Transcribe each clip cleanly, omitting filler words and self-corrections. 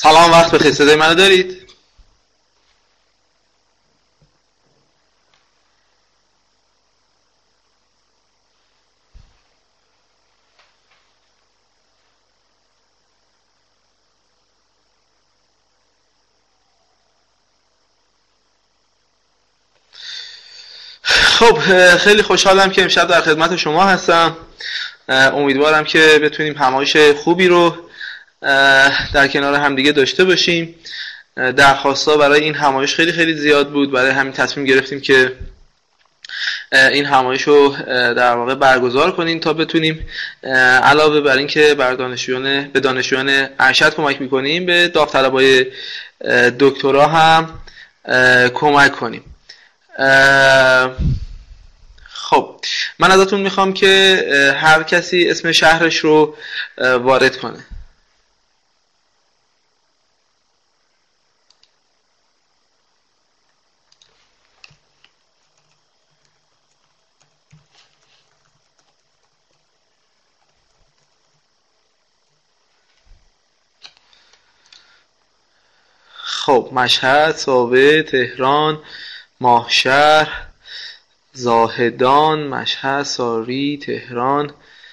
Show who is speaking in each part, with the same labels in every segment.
Speaker 1: سلام، وقت بخیر. صدای منو دارید؟ خب، خیلی خوشحالم که امشب در خدمت شما هستم. امیدوارم که بتونیم همایش خوبی رو در کنار همدیگه داشته باشیم. درخواست‌ها برای این همایش خیلی خیلی زیاد بود، برای همین تصمیم گرفتیم که این همایش رو در واقع برگزار کنیم تا بتونیم علاوه بر این که به دانشجویان ارشد کمک میکنیم، به داوطلبای دکترا هم کمک کنیم. خب، من ازتون میخوام که هر کسی اسم شهرش رو وارد کنه. خب، مشهد، ساوه، تهران، ماهشهر، زاهدان، مشهد، ساری، تهران،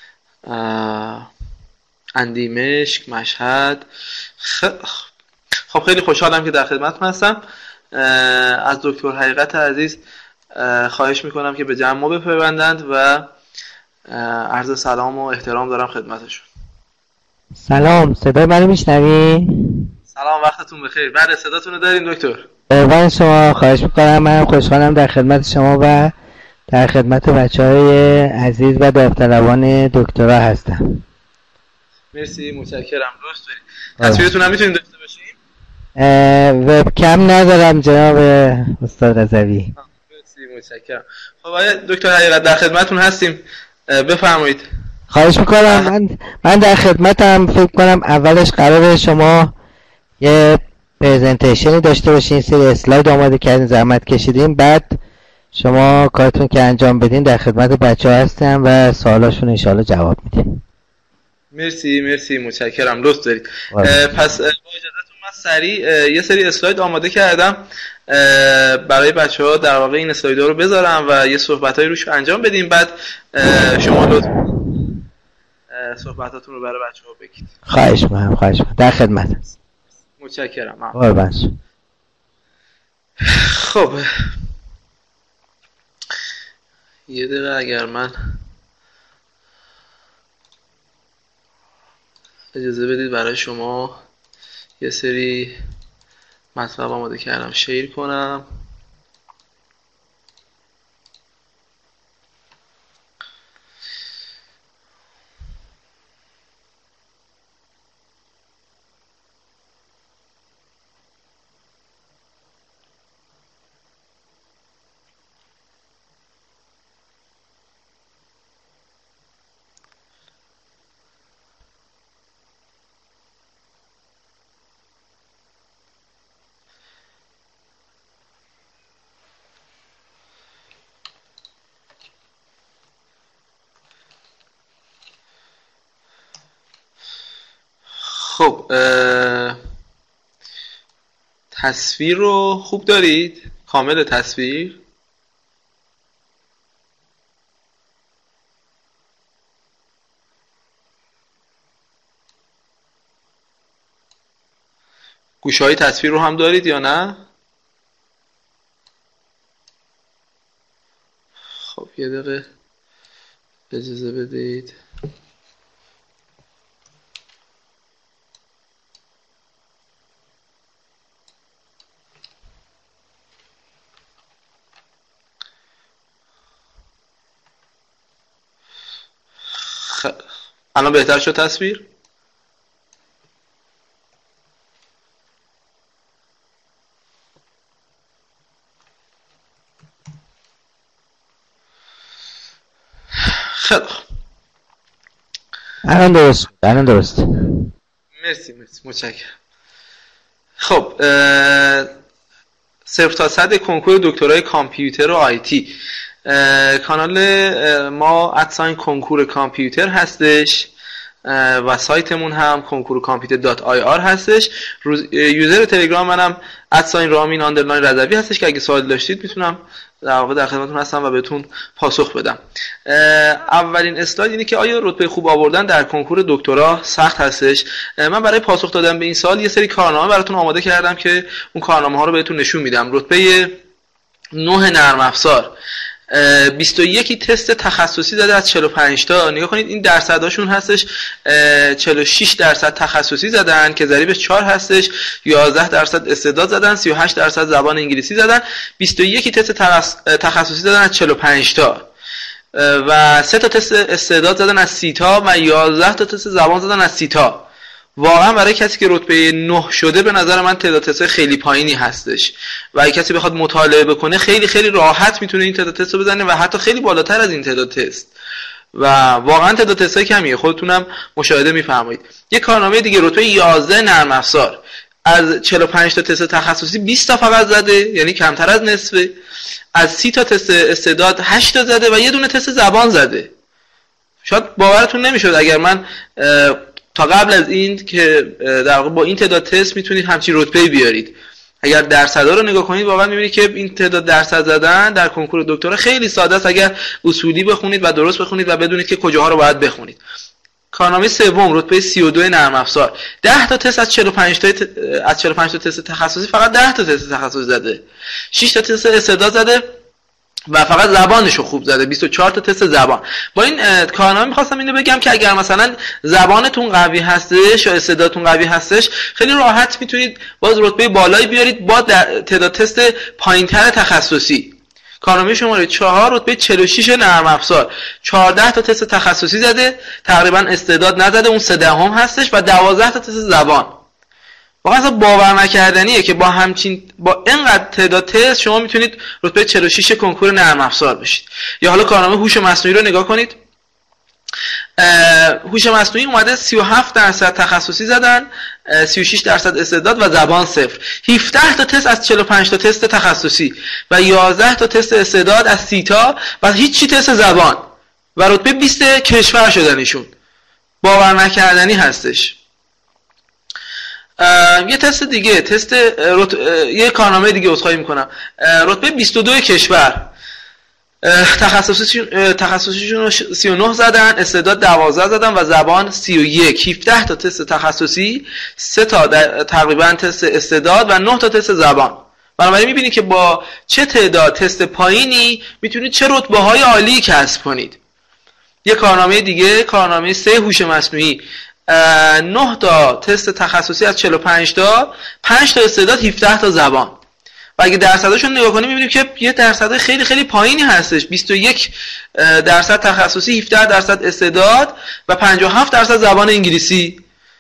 Speaker 1: اندیمشک، مشهد. خب، خیلی خوشحالم که در خدمتتون هستم. از دکتر حقیقت عزیز خواهش میکنم که به جمع ما بپیوندند و عرض سلام و احترام دارم خدمتشون.
Speaker 2: سلام، صدای منو میشنوی؟
Speaker 1: سلام، وقتتون بخیر. بله، صداتون رو داریم دکتر.
Speaker 2: قربان شما، خواهش میکنم. منم خوشحالم در خدمت شما و در خدمت بچهای عزیز و داوطلبان دکترا هستم.
Speaker 1: مرسی، متشکرم. درست دارید. تصویرتون هم میتونیم داشته باشیم؟
Speaker 2: وبکم ندارم جناب استاد رضوی.
Speaker 1: مرسی، متشکرم. خب آقای دکتر حقیقت، در خدمتتون هستیم، بفرمایید.
Speaker 2: خواهش میکنم. من در خدمتم. فکر کنم اولش قراره شما یه پرزنتیشنی داشته باشین، سری اسلاید آماده کردین، زحمت کشیدین، بعد شما کارتون که انجام بدین در خدمت بچه‌ها هستم و سوالاشون انشاءالله جواب میدیم.
Speaker 1: مرسی، متشکرم. لطف دارید. پس با اجازهتون من سریع یه سری اسلاید آماده کردم برای بچه‌ها، در واقع این اسلایدها رو بذارم و یه صحبتایی روش انجام بدیم، بعد شما لطف صحبتاتون رو برای بچه‌ها بگید.
Speaker 2: خواهش می‌کنم. در خدمت.
Speaker 1: متشکرم.
Speaker 2: قربان.
Speaker 1: خب، یه دقیقه اگر من اجازه بدید برای شما یه سری مطلب آماده کردم شیر کنم. خب، تصویر رو خوب دارید؟ کامل تصویر؟ گوشه‌های تصویر رو هم دارید یا نه؟ خب، یه دقیقه اجازه بدید. الان بهتر شد تصویر؟ خیلی خوب.
Speaker 2: الان درست.
Speaker 1: مرسی، متشکرم. خب، 0 تا 100 کنکور دکترای کامپیوتر و آیتی، کانال ما ادساین کنکور کامپیوتر هستش و سایتمون هم konkurukambite.ir هستش. یوزر تلگرام منم @رامین_رضوی هستش که اگه سوال داشتید میتونم در واقع در خدمتتون هستم و بهتون پاسخ بدم. اولین اسلاید اینه که آیا رتبه خوب آوردن در کنکور دکترا سخت هستش؟ من برای پاسخ دادن به این سوال یه سری کارنامه براتون آماده کردم که اون کارنامه ها رو بهتون نشون میدم. رتبه 9 نرم افزار 21 تست تخصصی داده از 45 تا. نگاه کنید این درصداشون هستش. 46% تخصصی زدن که ضریبش 4 هستش، 11% استعداد زدن، 38% زبان انگلیسی زدن. 21 تست تخصصی زدن از 45 تا و 3 تا تست استعداد زدن از 30 تا و 11 تا تست زبان زدن از 30 تا. واقعا برای کسی که رتبه 9 شده به نظر من تعداد تست خیلی پایینی هستش و اگه کسی بخواد مطالعه بکنه خیلی خیلی راحت میتونه این تعداد تست رو بزنه و حتی خیلی بالاتر از این تعداد تست و واقعا تعداد تست کمیه، خودتونم مشاهده میفرمایید. یک کارنامه دیگه رتبه 11 نرم افزار از 45 تا تست تخصصی 20 تا فقط زده، یعنی کمتر از نصفه. از 30 تا تست استعداد 8 تا زده و یه دونه تست زبان زده. شاید باورتون نمیشد اگر من تا قبل از این که در واقع با این تعداد تست میتونید همچین رتبه‌ای بیارید. اگر درصدا رو نگاه کنید واقعا میبینید که این تعداد درصد زدن در کنکور دکترا خیلی ساده است اگر اصولی بخونید و درست بخونید و بدونید که کجاها رو باید بخونید. کارنامه سوم رتبه 32 نرم افزار 10 تا تست از 45 تا تست تخصصی فقط 10 تا تست تخصصی زده. 6 تا تست استعداد زده و فقط زبانشو خوب زده، 24 تا تست زبان. با این کارنامه می‌خواستم اینو بگم که اگر مثلا زبانتون قوی هستش یا استعدادتون قوی هستش خیلی راحت میتونید باز رتبه بالایی بیارید با تعداد تست پایین‌تر تخصصی. کارنامه شماره 4 رتبه 46 نرم افزار 14 تا تست تخصصی زده، تقریبا استعداد نزده، اون 3 دهم هستش و 12 تا تست زبان. واقعا اصلا باور نکردنیه که با اینقدر تعداد تست شما میتونید رتبه 46 کنکور نرم افزار بشید. یا حالا کارنامه هوش مصنوعی رو نگاه کنید. هوش مصنوعی اومده 37% تخصصی زدن، 36% استعداد و زبان 0. 17 تا تست از 45 تا تست تخصصی و 11 تا تست استعداد از 30 تا و هیچی تست زبان و رتبه 20 کشور شدن ایشون. باور نکردنی هستش. یه تست دیگه، یه کارنامه دیگه عذرخواهی میکنم. رتبه 22 کشور تخصصیشون 39 زدن، استعداد 12 زدن و زبان 31. 17 تا تست تخصصی، 3 تا تقریبا تست استعداد و 9 تا تست زبان. بنابراین میبینید که با چه تعداد تست پایینی میتونید چه رتبه های عالی کسب کنید. یه کارنامه دیگه، کارنامه 3 هوش مصنوعی 9 تا تست تخصصی از 45 تا، 5 تا استعداد، 17 تا زبان. و اگه درصداشون نگاه کنیم می‌بینیم که یه درصد خیلی خیلی پایینی هستش. 21% تخصصی، 17% استعداد و 57% زبان انگلیسی.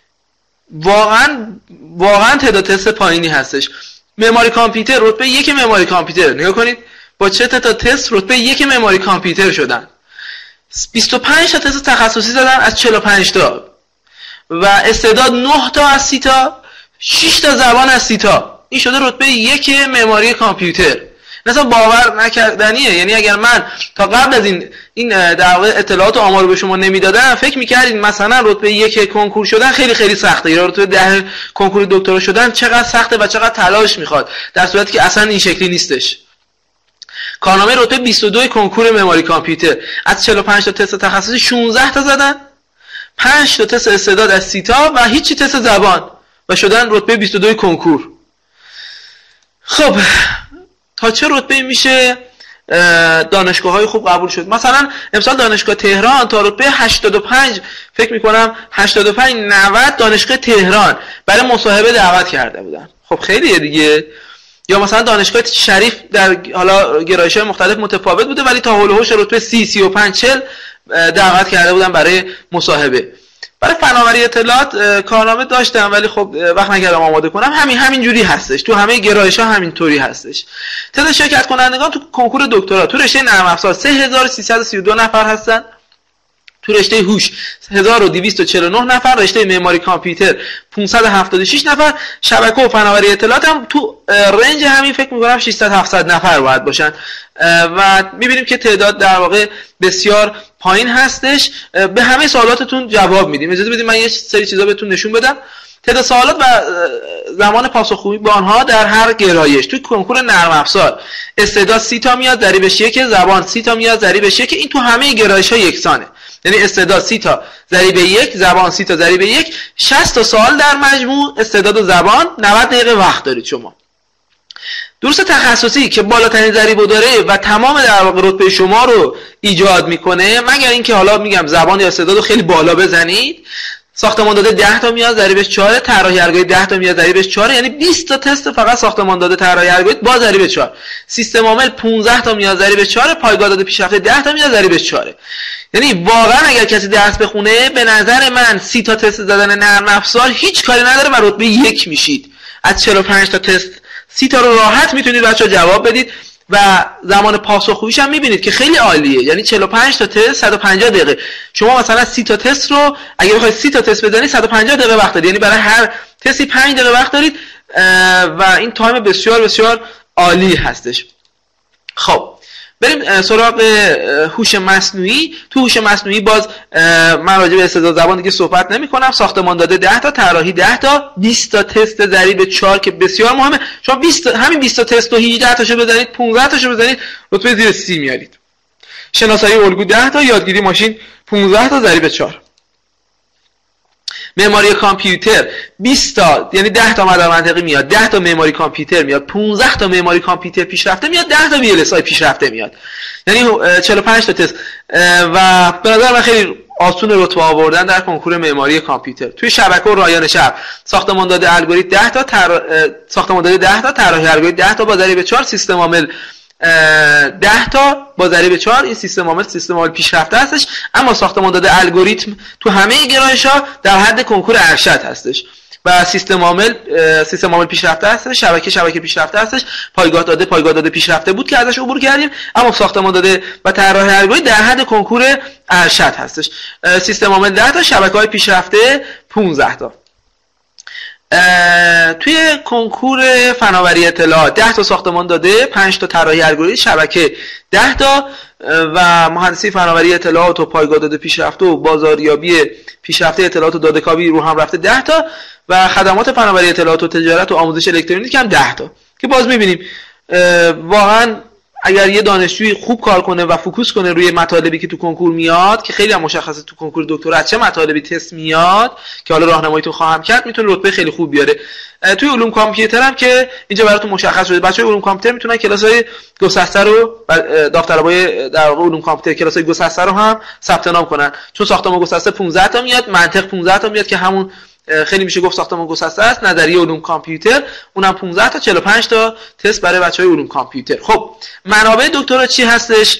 Speaker 1: واقعا تعداد تست پایینی هستش. معماری کامپیوتر رتبه 1 معماری کامپیوتر نگاه کنید با چه تا تست رتبه 1 معماری کامپیوتر شدن. 25 تا تست تخصصی زدن از 45 تا و استعداد 9 تا از 30 تا، 6 تا زبان از 30 تا. این شده رتبه 1 معماری کامپیوتر. مثلا باور نکردنیه. یعنی اگر من تا قبل از این در واقع اطلاعات و آمار به شما نمیدادم فکر می‌کردید مثلا رتبه 1 کنکور شدن خیلی خیلی سخته یا رتبه 10 کنکور دکترا شدن چقدر سخته و چقدر تلاش میخواد، در صورتی که اصلا این شکلی نیستش. کارنامه رتبه 22 کنکور معماری کامپیوتر از 45 تا تست تخصصی 16 تا زدن، 5 تا تست استعداد از 30 تا و هیچی تست زبان و شدن رتبه 22 کنکور. خب تا چه رتبه میشه دانشگاه‌های خوب قبول شد؟ مثلا امسال دانشگاه تهران تا رتبه 85 فکر می‌کنم 85 90 دانشگاه تهران برای مصاحبه دعوت کرده بودن. خب خیلیه دیگه. یا مثلا دانشگاه شریف در حالا گرایش‌های مختلف متفاوت بوده ولی تا هول و هوش رتبه 30 35 40 دعوت کرده بودن برای مصاحبه. برای فناوری اطلاعات کارنامه داشتم ولی خب وقت نکردم آماده کنم. همین جوری هستش. تو همه گرایش‌ها همینطوری هستش. تعداد شرکت کنندگان تو کنکور دکترا تو رشته نرم افزار 3332 نفر هستن. تو رشته هوش 1249 نفر، رشته معماری کامپیوتر 576 نفر، شبکه و فناوری اطلاعات هم تو رنج همین فکر می‌کنم 600 700 نفر باید باشن و می‌بینیم که تعداد در واقع بسیار پایین هستش. به همه سوالاتتون جواب میدیم. اجازه بدید من یه سری چیزا بهتون نشون بدم. تعداد سوالات و زمان پاسخگویی با آنها در هر گرایش. توی کنکور نرم افزار استعداد 30 تا میاد ضریبش 1، زبان 30 تا میاد ضریبش 1. این تو همه گرایش‌ها یکسانه. یعنی استعداد 30 تا ضریب 1، زبان 30 تا ضریب 1، 60 تا سوال در مجموع استعداد و زبان، 90 دقیقه وقت دارید شما. درس تخصصی که بالاترین ضریبو داره و تمام در واقع رتبه شما رو ایجاد میکنه، مگر اینکه حالا میگم زبان یا استعداد رو خیلی بالا بزنید. ساختمان داده 10 تا میاد ضریبش 4، طراحی ارگویی 10 تا میاد ضریبش 4، یعنی 20 تا تست فقط ساختمان داده طراحی ارگویی با ضریب 4. سیستم عامل 15 تا میاد ضریبش 4، پایگاه داده پیشرفته 10 تا میاد ضریبش 4. یعنی واقعا اگر کسی درس بخونه به نظر من 30 تا تست زدن نرم افزار هیچ کاری نداره و رتبه 1 میشید. از 45 تا تست 30 تا رو راحت میتونید بچه‌ها جواب بدید و زمان پاسخگوییش هم میبینید که خیلی عالیه. یعنی 45 تا تست 150 دقیقه. شما مثلا 30 تا تست رو اگه بخواید 30 تا تست بزنید 150 دقیقه وقت دارید، یعنی برای هر تستی 5 دقیقه وقت دارید و این تایم بسیار بسیار عالی هستش. خب بریم سراغ هوش مصنوعی. تو هوش مصنوعی باز من راجع به استعداد زبان دیگه صحبت نمی‌کنم. ساختمان داده 10 تا، طراحی 10 تا، 20 تا تست ضریب 4 که بسیار مهمه. شما 20 همین 20 تا تست رو 18 تاشو بزنید، 15 تاشو بزنید، رتبه زیر 30 میارید. شناسایی الگو 10 تا، یادگیری ماشین 15 تا ضریب 4. معماری کامپیوتر 20 تا، یعنی 10 تا مدار منطقی میاد، 10 تا معماری کامپیوتر میاد، 15 تا معماری کامپیوتر پیشرفته میاد، 10 تا VLSI پیشرفته میاد. یعنی 45 تا تست و به نظر من خیلی آسون رتبه آوردن در کنکور معماری کامپیوتر. توی شبکه و رایانه شهر ساختمان داده الگوریتم 10 تا، ساختمان داده 10 تا، طراحی الگوریتم 10 تا با ضریب 4، سیستم عامل 10 تا با ضریب 4. این سیستم عامل پیشرفته هستش، اما ساختمان داده الگوریتم تو همه گرایش‌ها در حد کنکور ارشد هستش و سیستم عامل پیشرفته هستش، شبکه پیشرفته هستش، پایگاه داده پیشرفته بود که ازش عبور کردیم، اما ساختمان داده و طراحی الگوریتم در حد کنکور ارشد هستش. سیستم عامل 10 تا، شبکه‌های پیشرفته 15 تا. توی کنکور فناوری اطلاعات 10 تا ساختمان داده، 5 تا طراحی الگوریتم، شبکه 10 تا و مهندسی فناوری اطلاعات و پایگاه داده پیشرفته و بازاریابی پیشرفته اطلاعات و داده‌کاوی رو هم رفته 10 تا و خدمات فناوری اطلاعات و تجارت و آموزش الکترونیک هم 10 تا. که باز می‌بینیم واقعا اگر یه دانشجوی خوب کار کنه و فوکوس کنه روی مطالبی که تو کنکور میاد، که خیلی هم مشخصه تو کنکور دکترا چه مطالبی تست میاد که حالا راهنماییتون خواهم کرد، میتونه رتبه خیلی خوب بیاره. توی علوم کامپیوتر هم که اینجا براتون مشخص شده، بچه‌های علوم کامپیوتر میتونن کلاس‌های گسسته رو داوطلبای در واقع علوم کامپیوتر کلاس‌های گسسته رو هم ثبت نام کنن، چون ساختمان گسسته 15 تا میاد، منطق 15 تا میاد که همون خیلی میشه گفت ساختمان گسسته است. نظریه علوم کامپیوتر اونم 15 تا، 45 تا تست برای بچهای علوم کامپیوتر. خب منابع دکترا چی هستش؟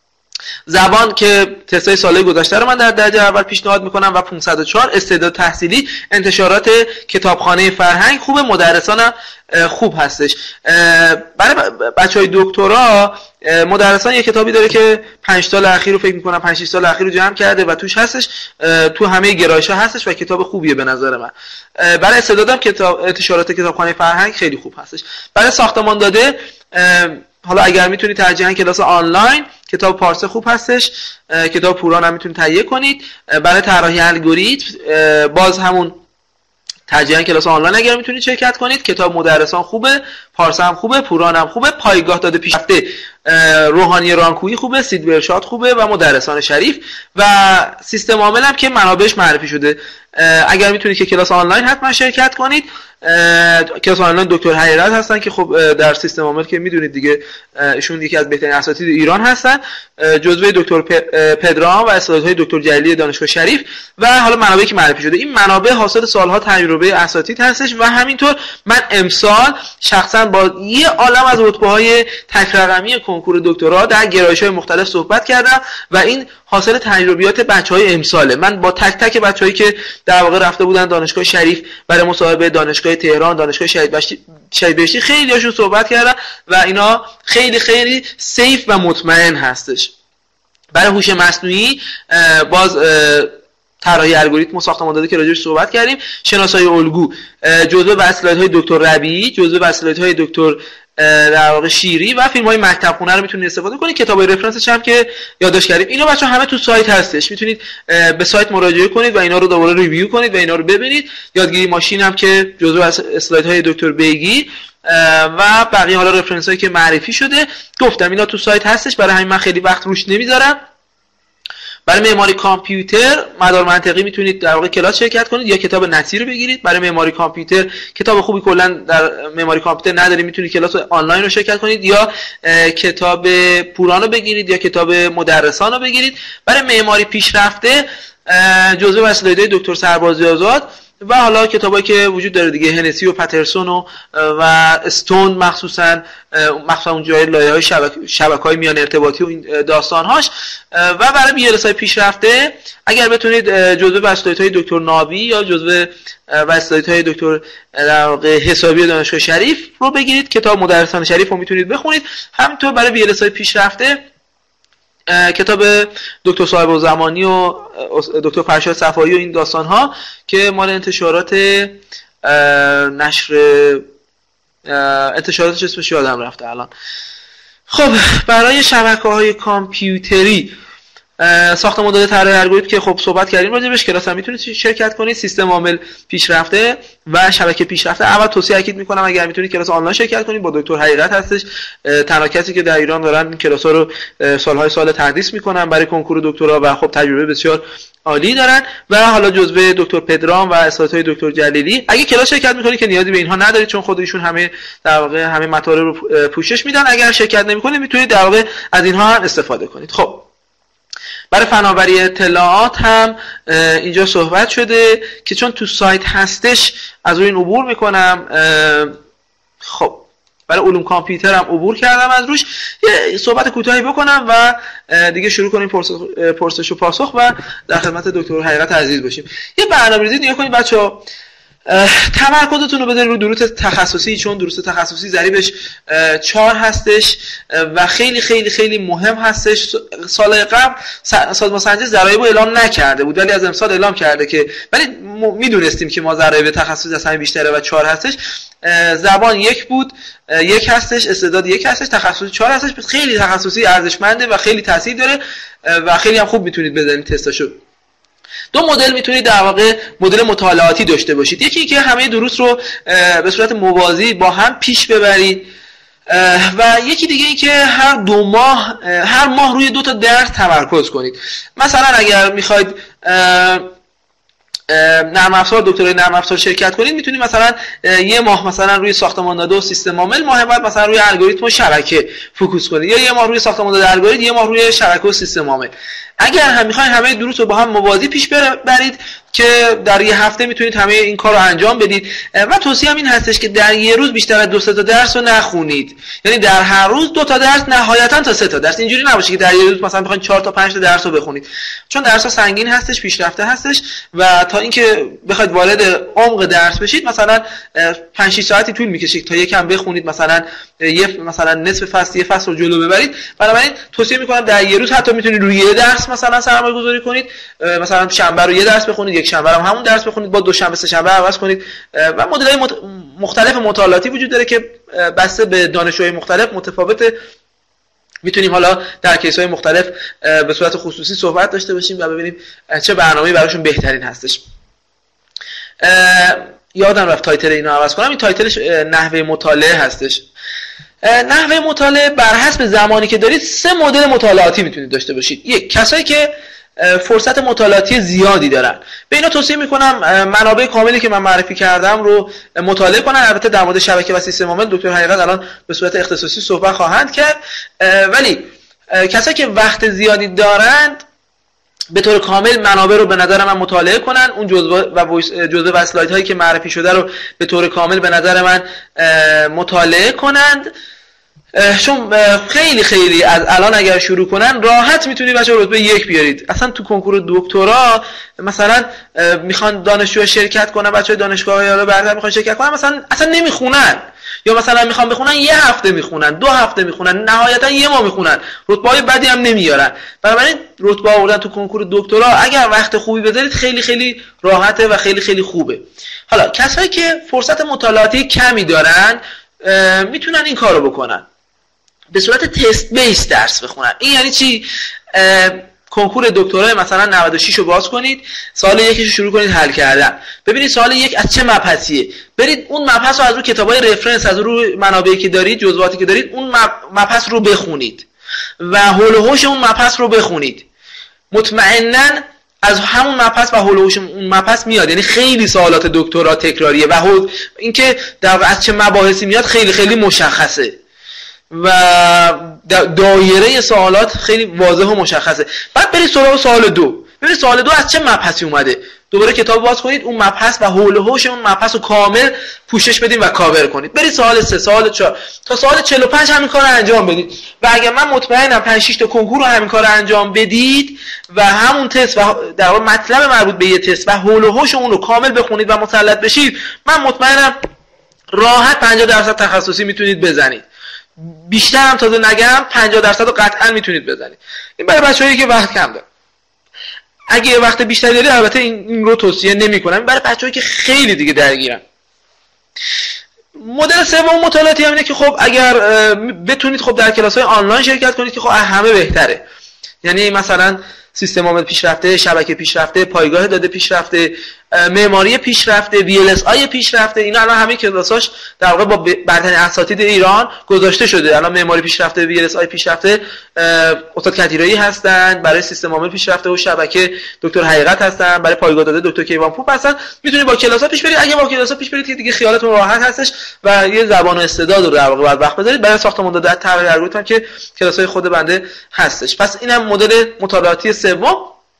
Speaker 1: زبان که تستای سال گذشته رو من در درجه اول پیشنهاد میکنم و 504. استعداد تحصیلی انتشارات کتابخانه فرهنگ خوبه، مدرسان هم خوب هستش. برای بچهای دکترا مدرسان یه کتابی داره که 5 سال اخیر رو فکر میکنم 5 6 سال اخیر رو جمع کرده و توش هستش، تو همه گرایش‌ها هستش و کتاب خوبیه به نظر من. برای استعدادم کتاب انتشارات کتابخانه فرهنگ خیلی خوب هستش. برای ساختمان داده حالا اگر میتونید ترجیحاً کلاس آنلاین، کتاب پارسه خوب هستش، کتاب پوران هم میتونید تهیه کنید. برای طراحی الگوریتم باز همون ترجیحاً کلاس آنلاین اگر میتونید شرکت کنید. کتاب مدرسان خوبه، پارسه هم خوبه، پوران هم خوبه، پایگاه داده پیشرفته روحانی رانکویی خوبه، سید برشاد خوبه و مدرسان شریف و سیستم عامل هم که منابعش معرفی شده. اگر میتونید که کلاس آنلاین حتما شرکت کنید. کلاس آنلاین دکتر حیرت هستن که خب در سیستم عامل که میدونید دیگه ایشون یکی از بهترین اساتید ایران هستن، جزوه دکتر پدرام و استادهای دکتر جلیلی دانشگاه شریف و حالا منابعی که معرفی شده. این منابع حاصل سالها تجربه اساتید هستش و همینطور من امسال شخصا با یه عالم از رتبه‌های تک رقمی کنکور دکترا در گرایش‌های مختلف صحبت کردم و این حاصل تجربیات بچهای امساله. من با تک تک بچه‌هایی که در واقع رفته بودن دانشگاه شریف برای مصاحبه، دانشگاه تهران، دانشگاه شهید بهشتی، خیلی هاشون صحبت کردم و اینا خیلی خیلی سیف و مطمئن هستش برای هوش مصنوعی باز طراحی الگوریتم و ساختمان داده که راجعش صحبت کردیم. شناسایی الگو جزء اسلایدهای دکتر ربیعی، جزء اسلایدهای دکتر در واقع شیری و فیلم‌های مکتب خونه رو میتونید استفاده کنید. کتابای رفرنسش هم که یادداشت کردیم. اینا بچه‌ها همه تو سایت هستش، میتونید به سایت مراجعه کنید و اینا رو دوباره ریویو کنید و اینا رو ببینید. یادگیری ماشین هم که جزء اسلایدهای دکتر بیگی و بقیه حالا رفرنس‌هایی که معرفی شده گفتم اینا تو سایت هستش، برای همین من خیلی وقت روش نمیذارم. برای معماری کامپیوتر مدار منطقی میتونید در واقع کلاس شرکت کنید یا کتاب نتی رو بگیرید. برای معماری کامپیوتر کتاب خوبی کلا در معماری کامپیوتر ندارید، میتونید کلاس آنلاین رو شرکت کنید یا کتاب پوران رو بگیرید یا کتاب مدرسان رو بگیرید. برای معماری پیشرفته جزء اسلایدهای دکتر سربازی آزاد و حالا کتابایی که وجود داره دیگه، هنسی و پترسون و استون مخصوصا اون جای لایه‌های شبکه‌های میان ارتباطی و این داستان‌هاش. و برای بی‌السای پیشرفته اگر بتونید جزء اسلایدهای دکتر ناوی یا جزء اسلایدهای دکتر در واقع حسابی دانشگاه شریف رو بگیرید. کتاب مدرسان شریف رو میتونید بخونید. همینطور برای بی‌السای پیشرفته کتاب دکتر صاحب زمانی و دکتر فرشاد صفایی و این داستان ها که مال انتشارات نشر انتشاراتش اسمش یادم رفته الان. خب برای شبکه‌های کامپیوتری ساختمان داده طراحی الگوریتم که خب صحبت کردیم راجعش، کلاس هم میتونید شرکت کنید. سیستم عامل پیشرفته و شبکه پیشرفته اول توصیه اکید میکنم اگر میتونید کلاس آنلاین شرکت کنید، با دکتر حقیقت هستش. تنها کسی که در ایران دارن این کلاس‌ها رو سالهای سال تدریس میکنن برای کنکور دکترا و خب تجربه بسیار عالی دارن. و حالا جزء دکتر پدرام و اساتید دکتر جلیلی اگه کلاس شرکت میکنید که نیازی به اینها ندارید چون خودشون همه در واقع همه مطالب رو پوشش میدن. اگر شرکت نمیکنید میتونید در واقع از اینها هم استفاده کنید. خب برای فناوری اطلاعات هم اینجا صحبت شده که چون تو سایت هستش از روی این عبور میکنم. خب برای علوم کامپیوتر هم عبور کردم از روش. یه صحبت کوتاهی بکنم و دیگه شروع کنیم پرسش و پاسخ و در خدمت دکتر حقیقت عزیز باشیم. یه برنامه‌ریزی نگاه کنید بچه‌ها، تمرکزتون رو بذارید رو دروس تخصصی، چون دروس تخصصی ضریبش 4 هستش و خیلی خیلی خیلی مهم هستش. سال قبل سازمان سنجش ضرایب رو اعلام نکرده بود ولی از امسال اعلام کرده که ولی میدونستیم که ما ضرایب تخصصی از همین بیشتره و 4 هستش. زبان 1 بود، 1 هستش، استعداد 1 هستش، تخصصی 4 هستش. خیلی تخصصی ارزشمنده و خیلی تاثیر داره و خیلی هم خوب میتونید بزنید تستاشو. دو مدل میتونید در واقع مدل مطالعاتی داشته باشید. یکی که همه دروس رو به صورت موازی با هم پیش ببرید و یکی دیگه ای که هر ماه روی 2 تا درس تمرکز کنید. مثلا اگر میخواید نرم افزار دکترای نرم افزار شرکت کنید میتونید مثلا یه ماه مثلا روی ساختمان داده و سیستم عامل، ماه بعد مثلا روی الگوریتم و شبکه فوکوس کنید، یا یه ماه روی ساختمان داده الگوریتم، یه ماه روی شبکه و سیستم عامل. اگر هم میخواین همه دروس رو با هم موازی پیش برید که در یه هفته میتونید همه این کار رو انجام بدید. و توصیه هم این هستش که در یه روز بیشتر از 2 تا درس رو نخونید، یعنی در هر روز 2 تا درس نهایتا تا 3 تا درس. اینجوری نباشه که در یه روز مثلا بخواید 4 تا 5 تا درس رو بخونید، چون درس‌ها سنگین هستش، پیشرفته هستش و تا اینکه بخواید وارد عمق درس بشید مثلا 5 6 ساعتی طول میکشه تا یکم بخونید، مثلا نصف فصل یه فصل رو جلو ببرید. بنابراین توصیه میکنم در یه روز حتی میتونید روی یه درس مثلا سرمایه‌گذاری کنید، مثلا شنبه رو یه درس بخونید، یک شنبه هم همون درس بخونید، با دوشنبه سه شنبه عوض کنید. و مدل‌های مختلف مطالعاتی وجود داره که بسته به دانشجوهای مختلف متفاوته. میتونیم حالا در کیس‌های مختلف به صورت خصوصی صحبت داشته باشیم و ببینیم چه برنامه‌ای براشون بهترین هستش. یادم رفت تایتل اینو عوض کنم. این تایتلش نحوه مطالعه هستش. نحوه مطالعه بر حسب زمانی که دارید 3 مدل مطالعاتی میتونید داشته باشید. یک، کسایی که فرصت مطالعاتی زیادی دارن، به اینا توصیه میکنم منابع کاملی که من معرفی کردم رو مطالعه کنن. البته در مورد شبکه و سیستم عامل دکتر حقیقت الان به صورت اختصاصی صحبت خواهند کرد، ولی کسایی که وقت زیادی دارند به طور کامل منابع رو به نظر من مطالعه کنن. اون جزوه و اسلاید هایی که معرفی شده رو به طور کامل به نظر من مطالعه کنند، چون خیلی خیلی از الان اگر شروع کنن راحت میتونید بچه‌ها رتبه 1 بیارید. اصلا تو کنکور دکترا مثلا میخوان دانشجو شرکت کنن، بچه‌های دانشگاه‌های برتر میخوان شرکت کنن، مثلا اصلا نمیخونن. یا مثلا میخوان بخونن یه هفته میخونن، 2 هفته میخونن، نهایتا یه ماه میخونن، رتبه‌های بدی هم نمیارن. بنابراین رتبه آوردن تو کنکور دکترا اگر وقت خوبی بذارید خیلی خیلی راحته و خیلی خیلی خوبه. حالا کسایی که فرصت مطالعاتی کمی دارن میتونن این کارو بکنن، به صورت تست بیس درس بخونن. این یعنی چی؟ کنکور دکترا مثلا 96 رو باز کنید، سوال یکیشو شروع کنید حل کردن، ببینید سوال یک از چه مبحثیه، برید اون مبحث رو از رو کتابای رفرنس، از رو منابعی که دارید، جزئیاتی که دارید، اون مبحث رو بخونید و حول و حوش اون مبحث رو بخونید. مطمئناً از همون مبحث و حول و حوش اون مبحث میاد. یعنی خیلی سوالات دکترا تکراریه و اینکه در از چه مباحثی میاد خیلی خیلی مشخصه و دایره سوالات خیلی واضح و مشخصه. بعد برید سراغ سوال 2، ببینید سوال 2 از چه مبحثی اومده، دوباره کتاب باز کنید، اون مبحث و حول و حوش اون مبحث رو کامل پوشش بدید و کاور کنید. برید سوال 3، سوال 4 تا سوال 45 همین کارو انجام بدید و اگر من مطمئنم 5 6 تا کنکور رو همین کارو انجام بدید و همون تست و در واقع مطلب مربوط به یه تست و حول و حوش اون رو کامل بخونید و مسلط بشید، من مطمئنم راحت 50% تخصصی میتونید بزنید. بیشتر هم تازه نگم 50% رو قطعا میتونید بزنید. این برای بچه‌هایی که وقت کم دارن. اگه وقت بیشتری داری البته این رو توصیه نمی‌کنم. برای بچه‌هایی که خیلی دیگه درگیرن. مدل سوم مطالعاتی همینه که خب اگر بتونید خب در کلاس‌های آنلاین شرکت کنید که خب همه بهتره. یعنی مثلا سیستم عامل پیشرفته، شبکه پیشرفته، پایگاه داده پیشرفته، معماری پیشرفته، VLSI پیشرفته، اینا الان همه کلاساش در واقع با برترین اساتید ایران گذاشته شده. الان معماری پیشرفته، VLSI پیشرفته استاد کدیرایی هستن، برای سیستم عامل پیشرفته و شبکه دکتر حقیقت هستن، برای پایگاه داده دکتر کیوان پور هستن. میتونید با کلاسا پیش برید. اگه با کلاسا پیش برید که دیگه خیالتون راحت هستش و یه زبان و استعداد رو در واقع بعد وقت بذارید. برای ساختمان داده طراحی الگوریتم که کلاسای خود بنده هستش. پس اینم مدل مطالعاتی سوم.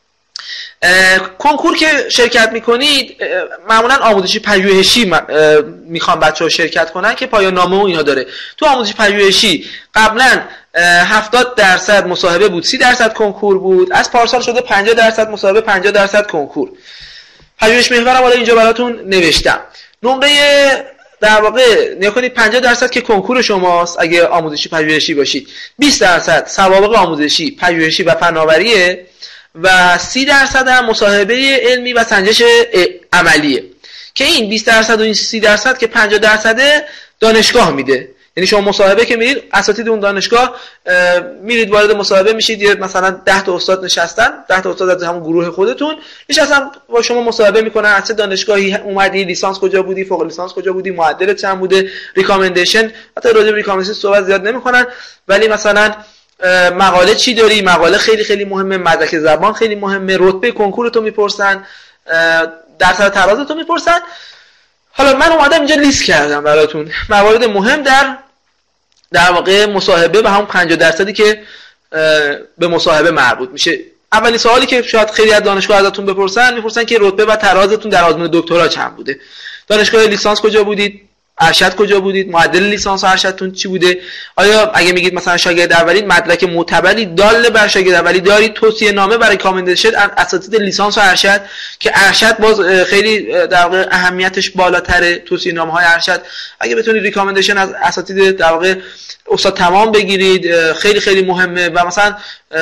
Speaker 1: کنکور که شرکت میکنید معمولا آموزشی پژوهشی میخوان بچه‌ها شرکت کنن که پایان نامه و اینا داره. تو آموزشی پژوهشی قبلا 70% مصاحبه بود، 30% کنکور بود. از پارسال شده 50% مصاحبه، 50% کنکور. پژوهش محورم حالا اینجا براتون نوشتم. نمره در واقع نگاه کنید 50% که کنکور شماست اگه آموزشی پژوهشی باشید، 20% سوابق آموزشی پژوهشی و فناوریه و 30% هم مصاحبه علمی و سنجش عملیه که این 20% و این 30% که 50% دانشگاه میده. یعنی شما مصاحبه که میرید، اساتید اون دانشگاه میرید وارد مصاحبه میشید، یه مثلا 10 تا استاد نشستن، 10 تا استاد از همون گروه خودتون نشستن با شما مصاحبه میکنن. از چه دانشگاهی اومدی، لیسانس کجا بودی، فوق لیسانس کجا بودی، معدل چند بوده، ریکامندیشن. حتی راجع به ریکامندیشن صحبت زیاد نمیکنن، ولی مثلا مقاله چی داری، مقاله خیلی خیلی مهمه، مدرک زبان خیلی مهمه، رتبه کنکورتو میپرسن، درصد ترازتو میپرسن. حالا من اومدم اینجا لیست کردم براتون موارد مهم در واقع مصاحبه و همون 50% که به مصاحبه مربوط میشه. اولین سوالی که شاید خیلی از دانشگاه ازتون میپرسن که رتبه و ترازتون در آزمون دکترا چند بوده، دانشگاه لیسانس کجا بودید، ارشد کجا بودید، معدل لیسانس و ارشدتون چی بوده، آیا اگه میگید مثلا شاگرد اولید مدرک معتبری دال بر شاگرد اولی دارید، توصیه نامه برای ریکامندیشن اساتید لیسانس و ارشد که ارشد باز خیلی در واقع اهمیتش بالاتره. توصیه نامه های ارشد اگه بتونید ریکامندیشن از اساتید در واقع استاد تمام بگیرید خیلی خیلی مهمه. و مثلا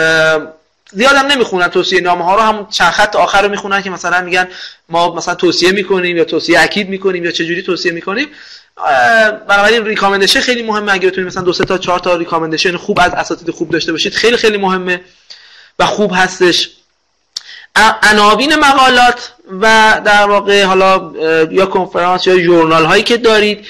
Speaker 1: زیادم نمیخونن توصیه نامه ها رو، همون چند خط آخر رو میخونن که مثلا میگن ما مثلا توصیه میکنیم یا توصیه اکید میکنیم یا چه جوری توصیه میکنیم. بنابراین ریکامندیشن خیلی مهمه. اگه بتونید مثلا 2 3 تا 4 تا ریکامندیشن خوب از اساتید خوب داشته باشید خیلی خیلی مهمه و خوب هستش. عناوین مقالات و در واقع حالا یا کنفرانس یا ژورنال هایی که دارید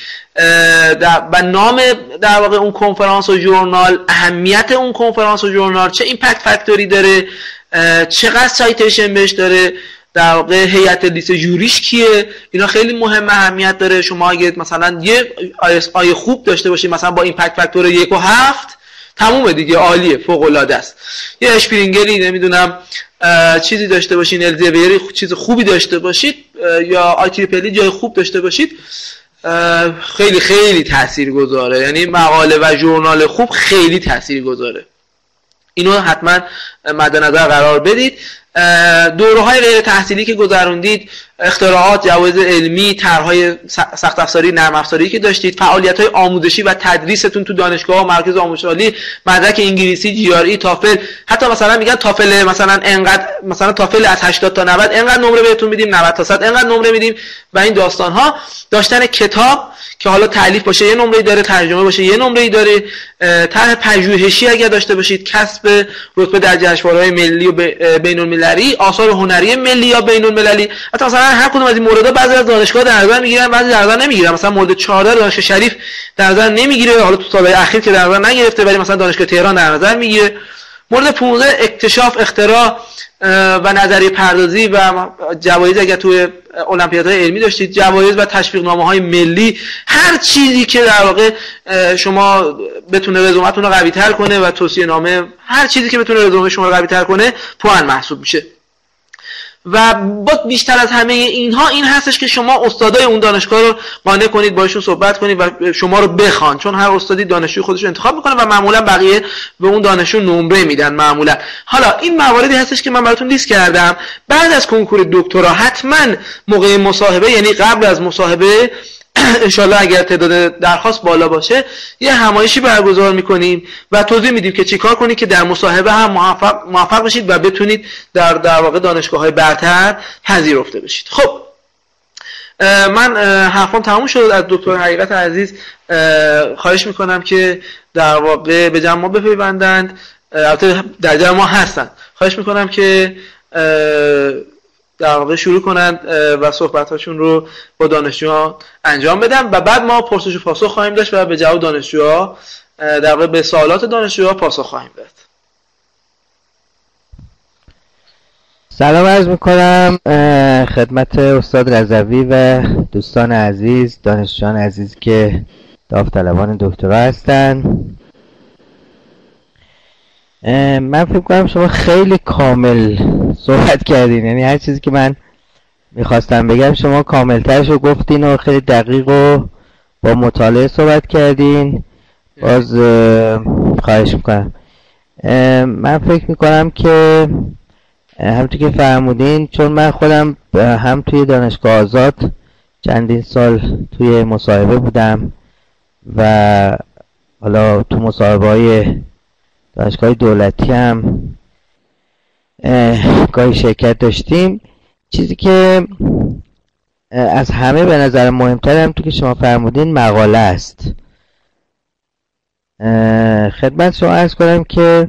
Speaker 1: و نام در واقع اون کنفرانس و ژورنال، اهمیت اون کنفرانس و ژورنال، چه ایمپکت فاکتوری داره، چقدر سایتیشن بهش داره، در واقع هیئت لیست جوریش کیه، اینا خیلی مهم اهمیت داره. شما اگه مثلا یه آی خوب داشته باشید مثلا با ایمپکت فاکتور 1.7 تمومه دیگه، عالیه، فوق العاده است. یه اشپرینگری نمیدونم چیزی داشته باشین، الزویری چیز خوبی داشته باشید یا آی تریپلی جای خوب داشته باشید خیلی خیلی تاثیرگذاره. یعنی مقاله و ژورنال خوب خیلی تاثیرگذاره. اینو حتما مد نظر قرار بدید. دوره‌های غیر تحصیلی که گذروندید اختراعات، جوایز علمی، طرح‌های سخت افزاری، نرم افزاری که داشتید، فعالیت‌های آموزشی و تدریستون تو دانشگاه و مرکز آموزش عالی، مدرک انگلیسی، جی آر ای، تافل، حتی مثلا میگن تافل مثلا انقدر، مثلا تافل از 80 تا 90 انقدر نمره بهتون میدیم، 90 تا 100 انقدر نمره میدیم و این داستان‌ها. داشتن کتاب که حالا تالیف باشه یه نمره‌ای داره، ترجمه باشه یه نمره‌ای داره، طرح پژوهشی اگر داشته باشید، کسب رتبه در جشنواره‌های ملی و بین‌المللی، آثار هنری ملی یا بین‌المللی. حتی مثلا هر کدوم از این موردها بعضی از دانشگاه در نظر میگیرن، بعضی در نظر نمیگیرن. مثلا مورد 14 دانشگاه شریف در نظر نمیگیره، حالا تو سال‌های اخیر که در نظر نگرفته، ولی مثلا دانشگاه تهران در نظر میگیره. مورد 15 اکتشاف، اختراع و نظریه پردازی و جوایز اگر توی المپیادهای علمی داشتید، جوایز و تشویقنامه‌های ملی، هر چیزی که در واقع شما بتونه رزومتون رو قوی‌تر کنه و توصیه‌نامه، هر چیزی که بتونه رزومه شما رو قوی‌تر کنه پوان محسوب میشه. و با بیشتر از همه اینها این هستش که شما استادای اون دانشگاه رو قانع کنید، باشون صحبت کنید و شما رو بخوان، چون هر استادی دانشجوی خودش رو انتخاب میکنه و معمولا بقیه به اون دانشجو نمره میدن معمولا. حالا این مواردی هستش که من براتون لیست کردم. بعد از کنکور دکترا حتما موقع مصاحبه، یعنی قبل از مصاحبه انشالله اگر تعداد درخواست بالا باشه، یه همایشی برگزار میکنیم و توضیح میدیم که چیکار کنید که در مصاحبه هم موفق بشید و بتونید در واقع دانشگاه‌های برتر پذیرفته بشید. خب من حرفم تموم شد. از دکتر حقیقت عزیز خواهش میکنم که در واقع به جمع ما بپیوندند، البته در جمع ما هستن. خواهش میکنم که در واقع شروع کنند و صحبتاشون رو با دانشجوها انجام بدن و بعد ما پرسش و پاسخ خواهیم داشت و به جواب دانشجوها، در واقع به سوالات دانشجوها پاسخ خواهیم داد.
Speaker 2: سلام عرض میکنم خدمت استاد رضوی و دوستان عزیز، دانشجویان عزیز که داوطلبان دکترا هستن. من فکر کنم شما خیلی کامل صحبت کردین، یعنی هر چیزی که من میخواستم بگم شما کاملترش رو گفتین و خیلی دقیق و با مطالعه صحبت کردین. باز خواهش میکنم. من فکر میکنم که همونطور که فرمودین، چون من خودم هم توی دانشگاه آزاد چندین سال توی مصاحبه بودم و حالا تو مصاحبه‌های دانشگاه دولتی هم گاهی شرکت داشتیم. چیزی که از همه به نظر مهمتر هم تو که شما فرمودین مقاله است. خدمت شما عرض کنم که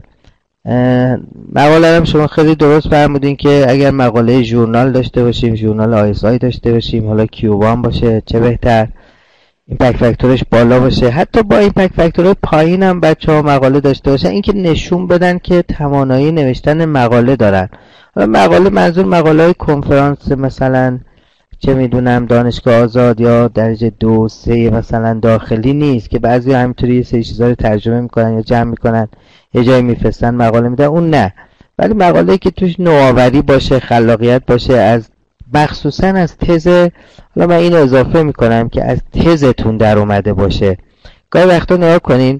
Speaker 2: مقاله هم شما خیلی درست فرمودین که اگر مقاله ژورنال داشته باشیم، ژورنال آیسای داشته باشیم، حالا کیوبان باشه چه بهتر، ایمپکت فاکتورش بالا باشه. حتی با ایمپکت فاکتور پایین هم بچه‌ها مقاله داشته باشن، این که نشون بدن که توانایی نوشتن مقاله دارن. حالا مقاله منظور مقاله های کنفرانس، مثلا چه میدونم دانشگاه آزاد یا درجه 2 3 مثلا داخلی نیست که بعضی همینطوری یه سری چیزا رو ترجمه میکنن یا جمع میکنن یه جایی میفرستن مقاله میدن، اون نه. ولی مقاله‌ای که توش نوآوری باشه، خلاقیت باشه، از مخصوصا از تز، حالا من اینو اضافه میکنم که از تزتون در اومده باشه. گاهی وقتا نگاه کنین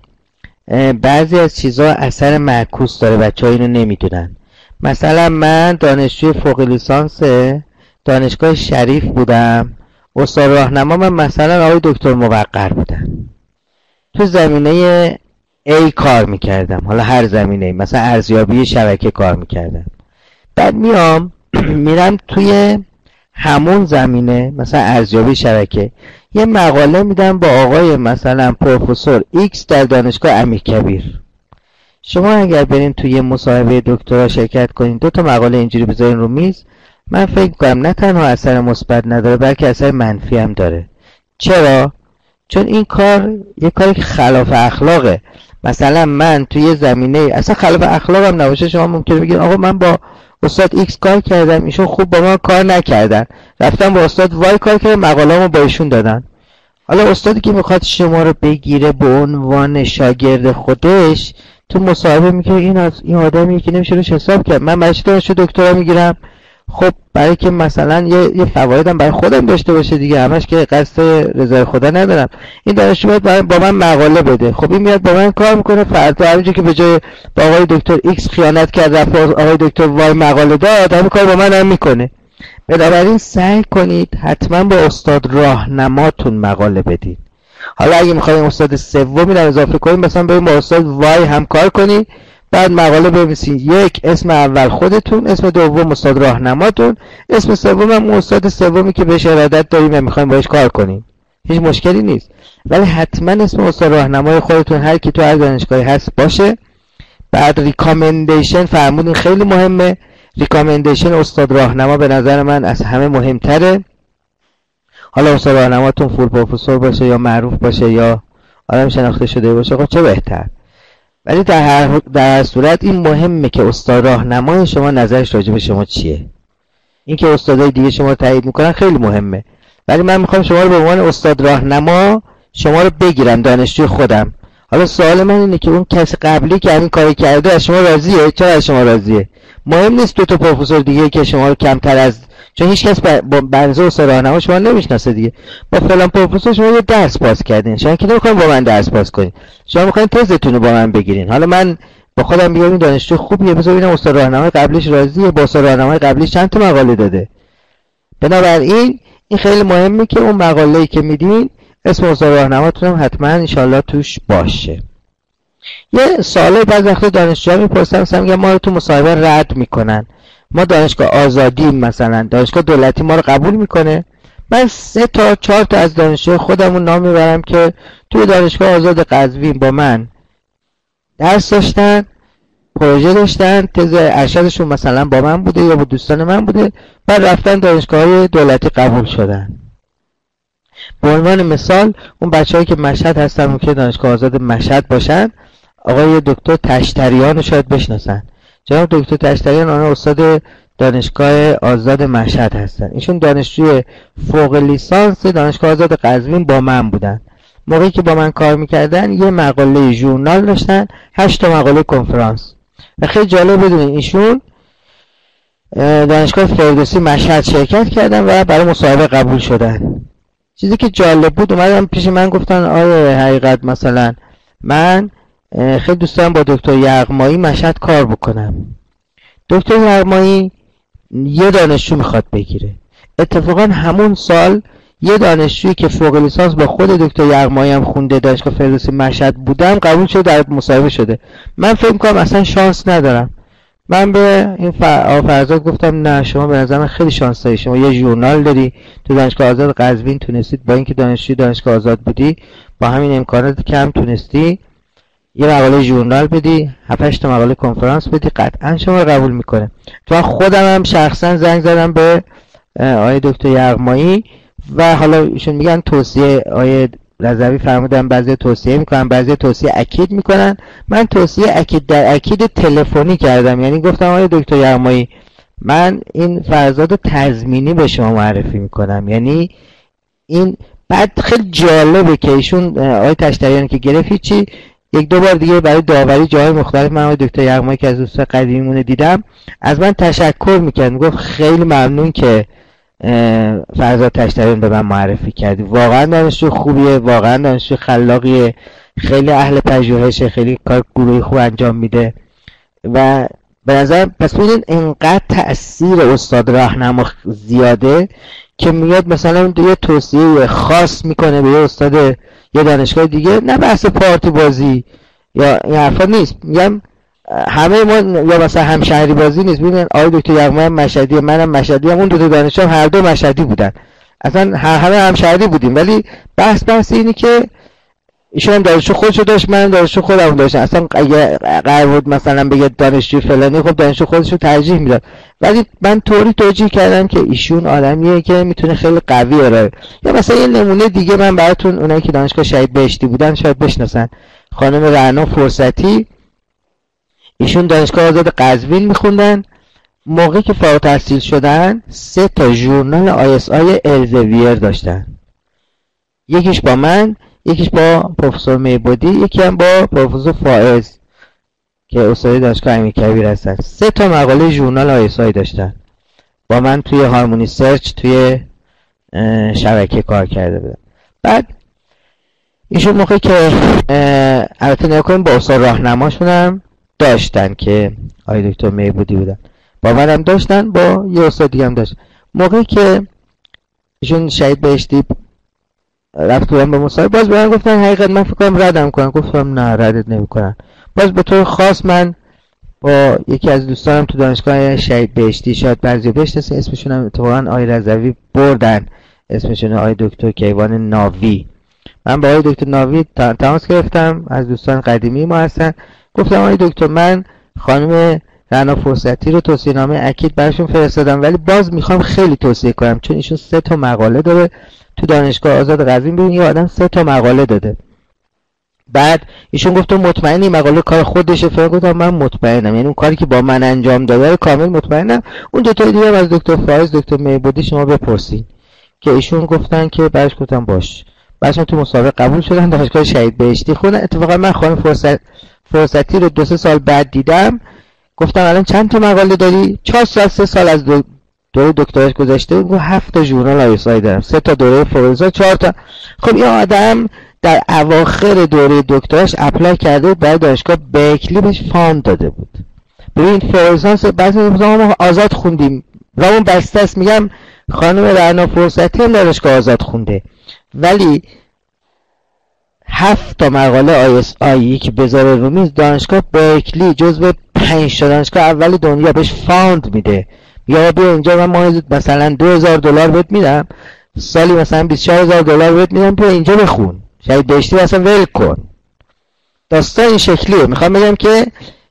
Speaker 2: بعضی از چیزها اثر معکوس داره، بچه‌ها اینو نمیدونن. مثلا من دانشجوی فوق لیسانس دانشگاه شریف بودم، استاد راهنما من مثلا آقای دکتر موقر بودن. تو زمینه A کار میکردم، حالا هر زمینه، مثلا ارزیابی شبکه کار میکردم. بعد میرم توی همون زمینه، مثلا ارزیابی شبکه، یه مقاله میدم با آقای مثلا پروفسور X در دانشگاه امیرکبیر. شما اگر برین توی مصاحبه دکترا شرکت کنین، 2 تا مقاله اینجوری بذارین رو میز، من فکر کنم نه تنها اثر مثبت نداره بلکه اثر منفی هم داره. چرا؟ چون این کار یه کاری که خلاف اخلاقه. مثلا من توی زمینه اصلا خلاف اخلاق هم نباشه، شما ممکنه بگید آقا من با استاد ایکس کار کردم، ایشون خوب با ما کار نکردن، رفتم با استاد وای کار کردم، مقاله‌مو با ایشون دادن. حالا استادی که میخواد شما رو بگیره به عنوان شاگرد خودش، تو مصاحبه میگه این آدمیه که نمیشه روش حساب کرد. من برای چی دانشجو دکترا میگیرم؟ خب برای که مثلا یه فوایدم برای خودم داشته باشه دیگه، همش که قصد رضای خدا ندارم. این دانشجو باید با من مقاله بده. خب این میاد با من کار میکنه، فردا همینجوری که به جای با آقای دکتر ایکس خیانت کرد رفت آقای دکتر وای مقاله داد، همین کار با من هم میکنه. بنابراین سعی کنید حتما با استاد راهنماتون مقاله بدید. حالا اگه میخواید استاد سومی رو اضافه کنید، مثلا برید با استاد وای همکار کنید، بعد مقاله بنویسید. یک، اسم اول خودتون، اسم دوم استاد راهنماتون، اسم سوم هم استاد سومی که بهش ارادت داریم و میخوایم باهاش کار کنیم. هیچ مشکلی نیست، ولی حتما اسم استاد راهنمای خودتون هر کی تو هر دانشگاهی هست باشه. بعد ریکامندیشن فرمودین، خیلی مهمه. ریکامندیشن استاد راهنما به نظر من از همه مهمتره. حالا استاد راهنماتون فول پروفسور باشه یا معروف باشه یا آدم شناخته شده باشه، خب چه بهتر. ولی در هر صورت این مهمه که استاد راهنمای شما نظرش راجع به شما چیه. این که استادای دیگه شما رو تایید میکنن خیلی مهمه، ولی من میخوام شما رو به عنوان استاد راهنما شما رو بگیرم، دانشجوی خودم. حالا سوال من اینه که اون کسی قبلی که همین کاری کرده از شما راضیه؟ چرا از شما راضیه؟ مهم نیست دو تا پروفسور دیگه که شما رو کمتر از، چون هیچ کس با بنظر استاد راهنما شما نمیشناسه دیگه. با فلان پروفسور شما یه درس پاس کردین، شما که نمیخواین با من درس پاس کنین، شما میخواین تزتون رو با من بگیرین. حالا من با خودم میگم این دانشجو خوبیه، بذار ببینم استاد راهنمای قبلیش راضیه، با استاد راهنمای قبلیش چند تا مقاله داده. بنابراین این خیلی مهمه که اون مقاله‌ای که میدین اسم استاد راهنماتون هم حتما ان شاءالله توش باشه. یه سوالی بعضی وقتا دانشجوها میپرسن، مثلا میگن ما رو تو مصاحبه رد میکنن، ما دانشگاه آزادی، مثلا دانشگاه دولتی ما رو قبول میکنه. من 3 تا 4 تا از دانشجوی خودمون نام میبرم که توی دانشگاه آزاد قزوین با من درس داشتن، پروژه داشتن، تز ارشدشون مثلا با من بوده یا با دوستان من بوده، بعد رفتن دانشگاه دولتی قبول شدن. به عنوان مثال اون بچه‌هایی که مشهد هستن ممکنه دانشگاه آزاد مشهد باشن، آقای دکتر تشتریان رو شاید بشناسن. جناب دکتر تشتریان آنها استاد دانشگاه آزاد مشهد هستن. ایشون دانشجوی فوق لیسانس دانشگاه آزاد قزوین با من بودن. موقعی که با من کار میکردن یه مقاله ژورنال داشتن، 8 تا مقاله کنفرانس. و خیلی جالب بدونین ایشون دانشگاه فردوسی مشهد شرکت کردن و برای مصاحبه قبول شدن. چیزی که جالب بود، اومدن پیش من گفتن آره حقیقت مثلا من خیلی دوست دارم با دکتر یغمایی مشهد کار بکنم. دکتر یغمایی یه دانشجو میخواد بگیره. اتفاقا همون سال یه دانشجویی که فوق لیسانس با خود دکتر یغمایی هم خونده دانشگاه فردوسی مشهد بودم قبول شده، در مصاحبه شده. من فکر می‌کنم اصلا شانس ندارم. من به این فرزاد گفتم نه شما به نظر من خیلی شانس داری، شما یه ژورنال داری تو دانشگاه آزاد قزوین، تونستید با اینکه دانشجوی دانشگاه آزاد بودی با همین امکانات کم تونستی یه مقاله ژورنال بدی، 7-8 تا مقاله کنفرانس بدی، قطعا شما رو قبول میکنه. تو خودم هم شخصا زنگ زدم به آقای دکتر یغمایی و حالا ایشون میگن توصیه آقای رضوی فرمودن بعضی توصیه میکنن بعضی توصیه اکید میکنن. من توصیه اکید در اکید تلفنی کردم، یعنی گفتم آقای دکتر یغمایی من این فرزاد تضمینی به شما معرفی میکنم. یعنی این بعد خیلی جالبه که ایشون آقای تشتریان که گرفت هیچی، 1-2 بار دیگه برای داوری جای مختلف من آقای دکتر یغمایی که از دوستان قدیمیمون دیدم از من تشکر میکرد، میگفت خیلی ممنون که فرزاد تشتریان به من معرفی کردی، واقعا دانشجو خوبیه، واقعا دانشجو خلاقیه، خیلی اهل پژوهشه، خیلی کار گروهی خوب انجام میده. و به نظر پس ببینید اینقدر تأثیر استاد راهنما زیاده که میاد مثلا یه توصیه خاص میکنه به یه استاد یه دانشگاه دیگه، نه بحث پارتی بازی یا این حرفا نیست، میگم همه ما یا مثلا همشهری بازی نیست. ببینن آقای دکتر یغمایی مشهدی، منم مشهدی، اون دو تا دانشجو هر دو مشهدی بودن، اصلا همه همشهری بودیم، ولی بحث اینی که ایشون هم دانشجو خودشو داشت، من دانشجو خودم داشتم. اصلا اگه قرار بود مثلا بگه دانشجو فلانی، خب دانشجو خودشو ترجیح میداد، ولی من طوری توجیه کردم که ایشون آدمیه که میتونه خیلی قوی ارائه. یا مثلا یه نمونه دیگه من براتون، اونایی که دانشگاه شهید بهشتی بودن شاید بشناسن، خانم رعنا فرصتی، ایشون دانشگاه آزاد قزوین میخوندن. موقعی که فارغ التحصیل شدن 3 تا ژورنال ISI الزویر داشتن، یکیش با من، یکیش با پروفسور میبودی، یکی هم با پروفسور فائز که استاد دانشگاه امیرکبیر هستن. 3 تا مقاله ژورنال ISI داشتن، با من توی هارمونی سرچ توی شبکه کار کرده بودن. بعد ایشون موقعی که البته نگاه کنیم با استاد راهنماشون هم داشتن که آقای دکتر میبودی بودن، با منم داشتن، با یه استاد دیگه هم داشتن. موقعی که ایشون شهید بهشتی رفت به مصاحبه، باز به من گفتن حقیقت من فکر کنم ردم کنن. گفتم نه ردت نمیکنن. باز به طور خاص من با یکی از دوستانم تو دانشگاه شهید بهشتی، شاید بعضی بشناسن اسمشون هم اتفاقا آقای رضوی بردن، اسمشون آقای دکتر کیوان ناوی. من با آقای دکتر ناوی تماس گرفتم، از دوستان قدیمی ما هستن. گفتم آقای دکتر من خانم رنا فرصتی رو توصیه‌نامه اکید براشون فرستادم، ولی باز میخوام خیلی توصیه کنم، چون ایشون 3 تا مقاله داره تو دانشگاه آزاد قزوین. ببین یه آدم 3 تا مقاله داده. بعد ایشون گفت مطمئنی مقاله کار خودشه؟ فکر گفتم من مطمئنم، یعنی اون کاری که با من انجام داده رو کامل مطمئنم. اون دو تا دیگه از دکتر فایز، دکتر میبودی شما بپرسین، که ایشون گفتن که بعدش گفتم باش. بعدش تو مسابقه قبول شدن، دانشگاه شهید بهشتی خوندن. اتفاقا من خانم فرصتی رو 2-3 سال بعد دیدم. گفتم الان چند تا مقاله داری؟ 4 سال 3 سال از دوره دکتراش گذشته. گفت 7 تا ژورنال آیسای دارم، 3 تا دوره فوق لیسانس، 4 تا. خب این آدم در اواخر دوره دکتراش اپلای کرده بود برای دانشگاه برکلی، بهش فاند داده بود. ببین فوق لیسانس بعضی ما آزاد خوندیم، رامون بسته است. میگم خانم رنا فرصتی هم دانشگاه آزاد خونده، ولی 7 تا مقاله ISI که بذاره رو میز، دانشگاه برکلی جزو 5 تا دانشگاه اول دنیا بهش فاند میده. یا بیا اینجا من ماهی مثلا $2000 بهت میدم، سالی مثلا $24000 بهت میدم، بیا اینجا بخون، شاید بهشتی اصلا ول کن. داستان این شکلیه. میخوام بگم که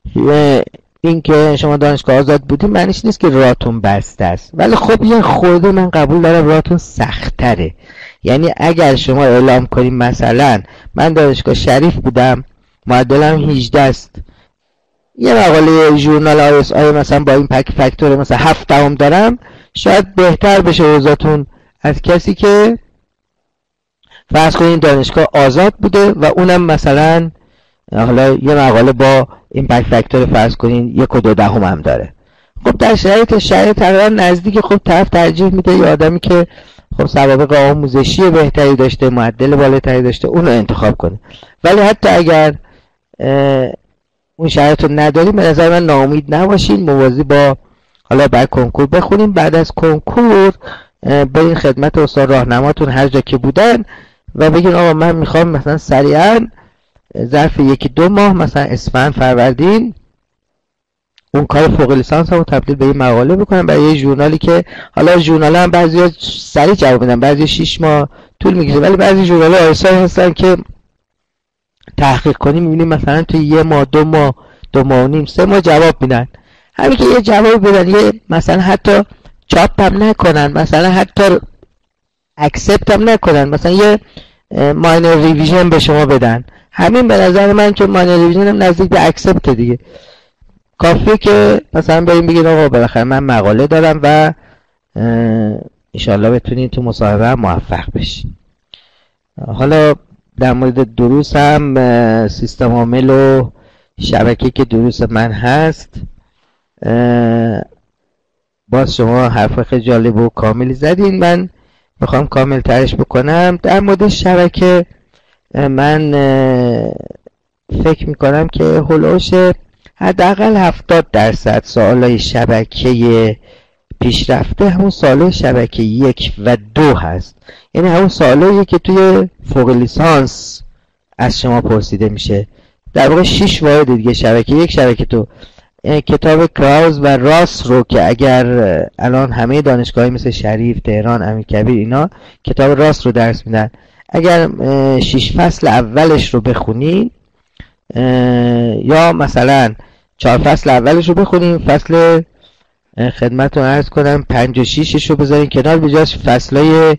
Speaker 2: این که شما دانشگاه آزاد بودیم معنیش نیست که راهتون بسته است، ولی خب یه خورده من قبول دارم راهتون سخت‌تره. یعنی اگر شما اعلام کنیم مثلا من دانشگاه شریف بودم، معدلم 18 است، یه مقاله ژورنال ISI مثلا با این فاکتور مثلا 7 دارم، شاید بهتر بشه اوضاعتون از کسی که فرض کنین دانشگاه آزاد بوده و اونم مثلا حالا یه مقاله با ایمپکت فاکتور فرض کنین 1.2 هم داره. خب در شرایط تقریبا نزدیک، خب طرف ترجیح میده یه آدمی که خب سوابق آموزشی بهتری داشته، معدل بالاتری داشته، اون رو انتخاب کنه. ولی حتی اگر اون شرایط رو نداریم، به نظر من ناامید نباشین، موازی با حالا بعد کنکور بخونیم، بعد از کنکور برین خدمت استاد راهنماتون هر جا که بودن و بگین آقا من میخوام مثلا سریعا ظرف 1-2 ماه مثلا اسفند فروردین اون کار فوق لیسانس رو تبدیل به یه مقاله بکنم برای یه ژورنالی که حالا ژورنال هم بعضیا سریع جواب میدن، بعضی 6 ماه طول میکشه، ولی بعضی ژورنال آیسای هستن که تحقیق کنیم میبینیم مثلا تو 1 ماه 2 ماه 2 ماه و نیم 3 ماه جواب میدن. همین که یه جواب بدن، یه مثلا حتی چاپ هم نکنن، مثلا حتی اکسپت هم نکنن، مثلا یه ماینر ریویژن به شما بدن، همین به نظر من که ماینر ریویژن هم نزدیک به اکسپت دیگه. کافیه که مثلا بریم بگید آقا بالاخره من مقاله دارم و انشالله بتونید تو مصاحبه هم موفق بشین. حالا در مورد دروس هم سیستم عامل و شبکه که دروس من هست، باز شما حرف خیلی جالب و کاملی زدین، من میخوام کامل ترش بکنم. در مورد شبکه من فکر میکنم که هولوش حداقل 70% سوالای شبکه پیشرفته همون سوالای شبکه 1 و 2 هست، یعنی همون سوالایی که توی فوق لیسانس از شما پرسیده میشه. در واقع 6 واحد دیگه، شبکه 1 شبکه 2. کتاب کراوز و راس رو که اگر الان همه دانشگاهی مثل شریف، تهران، امیرکبیر اینا کتاب راس رو درس میدن، اگر 6 فصل اولش رو بخونین یا مثلا 4 فصل اولش رو بخونین، فصل خدمتتون عرض کنم 5 و 6 رو بذارین کنار، به جاش فصلای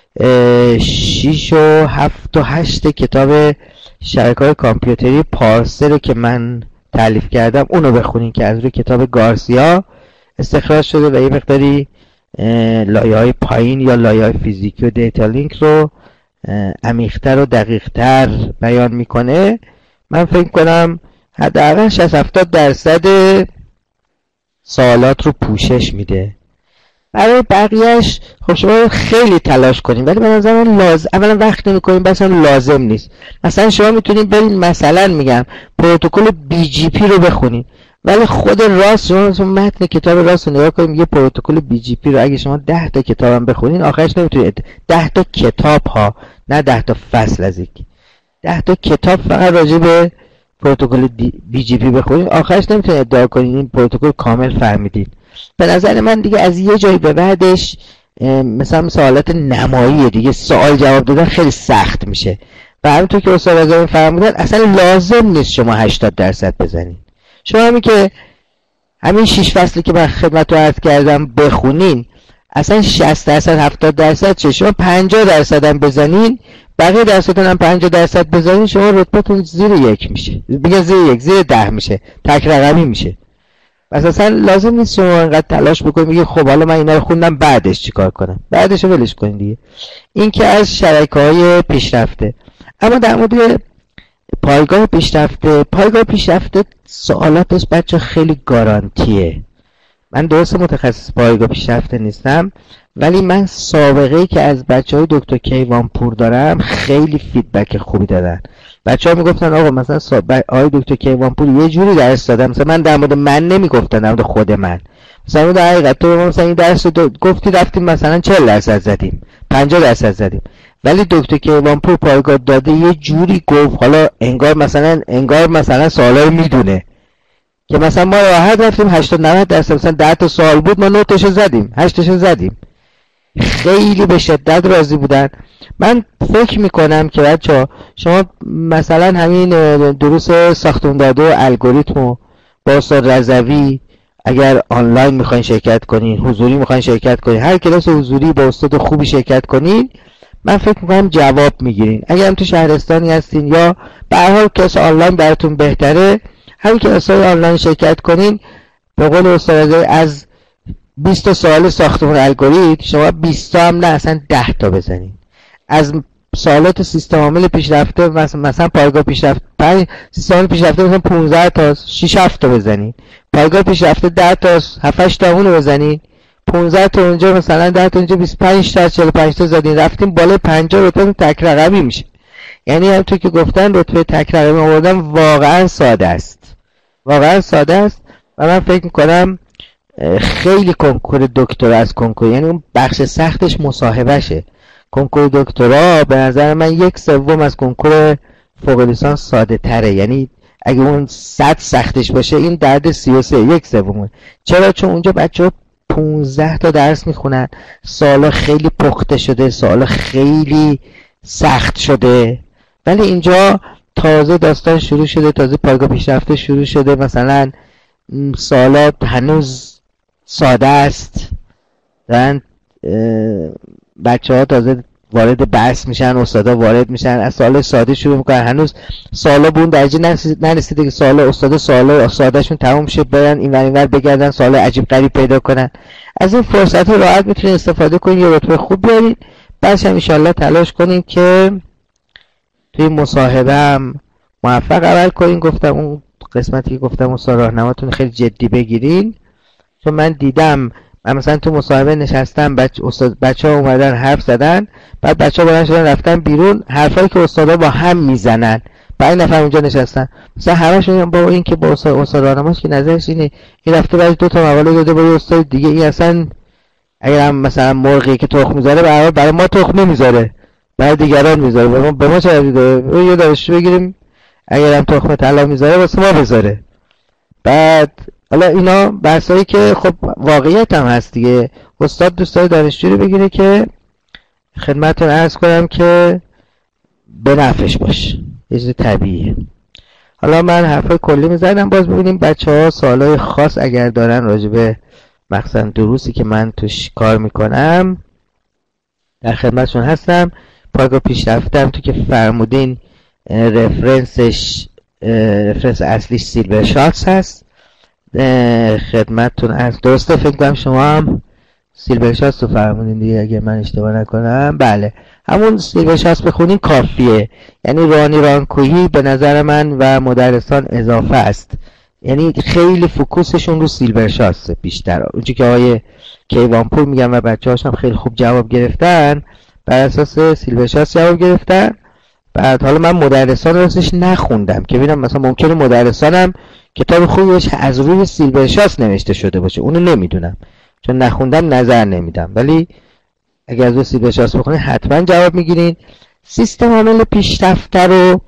Speaker 2: 6 و 7 و 8 کتاب شبکه‌های کامپیوتری پارسر که من تالیف کردم اونو بخونین که از روی کتاب گارسیا استخراج شده و یه مقداری لایه‌های پایین یا لایه‌های فیزیکی و دیتا لینک رو عمیق‌تر و دقیق‌تر بیان میکنه. من فکر کنم حداقل 60-70% سوالات رو پوشش میده. برای بقیهش خب شما خیلی تلاش کنیم، ولی به نظر من اولا وقت نمی‌کنیم، مثلا لازم نیست. مثلا شما میتونید برید مثلا میگم پروتکل BGP رو بخونید، ولی خود راست شما متن کتاب راست رو نگاه کنیم، یه پروتکل بی جی پی رو اگه شما 10 تا کتاب هم بخونین آخرش نمیتونید 10 تا کتاب ها، نه 10 تا فصل از یک 10 تا کتاب فقط راجع به پروتکل بی جی پی بخونین آخرش نمیتونید ادعا کنین این پروتکل کامل فهمیدین. به نظر من دیگه از یه جایی به بعدش مثلا سوالات نمایی دیگه سوال جواب دادن خیلی سخت میشه و همونطور که استاد کاظمی فرمودن اصلا لازم نیست شما 80% بزنین. شما همین که همین 6 فصلی که من خدمت رو عرض کردم بخونین اصلا 60% 70% چه، شما 50% هم بزنین، بقیه درصدتون هم 50% بزنین، شما رتبهتون زیر 1 میشه، بگه زیر 1 زیر 10 میشه، تک رقمی میشه. پس اصلا لازم نیست شما انقدر تلاش بکنید میگه خب حالا من اینا رو خوندم بعدش چیکار کنم، بعدش رو ولش کنید دیگه. این که از شبکه‌های پیشرفته. اما در مورد پایگاه پیشرفته سوالاتش بچه خیلی گارانتیه. من درست متخصص پایگاه پیشرفته نیستم ولی من سابقه‌ای که از بچه‌های دکتر کیوانپور دارم خیلی فیدبک خوبی دادن. بچه‌ها میگفتن آقا مثلا آقای دکتر کیوانپور یه جوری درس دادن، مثلا من در مورد من نمیگفتن، در مورد خود من مثلا در حقیقت تو مثلا این درس رو گفتی رفتیم مثلا 40% زدیم 50% زدیم، ولی دکتر کیوانپور پایگاه داده یه جوری گفت حالا انگار مثلا سوالا رو میدونه که مثلا ما راحت رفتیم 80-90% مثلا 10 تا سوال بود ما 9 تاشو زدیم 8 تاشو زدیم. خیلی به شدت راضی بودن. من فکر میکنم که بچه‌ها شما مثلا همین دروس ساختماندادی و الگوریتم با استاد رضوی اگر آنلاین میخواین شرکت کنین، حضوری میخواین شرکت کنین، هر کلاس حضوری با استاد خوبی شرکت کنین من فکر میکنم جواب میگیرین. اگر هم تو شهرستانی هستین یا به هر حال کلاس آنلاین براتون بهتره، همین کلاس‌های آنلاین شرکت کنین. به قول استاد از 20 تا سوال ساختمان الگوریتم شما 20 تا هم نه اصلا 10 تا بزنین. از سوالات سیستم عامل پیشرفته مثلا پایگاه پیشرفته سیستم عامل پیشرفته مثلا 15 تا 6 7 تا بزنین، پایگاه پیشرفته 10 تا 7 8 تا اونو بزنین، 15 تا اونجا مثلا 10 تا اونجا 25 تا 45 تا زدین، رفتیم بالای 50 رتبه تک رقمی میشه. یعنی همونطور که گفتن رتبه تک رقمی آوردن واقعا ساده است، واقعا ساده است و من فکر میکنم خیلی کنکور دکترا از کنکور، یعنی اون بخش سختش مصاحبهشه. کنکور دکترا به نظر من 1/3 از کنکور فوق لیسانس ساده تره، یعنی اگه اون 100 سختش باشه این درد 33 1/3. چرا؟ چون اونجا بچه‌ها 15 تا درس میخونن، سوالا خیلی پخته شده، سوالا خیلی سخت شده، ولی اینجا تازه داستان شروع شده، تازه پایگاه پیشرفته شروع شده، مثلا سوالات هنوز ساده است، دارن بچه ها تازه وارد بحث میشن، استادا وارد میشن، از سوال ساده شروع میکنن، هنوز سوالا به اون درجه نرسیده که سوال استادا سوال سادهشون تموم شه برن این ور این ور بگردن سوال عجیب غریب پیدا کنن. از این فرصت ها راحت میتونید استفاده کنید، یه رتبه خوب بیارید. بعدش هم انشالله تلاش کنید که توی مصاحبه هم موفق عمل کنید. گفتم اون قسمتی که گفتم استاد راهنماتون خیلی جدی بگیرین، چون من دیدم من مثلا تو مصاحبه نشستم بچه‌ها اومدن حرف زدن، بعد بچه‌ها بلند شدن رفتن بیرون، حرفایی که استادا با هم میزنن، 5 نفر اونجا نشستن مثلا همشون با این که با استاد راهنماست که نظرش اینه این رفته بعد 2 تا مقاله داده با استاد دیگه، این اصلا اگر هم مثلا مرغی که تخم میذاره برای ما تخم نمیذاره، برای دیگران میذاره، به ما چه ربطی داره؟ یه دانشجو بگیریم اگر هم تخم طلا میذاره واسه ما بذاره. بعد حالا اینا بحثایی که خب واقعیت هم هست دیگه. استاد دوست داره دانشجو رو بگیره که خدمتتون عرض کنم که به نفعش باشه، یه چیز طبیعیه. حالا من حرفای کلی میزنم، باز ببینیم بچه‌ها سوالای خاص اگر دارن راجع به مثلا دروسی که من توش کار میکنم در خدمتشون هستم. پایگاه پیشرفتم تو که فرمودین رفرنس اصلیش سیلور شاتس هست، خدمتتون از درسته فکر کنم شما هم سیلور شاتس رو فرمودین دیگه اگه من اشتباه نکنم. بله همون سیلور شاتس بخونین کافیه، یعنی رانکویی به نظر من و مدرسان اضافه است، یعنی خیلی فوکوسشون رو سیلور شاتس بیشتر، اونجوری که آقای کیوانپور میگن و بچه‌هاش هم خیلی خوب جواب گرفتن، بر اساس سیلور شاتس جواب گرفتن. بعد حالا من مدرسان راستش نخوندم که ببینم مثلا ممکنه مدرسانم کتاب خوبی باشه از روی سیلبرشاس نوشته شده باشه، اونو نمیدونم چون نخوندم نظر نمیدم، ولی اگر از روی سیلبرشاس بخونید حتما جواب میگیرین. سیستم عامل پیشرفته رو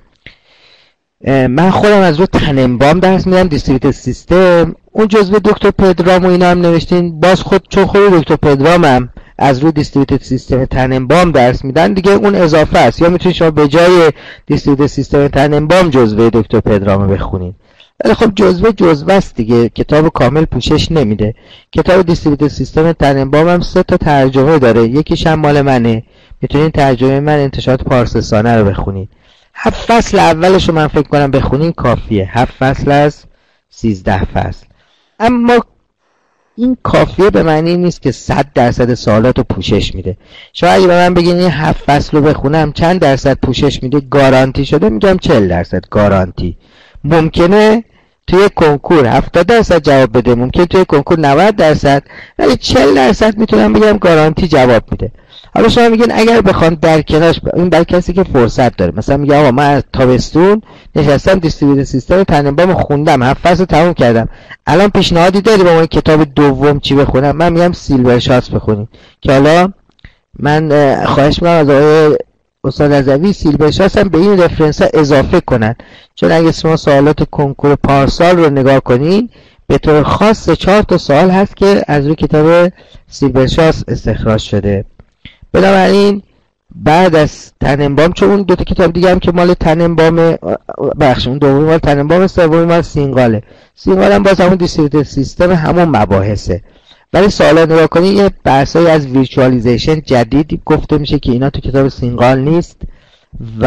Speaker 2: من خودم از روی تننبام درس میدم، دیستریبیوتد سیستم، اون جزء دکتر پدرام و اینا هم نوشتین، باز چون خود دکتر پدرام هم از روی دیستریبیوتد سیستم تننبام درس میدن دیگه اون اضافه است، یا میتونید شما به جای دیستریبیوتد سیستم تننبام جزء دکتر پدرام رو بخونید. ولی خب جزء است دیگه، کتاب کامل پوشش نمیده. کتاب دیستریبیوتد سیستم تننبام هم 3 تا ترجمه داره، یکیش هم مال منه، میتونید ترجمه من انتشارات پارسستانه رو بخونید. 7 فصل اولش رو من فکر کنم بخونین کافیه، 7 فصل از 13 فصل. اما این کافیه به معنی نیست که 100% سوالات رو پوشش میده. شما اگه به من بگین این 7 فصل رو بخونم چند درصد پوشش میده گارانتی شده، میگم 40% گارانتی. ممکنه توی کنکور 70% جواب بده، ممکنه توی کنکور 90%، ولی 40% میتونم بگم گارانتی جواب میده. حالا شما میگین اگر بخوان در کنارش، این برای کسی که فرصت داره، مثلا میگه آقا من از تابستون نشستم دیستریبیوتد سیستم تننبام خوندم، 7 فصل تموم کردم، الان پیشنهادی داری با من کتاب دوم چی بخونم؟ من میگم سیلبرشاس بخونیم، که حالا من خواهش میکنم از آقای استاد رضوی سیلبرشاس هم به این رفرنس ها اضافه کنن، چون اگه شما سوالات کنکور پارسال رو نگاه کنین به طور خاص 4 تا سوال هست که از روی کتاب سیلبرشاس استخراج شده. بنابراین بعد از تننبام، چون اون 2 تا کتاب دیگه هم که مال تننبام، اون دومی مال تننبام، سومی مال سینگاله. سینگال هم باز همون دیستریبیوتد سیستم، همون مباحثه، ولی سوالا نگاه کنید یه بحثایی از ویرچوالیزیشن جدید گفته میشه که اینا تو کتاب سینگال نیست، و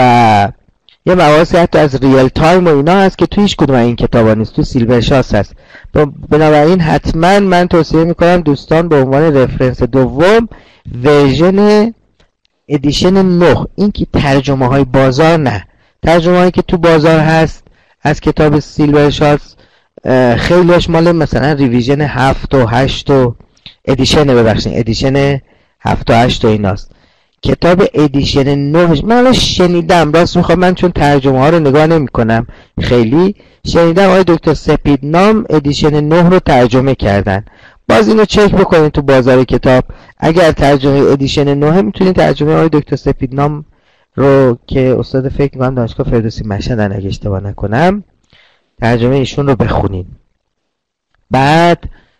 Speaker 2: یه مباحثی حتی از ریل تایم و اینا هست که تو هیچ کدوم این کتابا نیست، تو سیلبرشاس هست. بنابراین حتما من توصیه میکنم دوستان به عنوان رفرنس دوم ورژن ادیشن 9، این که ترجمه های بازار نه، ترجمه هایی که تو بازار هست از کتاب سیلبرشاس خیلیش مال مثلا ریویژن 7 و 8 و ادیشن 7 و 8 و ایناست. کتاب ادیشن 9 من شنیدم، راست میخوام من چون ترجمه ها رو نگاه نمی کنم خیلی، شنیدم آقای دکتر سپیدنام ادیشن 9 رو ترجمه کردن. باز اینو چک بکنید تو بازار کتاب، اگر ترجمه ادیشن 9 میتونید ترجمه آقای دکتر سپیدنام رو که استاد فکر می‌کنم دانشگاه فردوسی مشهدن اگه اشتباه نکنم، ترجمه ایشون رو بخونید. بعد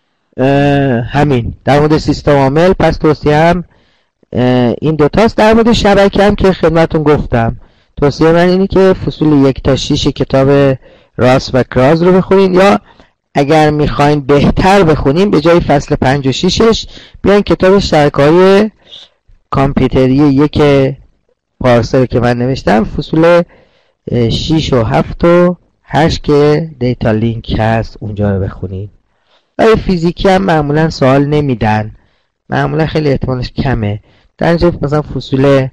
Speaker 2: همین در مورد سیستم عامل پس توصیه هم این دوتاست. در مورد شبکه هم که خدمتون گفتم توصیه من اینه که فصول 1 تا 6 کتاب راس و کراز رو بخونید، یا اگر میخواین بهتر بخونیم به جای فصل 5 و 6ش بیاین کتاب شبکه‌های کامپیوتری 1 پارسال که من نوشتم، فصول 6 و 7 و 8 که دیتا لینک هست اونجا رو بخونید. ولی فیزیکی هم معمولا سوال نمیدن، معمولا خیلی احتمالش کمه. در اینجا مثلا فصول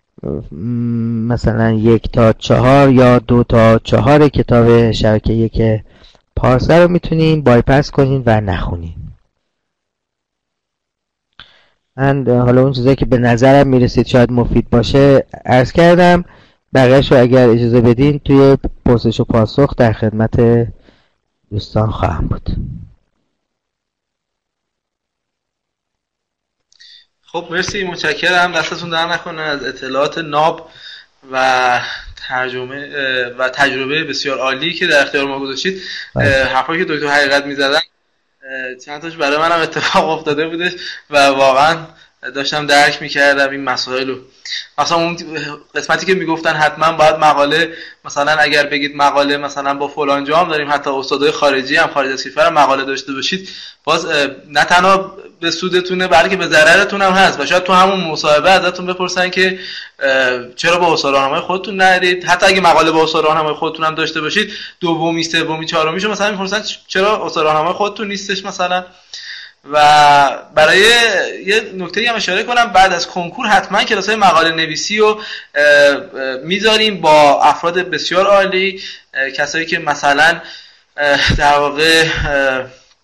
Speaker 2: مثلا 1 تا 4 یا 2 تا 4 کتاب شبکه 1 پارسال رو میتونین بایپاس کنین و نخونین. من حالا اون چیزایی که به نظرم میرسید شاید مفید باشه عرض کردم، بقیه‌شو اگر اجازه بدین توی پرسش و پاسخ در خدمت دوستان خواهم بود.
Speaker 1: خب مرسی، متشکرم، دستتون در نکنه از اطلاعات ناب و تجربه بسیار عالی که در اختیار ما گذاشتید. حرفایی که دکتر حقیقت می‌زدن چند تاش برای منم اتفاق افتاده بودش و واقعا داشتم درک می‌کردم این مسائل رو. مثلا اون قسمتی که میگفتن حتما باید مقاله، مثلا اگر بگید مقاله مثلا با فلان جام داریم، حتی استادای خارجی هم خارج از کشور مقاله داشته باشید، باز نه تنها به سودتونه بلکه به ضررتون هم هست و شاید تو همون مصاحبه ازتون بپرسن که چرا با استاد راهنمای خودتون نرید. حتی اگه مقاله با استاد راهنمای خودتون هم داشته باشید، دومی، سومی، چهارمیشو مثلا میپرسن چرا استاد راهنمای خودتون نیستش مثلا. و برای یه نکته‌ای هم اشاره کنم، بعد از کنکور حتما کلاس‌های مقاله نویسی رو میذاریم با افراد بسیار عالی، کسایی که مثلا در واقع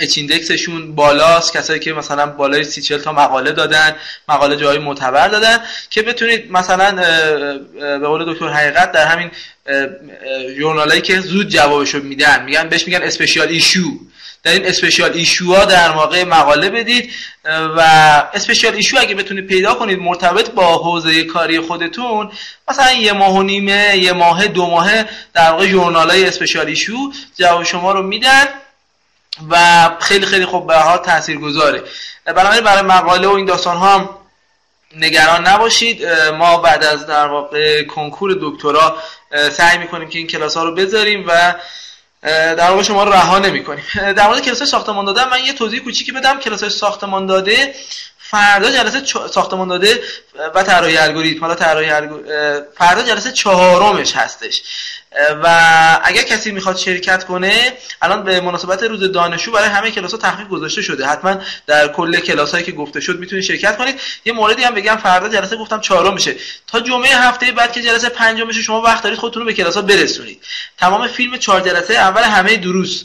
Speaker 1: اچ ایندکسشون بالاست، کسایی که مثلا بالای 30-40 تا مقاله دادن، مقاله جای معتبر دادن، که بتونید مثلا به قول دکتر حقیقت در همین ژورنالایی که زود جوابشو میدن بهش میگن اسپشیال ایشو، در این اسپشیال ایشو ها در واقع مقاله بدید و اسپشیال ایشو اگه بتونید پیدا کنید مرتبط با حوزه کاری خودتون، مثلا 1 ماه و نیمه، 1 ماه، 2 ماه در واقع ژورنالای اسپشیال ایشو جواب شما رو میدن و خیلی خیلی خوب به هر حال تاثیرگذاره. بنابراین برای مقاله و این داستان ها هم نگران نباشید. ما بعد از در واقع کنکور دکترا سعی میکنیم که این کلاس ها رو بذاریم و در واقع شما رو رها نمی‌کنیم. در مورد کلاس ساختمان داده من یه توضیح کوچیکی بدم. کلاس ساختمان داده فردا جلسه ساختمان داده و طراحی الگوریتم، حالا فردا جلسه 4مش هستش و اگر کسی میخواد شرکت کنه، الان به مناسبت روز دانشجو برای همه کلاس‌ها تخفیف گذاشته شده، حتما در کل کلاس‌هایی که گفته شد میتونید شرکت کنید. یه موردی هم بگم، فردا جلسه گفتم 4 میشه، تا جمعه هفته بعد که جلسه 5 میشه شما وقت دارید خودتون رو به کلاس‌ها برسونید. تمام فیلم 4 جلسه اول همه دروس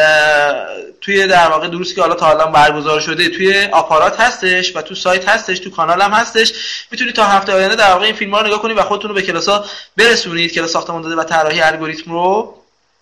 Speaker 1: توی در واقع دروسی که حالا تا الان برگزار شده توی آپارات هستش و تو سایت هستش، تو کانال هم هستش. میتونید تا هفته آینده در واقع این فیلم‌ها رو نگاه کنید و خودتون رو به کلاس‌ها برسونید، کلاس ساختمان داده و طراحی الگوریتم رو.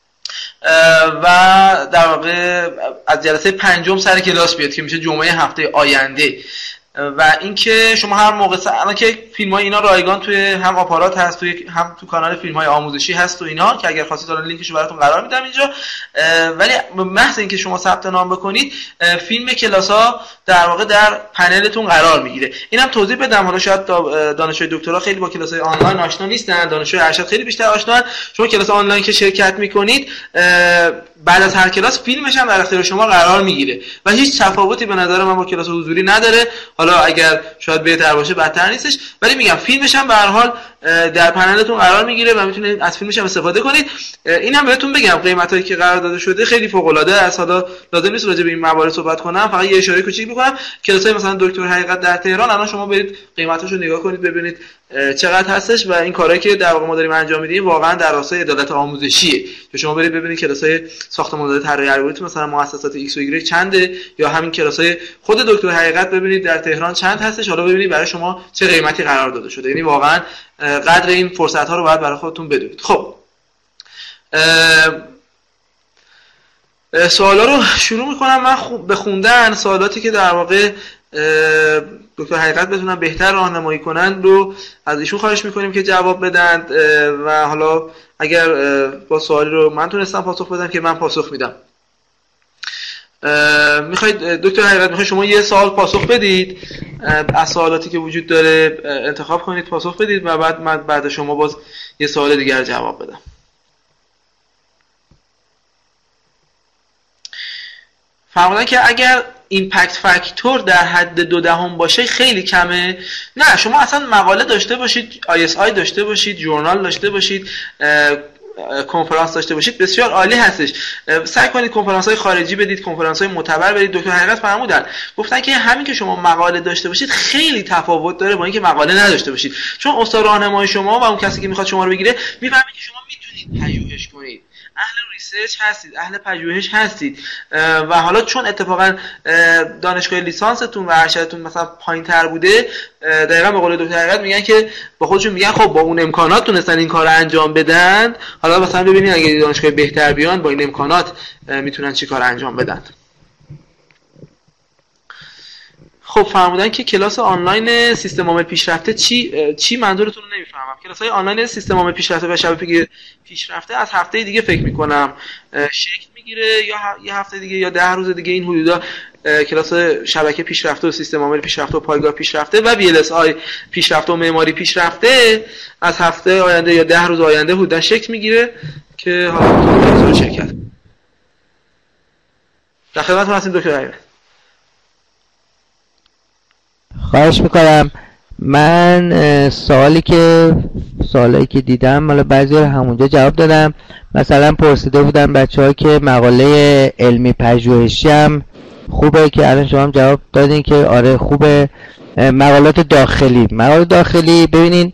Speaker 1: و در واقع از جلسه 5 سر کلاس بیاد که میشه جمعه هفته آینده. و اینکه شما هر موقع الان که فیلم‌های اینا رایگان توی هم آپارات هست، هم تو کانال فیلم‌های آموزشی هست و اینا که اگر خواستید الان لینکش رو براتون قرار میدم اینجا. ولی محض اینکه شما ثبت نام بکنید فیلم کلاس‌ها در واقع در پنلتون قرار میگیره. اینم توضیح بدم، حالا شاید دانشجوی دکترا خیلی با کلاس‌های آنلاین آشنا نیستن، دانشجوی ارشد خیلی بیشتر آشنان. شما کلاس آنلاین که شرکت میکنید بعد از هر کلاس فیلمش هم در اختیار شما قرار میگیره و هیچ تفاوتی به نظر من با کلاس حضوری نداره. حالا اگر شاید بهتر باشه بدتر نیستش، ولی میگم فیلمش هم به هر حال در پنلتون قرار میگیره و میتونید از فیلمش هم استفاده کنید. اینم بهتون بگم قیمتایی که قرار داده شده خیلی فوق العاده است. حالا لازم نیست راجع به این موارد صحبت کنم، فقط یه اشاره کوچیک میکنم. کلاسای مثلا دکتر حقیقت در تهران الان شما برید قیمتاشو نگاه کنید ببینید چقدر هستش و این کارهایی که در واقع ما داریم انجام میدیم واقعا در راستای عدالت آموزشیه. که شما برید ببینید کلاسای ساختمان داده طراحی الگوریتم مثلا مؤسسات ایکس و ایگرگ چنده، یا همین کلاسای خود دکتر حقیقت ببینید در تهران چند هستش، حالا ببینید برای شما چه قیمتی قرار داده شده. یعنی واقعا قدر این فرصت ها رو باید برای خودتون بدونید. خب سوالا رو شروع میکنم من به خوندن. سوالاتی که در واقع دکتر حقیقت بتونن بهتر راهنمایی کنن رو از ایشون خواهش میکنیم که جواب بدن و حالا اگر با سوالی رو من تونستم پاسخ بدم که من پاسخ میدم. میخواید دکتر حقیقت میخواید شما یه سوال پاسخ بدید از سوالاتی که وجود داره، انتخاب کنید پاسخ بدید و بعد من بعد شما باز یه سوال دیگر جواب بدم. فرمودن که اگر ایمپکت فاکتور در حد 0.2 باشه خیلی کمه. نه، شما اصلا مقاله داشته باشید، ISI داشته باشید، ژورنال داشته باشید، کنفرانس داشته باشید بسیار عالی هستش. سعی کنید کنفرانس های خارجی بدید، کنفرانس های معتبر برید. دکتر حقیقت فرمودن گفتن که همین که شما مقاله داشته باشید خیلی تفاوت داره با اینکه مقاله نداشته باشید، چون استاد راهنمای شما و اون کسی که میخواد شما رو بگیره میفهمه که شما میتونید پژوهش کنید، اهل ریسرچ هستید، اهل پژوهش هستید و حالا چون اتفاقا دانشگاه لیسانستون و ارشدتون مثلا پایین‌تر بوده، دقیقاً به قول دکتر حقیقت میگن که با خودشون میگن خب با اون امکانات تونستن این کارو انجام بدن، حالا مثلا ببینید اگه دانشگاه بهتر بیان با این امکانات میتونن چی کار انجام بدن. خب فرمودن که کلاس آنلاین سیستم عامل پیشرفته چی منظورتون رو نمیفهمم. کلاس‌های آنلاین سیستم عامل پیشرفته و شبکه پیشرفته از هفته دیگه فکر می‌کنم شکل میگیره، یا یه هفته دیگه یا 10 روز دیگه این حدودا کلاس شبکه پیشرفته و سیستم عامل پیشرفته و پایگاه پیشرفته و VLSI پیشرفته و معماری پیشرفته از هفته آینده یا 10 روز آینده حدودا شکل میگیره که حالا تو شرکت. در خدمتتون هستیم دکتر حقیقت.
Speaker 2: خواهش میکنم. من سوالی که دیدم مالا بعضی رو همونجا جواب دادم. مثلا پرسیده بودن بچه‌ها که مقاله علمی پژوهشی هم خوبه، که الان شما هم جواب دادین که آره خوبه. مقالات داخلی ببینین،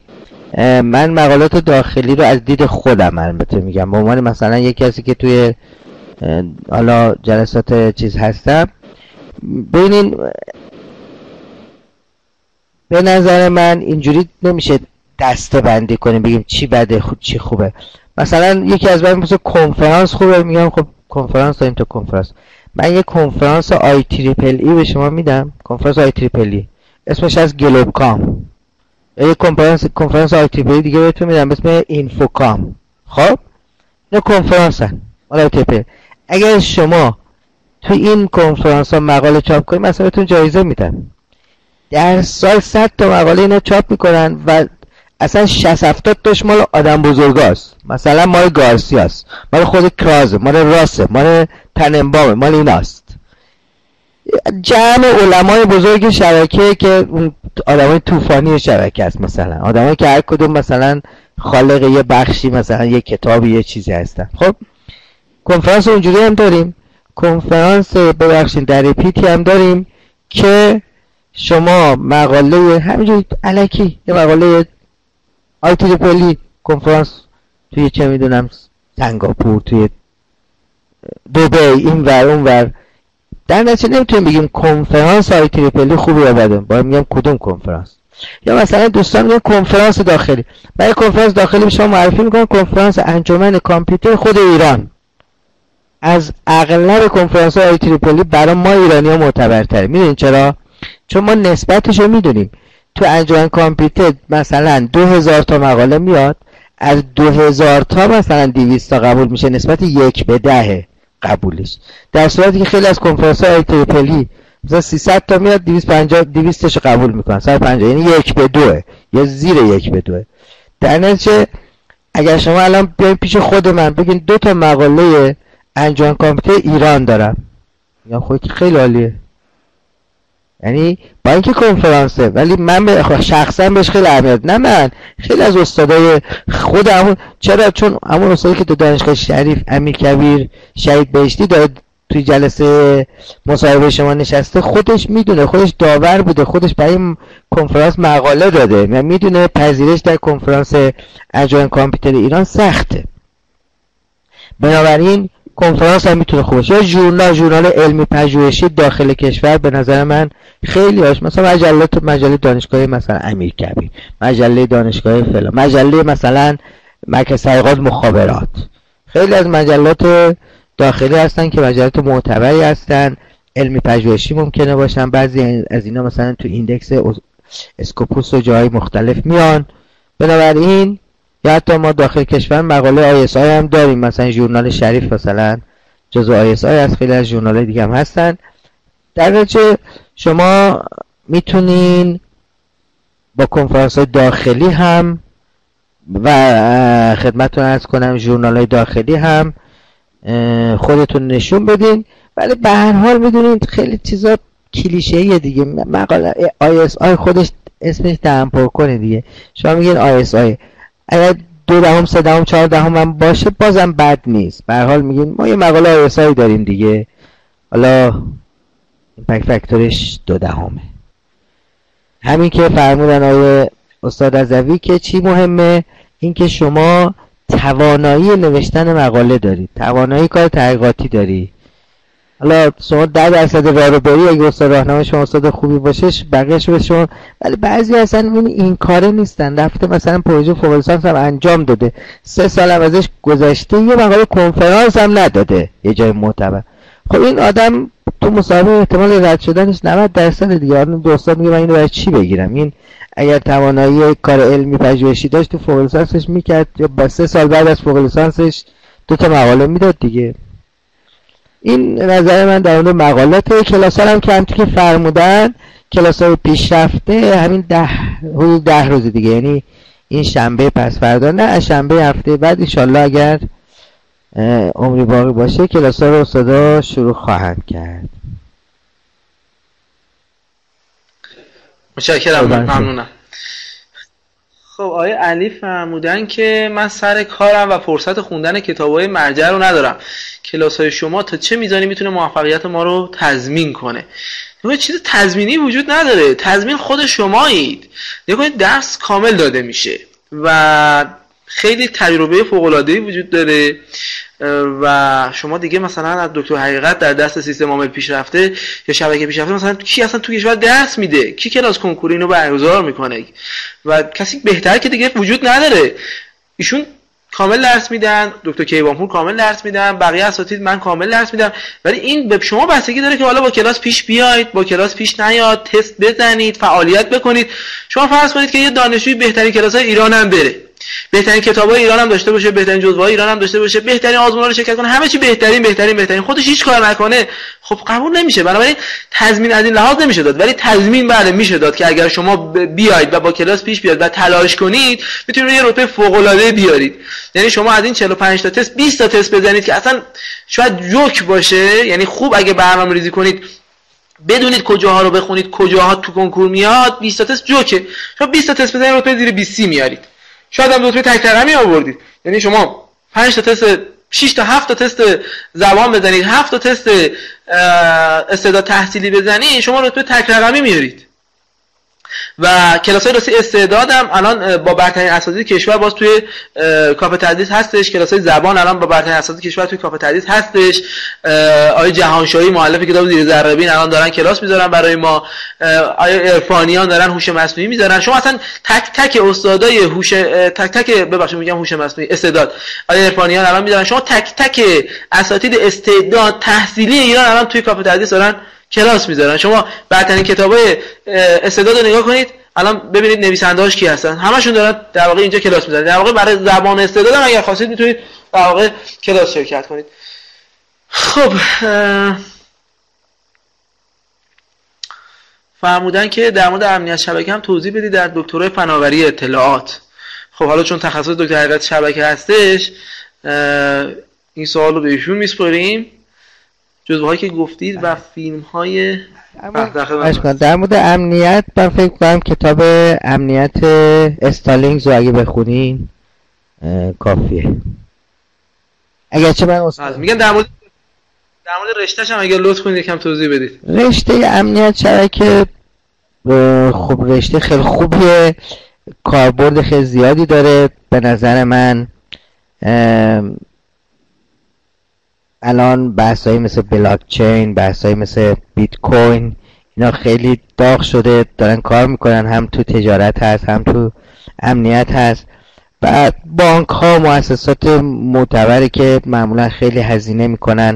Speaker 2: من مقالات داخلی رو از دید خودم البته میگم، به عنوان مثلا یک کسی که توی حالا جلسات چیز هستم. ببینین به نظر من اینجوری نمیشه دسته بندی کنیم بگیم چی بده چی خوبه. مثلا یکی از من مثلا کنفرانس خوبه، میگم خب کنفرانس داریم تو کنفرانس. من یه کنفرانس آی تریپل ای به شما میدم، کنفرانس آی تریپل ای اسمش از گلوب کام. یه کنفرانس آی تریپل ای دیگه بهتون میدم اسم اینفوکام. خب اینا کنفرانس هست آی تریپل. اگر شما تو این کنفرانس ها مقاله چاپ کنید مثلا بهتون جایزه میدم. در سال 100 تا مقاله اینا چاپ میکنن و اصلا 60-70 تاش مال آدم بزرگاست، مثلا مال گارسیاست، مال خود کرازه، مال راسه، مال تننبامه، مال ایناست. جمع علمای بزرگ شبکه که اون آدمای طوفانی شبکه است، مثلا آدمایی که هر کدوم مثلا خالق یه بخشی مثلا یه کتابی یه چیزی هستن. خب کنفرانس اونجوری هم داریم، کنفرانس ببخشید در ریپیتی هم داریم که شما مقاله همینجوری الکی یه مقاله آی تریپلی کنفرانس توی چه میدونم سنگاپور، توی دبی، اینور اونور، در نتیجه نمیتونیم بگیم کنفرانس آی تریپلی خوبه یا بده، باید میگم کدوم کنفرانس. یا مثلا دوستان میگن کنفرانس داخلی، برای کنفرانس داخلی به شما معرفی میکنم کنفرانس انجمن کامپیوتر خود ایران. از اغلب کنفرانس آی تریپلی برای ما ایرانی ها معتبرتره. میدونین چرا؟ چون ما نسبتش رو میدونیم. تو انجمن کامپیوتر مثلا 2000 تا مقاله میاد، از 2000 تا مثلا 200 تا قبول میشه، نسبت 1/10 قبولش. در صورتی که خیلی از کنفرانس های تریپلی مثلا 300 تا میاد 250 تاشو قبول میکنن، 150، یعنی 1/2 یا زیر 1/2. در نتیجه اگر شما الان بیاین پیش خود من بگین 2 تا مقاله انجمن کامپیوتر ایران دارم، میگم خب خیلی عالیه، یعنی با اینکه کنفرانسه ولی من شخصا بهش خیلی اهمیت، نه من خیلی از استادای خودمون. چرا؟ چون همون استادی که تو دانشگاه شریف امیرکبیر شهید بهشتی داره توی جلسه مصاحبه شما نشسته، خودش میدونه، خودش داور بوده، خودش برای کنفرانس مقاله داده، میدونه پذیرش در کنفرانس انجمن کامپیوتر ایران سخته. بنابراین کنفرانس هم میتونه خوبه. یا ژورنال علمی پژوهشی داخل کشور به نظر من خیلی هاش، مثلا مجله دانشگاهی مثلا امیرکبیر، مجله دانشگاهی فلان، مجله مثلا مرکز تحقیقات مخابرات، خیلی از مجلات داخلی هستن که مجلات معتبری هستن، علمی پژوهشی ممکنه باشن، بعضی از اینا مثلا تو ایندکس اسکوپوس و جاهای مختلف میان. بنابراین یا حتی ما داخل کشور مقاله آی اس آی هم داریم، مثلا ژورنال شریف مثلا جزو آی اس آی از، خیلی از ژورنال دیگه هم هستن. در نتیجه شما میتونین با کنفرانس داخلی هم و خدمتتون عرض کنم ژورنال های داخلی هم خودتون نشون بدین، ولی به هر حال میدونید خیلی چیزا کلیشه‌ایه دیگه. مقاله آی اس آی خودش اسمش دهن پر کنه دیگه. شما میگین آی اس آی، اگر 2 3 4 هم باشه بازم بد نیست. به هر حال میگین ما یه مقاله آی اس آی داریم دیگه، حالا ایمپکت فاکتورش 2. همین که فرمودن آقای استاد رضوی که چی مهمه، این که شما توانایی نوشتن مقاله داری، توانایی کار تحقیقاتی داری. حالا شما 10% راه رو بری، اگه استاد راهنمای شما استاد خوبی باشه بقیه‌اش به شما، ولی بعضی اصلا این کاره نیستن. رفته مثلا پروژه فوق لیسانس هم انجام داده، 3 سال هم ازش گذشته، یه مقاله کنفرانس هم نداده یه جای معتبر. خب این آدم تو مسابقه احتمال رد شدنش 90% دیگه. آدم دوستان میگه من اینو برای چی بگیرم؟ این اگر توانایی کار علمی پژوهشی داشت تو فوق لیسانسش میکرد، یا با 3 سال بعد از فوق لیسانسش 2 تا مقاله میداد دیگه. این نظر من در مورد مقالات. کلاس‌ها هم که همونطور که فرمودن کلاس‌های پیشرفته همین حدود 10 روز دیگه، یعنی این شنبه پس فردا، نه شنبه هفته بعد انشالله اگر عمری باقی باشه کلاس‌ها رو استادا شروع خواهند کرد.
Speaker 1: متشکرم، ممنونم. خب آقای علی فرمودن که من سر کارم و فرصت خوندن کتاب‌های مرجع رو ندارم، کلاس‌های شما تا چه میزانی میتونه موفقیت ما رو تضمین کنه؟ یه چیز تضمینی وجود نداره، تضمین خود شمایید. نگاه کنید درس کامل داده میشه و خیلی تجربه فوق‌العاده‌ای وجود داره و شما دیگه مثلا از دکتر حقیقت در دست سیستم عامل پیشرفته یا شبکه پیشرفته مثلا کی اصلا تو کشور درس میده، کی کلاس کنکور اینو برگزار میکنه و کسی بهتر که دیگه وجود نداره. ایشون کامل درس میدن، دکتر کیوانپور کامل درس میدن، بقیه اساتید من کامل درس میدم، ولی این به شما بستگی داره که حالا با کلاس پیش بیاید، با کلاس پیش نیاد، تست بزنید، فعالیت بکنید. شما فرض کنید که یه دانشجوی بهترین کلاس‌های ایران هم بره، بهترین کتابای ایران هم داشته باشه، بهترین جزوه‌های ایران هم داشته باشه، بهترین آزمون‌ها رو شرکت کنه، همه چی بهترین، خودش هیچ کار نکنه، خب قبول نمیشه. بنابراین تضمین از این لحاظ نمیشه داد، ولی تضمین بله میشه داد که اگر شما بیاید و با کلاس پیش بیاید و تلاش کنید میتونید یه رتبه فوق‌العاده بیارید. یعنی شما از این 45 تا تست 20 تا تست بزنید که اصلا شاید جوک باشه، یعنی خوب اگه برنامه‌ریزی کنید بدونید کجاها رو بخونید، کجاها تو کنکور میاد، 20 تا تست جوکه. شما 20 تا تست بزنید رتبه زیر 20 میارید. شاید هم رتبه تک رقمی آوردید. یعنی شما 5 تا تست 6 تا 7 تا تست زبان بزنید، 7 تا تست استعداد تحصیلی بزنید، شما رتبه تک رقمی میارید. و کلاس‌های راستی استعداد هم الان با برترین اساتید کشور باز توی کاف تدریس هستش. کلاس‌های زبان الان با برترین اساتید کشور توی کاف تدریس هستش. آقای جهانشاهی مؤلف کتاب زیر ذره بین الان دارن کلاس میذارن برای ما. آقای عرفانیان دارن هوش مصنوعی میذارن. شما اصلا تک تک استادای هوش مصنوعی استعداد آقای عرفانیان الان میذارن. شما تک تک اساتید استعداد تحصیلی ایران الان توی کاف تدریس دارن کلاس میذارن. شما برترین کتابای استعداد رو نگاه کنید، الان ببینید نویسنده‌هاش کی هستن، همشون دارن در واقع اینجا کلاس میذارن. در واقع برای زبان استعداد هم اگر خواستید میتونید در واقع کلاس شرکت کنید. خب فرمودن که در مورد امنیت شبکه هم توضیح بدید در دکترای فناوری اطلاعات. خب حالا چون تخصص دکتر حقیقت شبکه هستش این سوال رو به ایشون میسپاریم. جزوهایی که گفتید و فیلم‌های
Speaker 2: در مورد امنیت من فکر کنم کتاب امنیت استالینگز رو اگه بخونین کافیه. اگرچه من
Speaker 1: میگم در مورد رشته‌ش هم اگه لطف کنید یکم توضیح بدید.
Speaker 2: رشته امنیت شبکه خب رشته خیلی خوبیه، کاربرد خیلی زیادی داره به نظر من. الان بحثایی مثل بلاک چین، بحثایی مثل بیت کوین، اینا خیلی داغ شده، دارن کار میکنن، هم تو تجارت هست هم تو امنیت هست. و بانک ها مؤسسات معتبری که معمولا خیلی هزینه میکنن،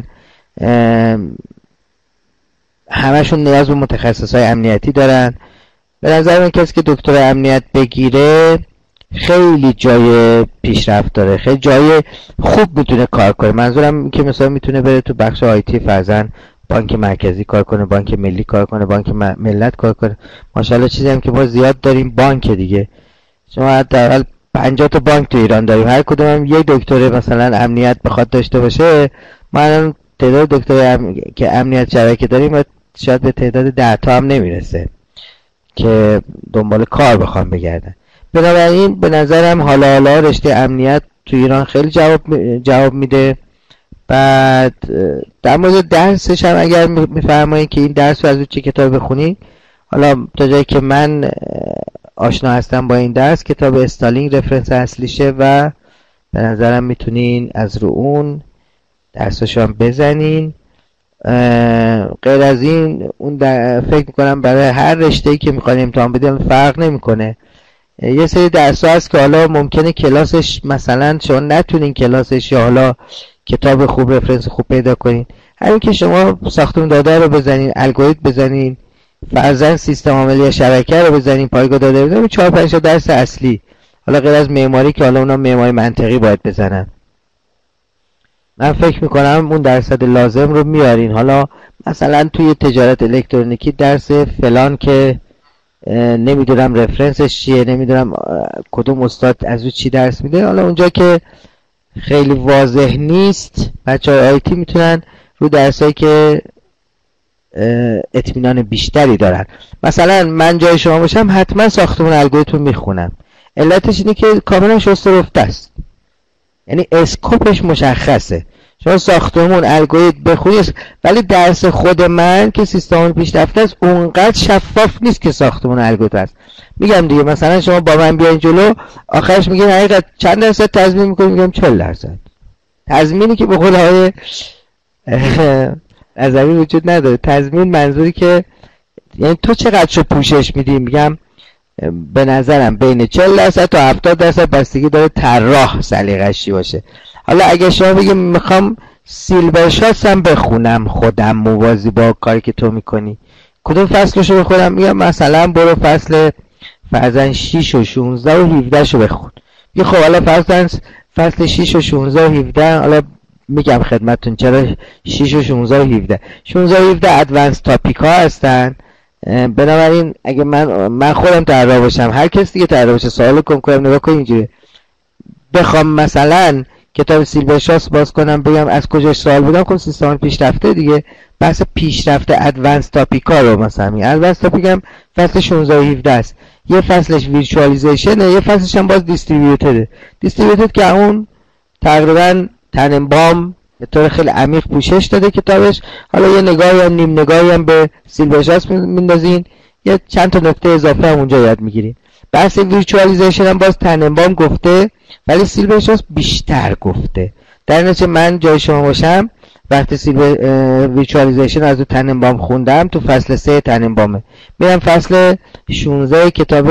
Speaker 2: همشون نیاز به متخصصای امنیتی دارن. به نظر من کسی که دکتر امنیت بگیره خیلی جای پیشرفت داره، خیلی جای خوب میتونه کار کنه. منظورم این که مثلا میتونه بره تو بخش آیتی، فرضاً بانک مرکزی کار کنه، بانک ملی کار کنه، بانک ملت کار کنه. ماشاءالله چیزی هم که ما زیاد داریم بانک دیگه. شما حداقل 50 تا بانک تو ایران داریم، هر کدوم هم یه دکتر مثلا امنیت بخواد داشته باشه. ما الان تعداد دکتر که امنیت شبکه داریم شاید به تعداد 10 تا هم نمیرسه که دنبال کار بخوام بگردن. بنابراین به نظرم حالا رشته امنیت تو ایران خیلی جواب میده. بعد در مورد درسش هم اگر میفرمایید که این درس رو از چه کتاب بخونید، حالا تا جایی که من آشنا هستم با این درس کتاب استالینگ رفرنس اصلیشه و به نظرم میتونین از رو اون درسش هم بزنین. غیر از این اون فکر میکنم برای هر رشته‌ای که میخواین امتحان بدین فرق نمیکنه. یه سری درس هست که حالا ممکنه کلاسش مثلا شما نتونین کلاسش یا حالا کتاب خوب رفرنس خوب پیدا کنین. همین که شما ساختمون داده رو بزنین، الگوریتم بزنین، فرضاً سیستم عاملی یا شبکه رو بزنین، پایگاه داده بزنین، 4-5 تا درس اصلی. حالا غیر از معماری که حالا اونا معماری منطقی باید بزنن. من فکر میکنم اون درصد لازم رو میارین. حالا مثلا توی تجارت الکترونیکی درس فلان که نمیدونم رفرنسش چیه، نمیدونم کدوم استاد از او چی درس میده، حالا اونجا که خیلی واضح نیست بچه‌های آیتی میتونن رو درسایی که اطمینان بیشتری دارن. مثلا من جای شما باشم حتما ساختمون الگوریتم میخونم. علتش اینه که کاملا شسته رفته است، یعنی اسکوپش مشخصه. شما ساختمون الگوریتم بخونید، ولی درس خود من که سیستم پیشرفته است اونقدر شفاف نیست که ساختمون الگوریتم است. میگم دیگه مثلا شما با من بیاین جلو، آخرش میگین حقیقت چند درصد تضمین میکنیم؟ میگم 40%. تضمینی که به قول های نظری وجود نداره. تضمین منظوری که یعنی تو چقدرشو پوشش میدی. میگم به نظرم بین 40% تا 70% بستگی داره طراح سلیقه‌اش چی باشه. حالا اگه شما بگیم میخوام سیلور شات هم بخونم خودم موازی با کاری که تو میکنی، کدوم فصلشو بخونم؟ میگم مثلا برو فصل فرضاً 6 و 16 و 17 شو بخون. خب حالا فرضاً فصل 6 و 16 و 17، حالا میگم خدمتتون چرا 6 و 16 و 17. 16 و 17 ادوانس تاپیک ها هستن. بنابراین اگه من خودم طراح باشم، هر کسی دیگه طراح باشه، سوال کنکورم نگاه کن اینجوری، بخوام مثلا کتاب سیلور شاس باز کنم بگم از کجاش سوال بودم، خب سیستم پیشرفته دیگه، بحث پیشرفته ادوانس تاپیکا رو مثلا می ادوانس تاپیک هم فصل 16 و 17 است. یه فصلش ویرچوالیزیشن، یه فصلش هم باز دیستریبیوتد که اون تقریبا تننبام به طور خیلی عمیق پوشش داده کتابش. حالا یه نگاهی هم نیم نگاهی هم به سیلور شاس میندازین، یه چند تا نکته اضافه هم اونجا یاد میگیرین. بحث ویرچوالیزیشن هم باز تننبام گفته ولی سیلور شاس بیشتر گفته. در نتیجه من جای شما باشم وقتی ویرچوالیزیشن از تننبام خوندم تو فصل 3 تننبامه، میرم فصل 16 کتاب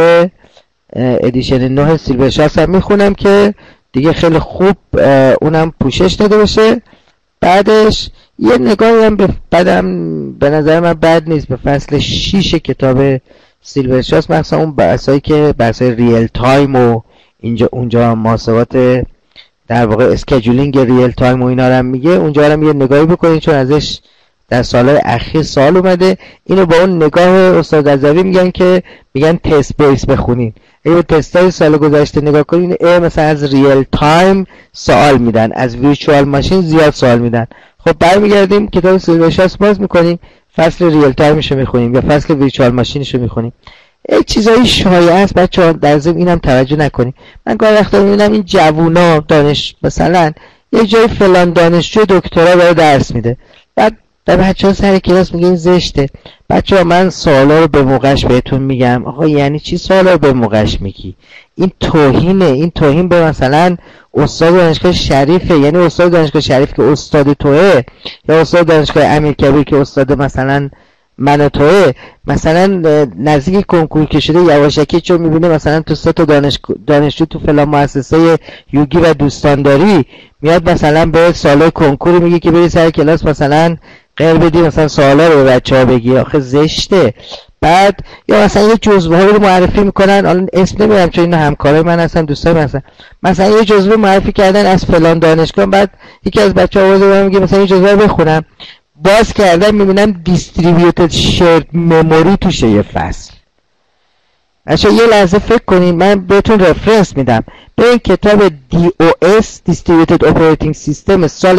Speaker 2: ادیشن 9 سیلور شاس هم میخونم که دیگه خیلی خوب اونم پوشش داده باشه. بعدش یه نگاهی هم به نظر من بد نیست به فصل 6 کتاب سیلور شاس، مثلا اون بحثایی که بحثای ریل تایم و اونجا محاسبات در واقع اسکیجولینگ ریل تایم و اینا رو هم میگه، اونجا هم یه نگاهی بکنین چون ازش در سالهای اخیر سوال اومده. اینو با اون نگاه استاد رضوی میگن تست بیس بخونین. اگه به تستای سال گذشته نگاه کنین، مثلا از ریل تایم سوال میدن، از ویرچوال ماشین زیاد سوال میدن. خب برمیگردیم کتاب سیلور شاس باز میکنیم، فصل ریل تایمشو میخونیم یا فصل ویرچوال ماشینشو میخونیم. چیزایی شایع است بچه‌ها، در ضمن اینم توجه نکنیم. من گاهی وقتا میبینم این جوونا مثلا یه جای فلان دانشجو دکترا داره درس میده، بعد بچه‌ها سر کلاس میگه این زشته. بچه‌ها من سوالا رو به موقعش بهتون میگم. آقا یعنی چی سوالا رو به موقعش میگی؟ این توهینه. این توهین به مثلا استاد دانشگاه شریفه، یعنی استاد دانشگاه شریف که استاد توئه، یا استاد دانشگاه امیرکبیر که استاد مثلا من توئه. مثلا نزدیک کنکور که شده یواشکی چون میبینه مثلا تو 3 تا دانشجو تو فلان مؤسسه یوگی و دوستانداری میاد مثلا به سوالای کنکور میگه که بری سر کلاس مثلا غیر بدی مثلا سوالا رو به بچه‌ها بگی. آخه زشته. بعد یا مثلا یه جزوه رو معرفی میکنن، الان اسم نمیبرم چون اینا همکارای من هستن، دوستای من، مثلا یه جزوه معرفی کردن از فلان دانشگاه، بعد یکی از بچه‌ها آورده میگه مثلا این جزوه رو بخونم، باز کردن میبینم دیستریبیوتد شیرد مموری توشه یه فصل. اچھا یه لحظه فکر کنین، من بهتون رفرنس میدم به این کتاب DOS Distributed Operating System سال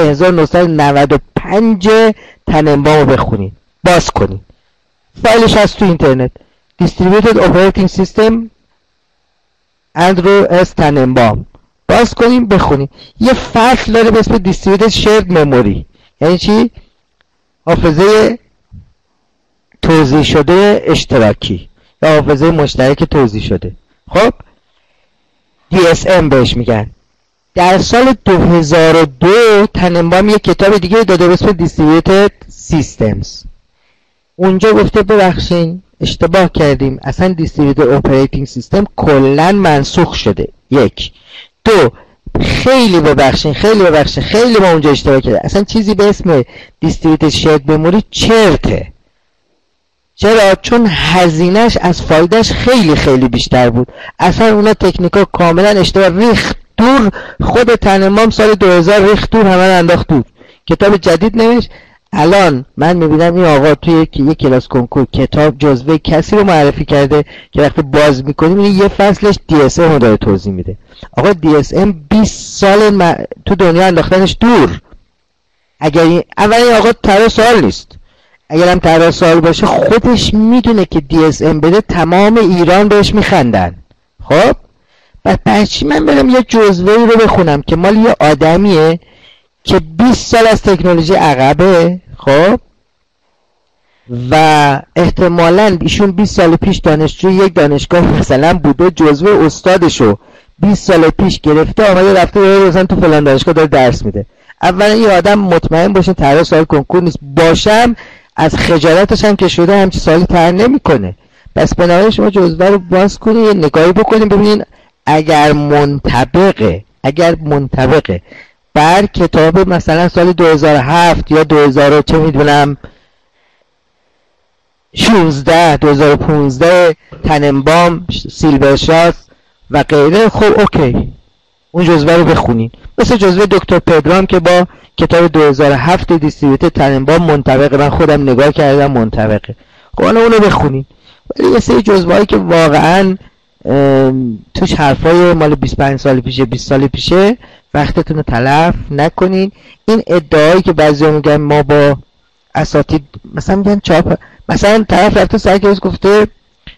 Speaker 2: 1995 تننبام رو بخونین، باز کنین، فایلش هست تو اینترنت. Distributed Operating System اندرو اس تننبام، باز کنین بخونین. یه فصل داره به اسم Distributed Shared Memory. یعنی چی؟ حافظه توزیع شده اشتراکی یا حافظه مشترک توزیع شده. خب DSM بهش میگن. در سال 2002 تننبام یک کتاب دیگه داده به اسم Distributed Systems. اونجا گفته ببخشین اشتباه کردیم، اصلا Distributed Operating System کلن منسوخ شده. 1 2 خیلی ببخشین خیلی ما اونجا اشتباه کرده، اصلا چیزی به اسم Distributed Shared Memory چرته. چرا؟ چون هزینهش از فایدهش خیلی خیلی بیشتر بود. اصلا اونا تکنیکا کاملا اشتباه، ریخت دور. خود تننبام سال 2000 ریخت دور، همه رو انداخت دور، کتاب جدید نوشت. الان من میبینم این آقا توی یک کلاس کنکور کتاب جزوه کسی رو معرفی کرده که وقتی باز میکنیم یه فصلش DSM رو داره توضیح میده. آقا DSM 20 سال تو دنیا انداختنش دور. اگر اول این آقا طرح سوال نیست، اگر هم طرح سوال باشه خودش میدونه که DSM بده تمام ایران بهش میخندن. خب بعد بچی من برم یه جزوه رو بخونم که مال یه آدمیه که 20 سال از تکنولوژی عقبه، خب، و احتمالاً ایشون 20 سال پیش دانشجوی یک دانشگاه مثلا بوده، جزو استادشو 20 سال پیش گرفته آمده رفته مثلا تو فلان دانشگاه داره درس میده. اولا این آدم مطمئن باشین طرح سوال کنکور نیست، باشم از خجالتش هم که شده همچین سوالی طرح نمیکنه. پس بنابراین شما جزوه رو باز کنید، یه نگاهی بکنید ببینید اگر منطبقه بر کتاب مثلا سال 2007 یا 2000 چه میدونم 16 2015 تننبام، سیلورشاس و غیره، خب اوکی اون جزوه رو بخونین. مثل جزوه دکتر پدرام که با کتاب 2007 دیستریبیوتر تننبام منطبقه، من خودم نگاه کردم منطبقه، خب اونو بخونین. ولی یه سری جزوه‌هایی که واقعاً توش حرفای مال 25 سال پیشه 20 سال پیشه وقتتون رو تلف نکنین. این ادعایی که بعضیا میگن ما با اساتید مثلا میگن چاپ، مثلا طرف رفته سرکلاس گفته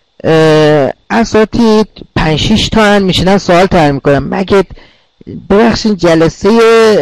Speaker 2: اساتید 5-6 تا هن میشینن سوال طرح میکنن، مگه ببخشید جلسه